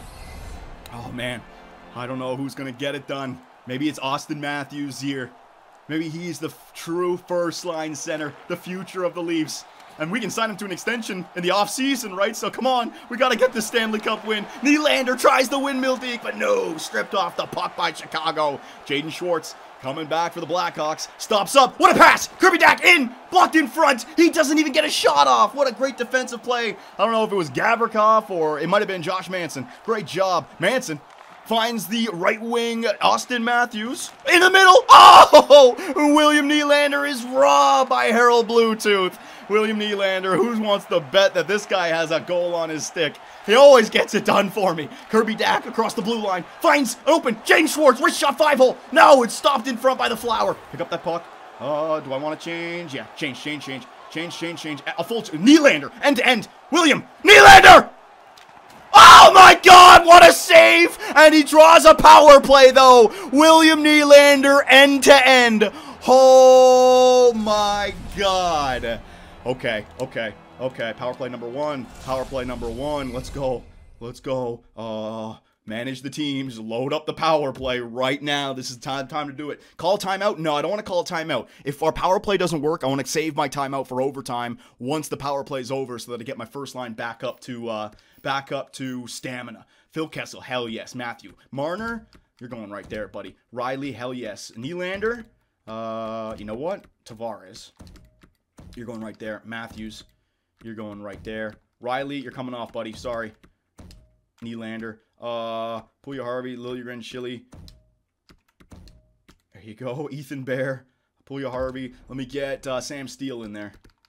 Oh, man. I don't know who's going to get it done. Maybe it's Austin Matthews here. Maybe he's the true first-line center, the future of the Leafs. And we can sign him to an extension in the offseason, right? So come on, we got to get the Stanley Cup win. Nylander tries the windmill deke, but no, stripped off the puck by Chicago. Jaden Schwartz coming back for the Blackhawks. Stops up. What a pass! Kirby Dach in! Blocked in front. He doesn't even get a shot off. What a great defensive play. I don't know if it was Gavrikov or it might have been Josh Manson. Great job. Manson finds the right wing, Austin Matthews. In the middle. Oh! William Nylander is robbed by Harold Bluetooth. William Nylander, who wants to bet that this guy has a goal on his stick? He always gets it done for me. Kirby Dach across the blue line. Finds an open. James Schwartz, wrist shot 5-hole. No, it's stopped in front by the Flower. Pick up that puck. Do I want to change? Yeah, change. A full Nylander, end to end. William Nylander! Oh my God, what a save! And he draws a power play though. William Nylander, end to end. Oh my God. Okay. Power play number one. Let's go. Manage the teams. Load up the power play right now. This is time to do it. Call timeout? No, I don't want to call a timeout. If our power play doesn't work, I want to save my timeout for overtime once the power play is over so that I get my first line back up to stamina. Phil Kessel, hell yes. Matthew. Marner, you're going right there, buddy. Riley, hell yes. Nylander, you know what? Tavares, you're going right there. Matthews, you're going right there. Riley, you're coming off, buddy. Sorry. Nylander. Puljujärvi, Liljegren, Schilly. There you go. Ethan Bear. Puljujärvi. Let me get Sam Steele in there.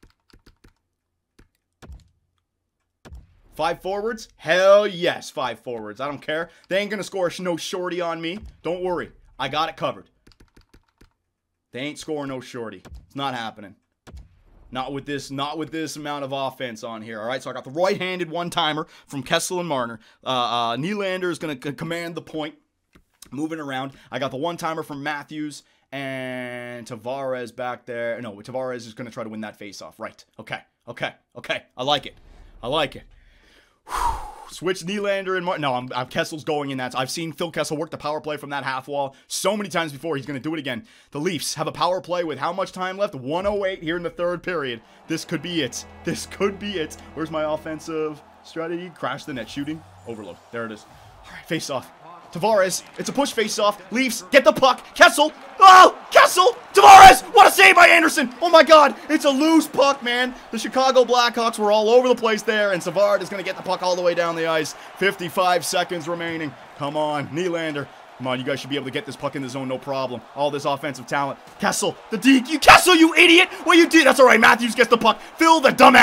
5 forwards? Hell yes, 5 forwards. I don't care. They ain't gonna score no shorty on me. Don't worry. I got it covered. They ain't scoring no shorty. It's not happening. Not with this amount of offense on here. All right, so I got the right-handed one-timer from Kessel and Marner. Nylander is going to command the point, moving around. I got the one-timer from Matthews and Tavares back there. No, Tavares is going to try to win that face-off. Right. Okay. I like it. Whew. Switch Nylander and Martin. No, Kessel's going in that. I've seen Phil Kessel work the power play from that half wall so many times before. He's going to do it again. The Leafs have a power play with how much time left? 1:08 here in the third period. This could be it. Where's my offensive strategy? Crash the net. Shooting. Overload. There it is. All right, face off. Tavares. It's a push face off. Leafs get the puck. Kessel. Oh, Kessel. Tavares. What a save by Anderson. Oh my God. It's a loose puck, man. The Chicago Blackhawks were all over the place there, and Savard is going to get the puck all the way down the ice. 55 seconds remaining. Come on, Nylander. Come on, you guys should be able to get this puck in the zone, no problem. All this offensive talent. Kessel, the deke. Kessel, you idiot. What you did? That's all right. Matthews gets the puck. Phil, the dumbass.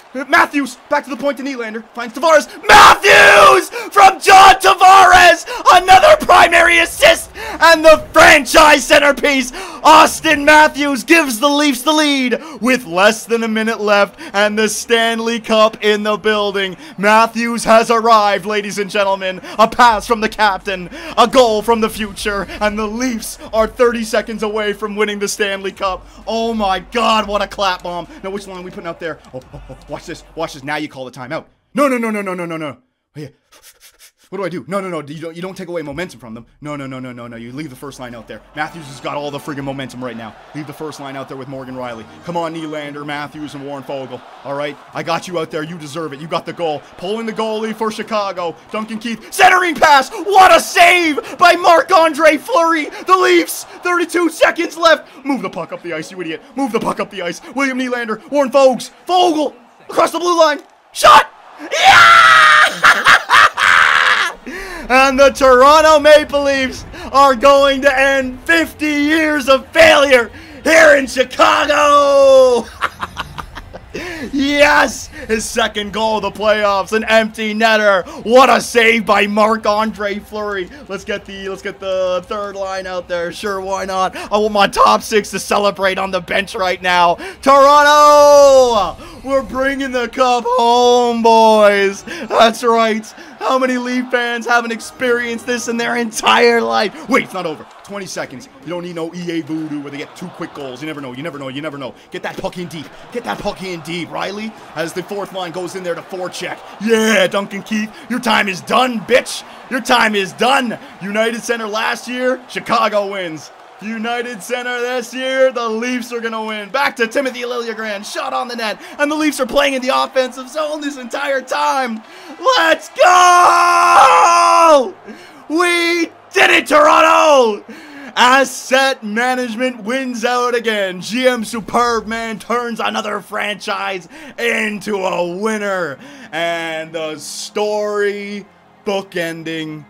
Matthews, back to the point to Nylander, finds Tavares. Matthews from John Tavares, another primary assist, and the franchise centerpiece. Austin Matthews gives the Leafs the lead with less than a minute left and the Stanley Cup in the building. Matthews has arrived, ladies and gentlemen. A pass from the captain, a goal from the future, and the Leafs are 30 seconds away from winning the Stanley Cup. Oh my God, what a clap bomb. Now, which line are we putting out there? Oh, watch this. Watch this. Now you call the timeout. No. Oh, yeah. What do I do? No. You don't take away momentum from them. No. You leave the first line out there. Matthews has got all the friggin' momentum right now. Leave the first line out there with Morgan Riley. Come on, Nylander, Matthews, and Warren Foegele. All right? I got you out there. You deserve it. You got the goal. Pulling the goalie for Chicago. Duncan Keith. Centering pass. What a save by Marc-Andre Fleury. The Leafs. 32 seconds left. Move the puck up the ice, you idiot. Move the puck up the ice. William Nylander. Warren Foegele. Across the blue line. Shot. Yeah! And the Toronto Maple Leafs are going to end 50 years of failure here in Chicago. Yes! His second goal of the playoffs, an empty netter. What a save by Marc-Andre Fleury. Let's get the third line out there. Sure, why not? I want my top six to celebrate on the bench right now. Toronto! We're bringing the cup home, boys. That's right. How many Leaf fans haven't experienced this in their entire life? Wait, it's not over. 20 seconds. You don't need no EA voodoo where they get 2 quick goals. You never know. Get that puck in deep. Riley, as the fourth line goes in there to forecheck. Yeah, Duncan Keith, your time is done, bitch. Your time is done. United Center last year, Chicago wins. United Center this year, the Leafs are going to win. Back to Timothy Liljegren, shot on the net. And the Leafs are playing in the offensive zone this entire time. Let's go! We did it, Toronto! Asset management wins out again. GM Superb, man, turns another franchise into a winner. And the story bookending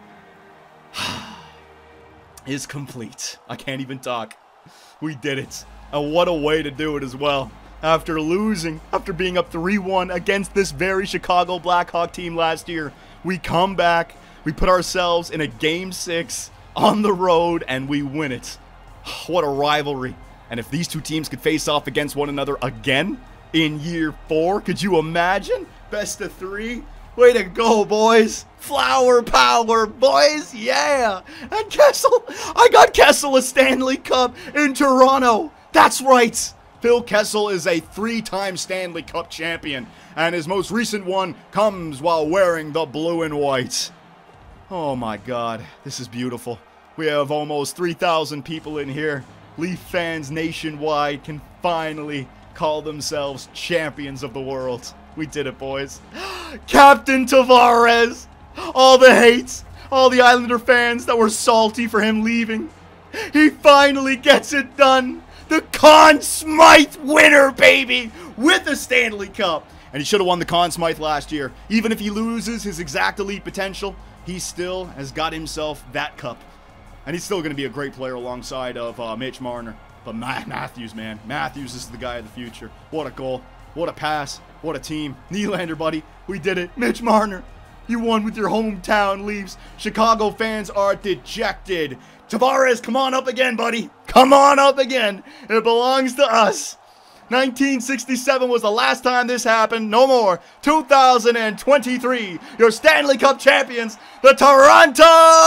is complete. I can't even talk. We did it. And what a way to do it as well. After losing, after being up 3-1 against this very Chicago Blackhawk team last year, we come back, we put ourselves in a Game 6 on the road, and we win it. What a rivalry. And if these two teams could face off against one another again in year 4, could you imagine? Best of 3? Way to go, boys. Flower power, boys. Yeah. And Kessel. I got Kessel a Stanley Cup in Toronto. That's right. Phil Kessel is a 3-time Stanley Cup champion. And his most recent one comes while wearing the blue and white. Oh my God. This is beautiful. We have almost 3,000 people in here. Leaf fans nationwide can finally call themselves champions of the world. We did it, boys. Captain Tavares. All the hates. All the Islander fans that were salty for him leaving. He finally gets it done. The Conn Smythe winner, baby. With the Stanley Cup. And he should have won the Conn Smythe last year. Even if he loses his exact elite potential, he still has got himself that cup. And he's still going to be a great player alongside of Mitch Marner. But Matthews, man. Matthews is the guy of the future. What a goal. What a pass. What a team. Nylander, buddy. We did it. Mitch Marner. You won with your hometown Leafs. Chicago fans are dejected. Tavares, come on up again, buddy. Come on up again. It belongs to us. 1967 was the last time this happened. No more. 2023, your Stanley Cup champions, the Toronto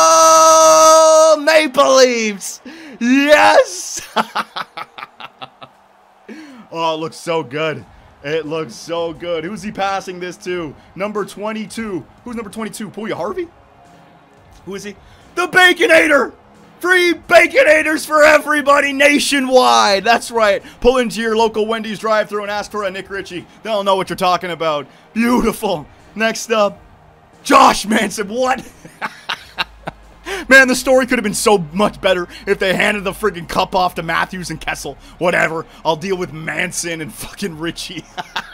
Maple Leafs. Yes! Oh, it looks so good. It looks so good. Who's he passing this to? Number 22. Who's number 22? Puya Harvey? Who is he? The Baconator! Free Baconators for everybody nationwide. That's right. Pull into your local Wendy's drive-thru and ask for a Nick Ritchie. They'll know what you're talking about. Beautiful. Next up, Josh Manson. What? Man, the story could have been so much better if they handed the friggin' cup off to Matthews and Kessel. Whatever. I'll deal with Manson and fucking Ritchie.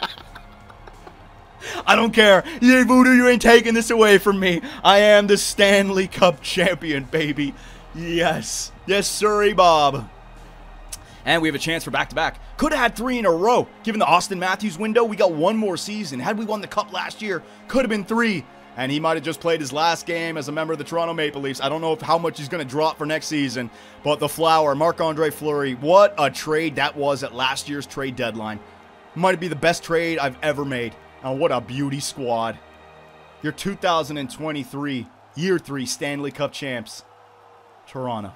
I don't care. Yay, Voodoo, you ain't taking this away from me. I am the Stanley Cup champion, baby. Yes. Yes, sirree, Bob. And we have a chance for back-to-back. Could have had 3 in a row. Given the Austin Matthews window, we got 1 more season. Had we won the Cup last year, could have been 3. And he might have just played his last game as a member of the Toronto Maple Leafs. I don't know how much he's going to drop for next season. But the Flower, Marc-Andre Fleury, what a trade that was at last year's trade deadline. Might be the best trade I've ever made. And what a beauty squad. Your 2023 Year 3 Stanley Cup champs, Toronto.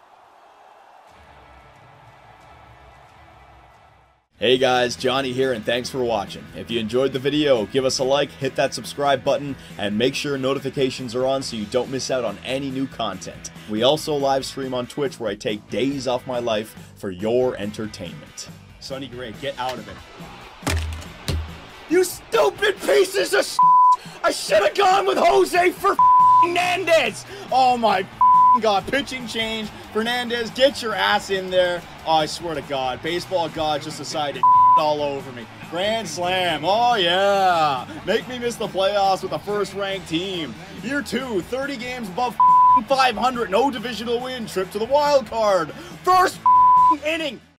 Hey guys, Johnny here, and thanks for watching. If you enjoyed the video, give us a like, hit that subscribe button, and make sure notifications are on so you don't miss out on any new content. We also live stream on Twitch where I take days off my life for your entertainment. Sonny Gray, get out of it. You stupid pieces of shit! I should have gone with Jose for Fernandez! Oh my God, pitching change. Fernandez, get your ass in there. Oh, I swear to God, baseball God just decided all over me. Grand slam, oh yeah. Make me miss the playoffs with a first-ranked team. Year 2, 30 games above 500, no divisional win, trip to the wild card. First inning.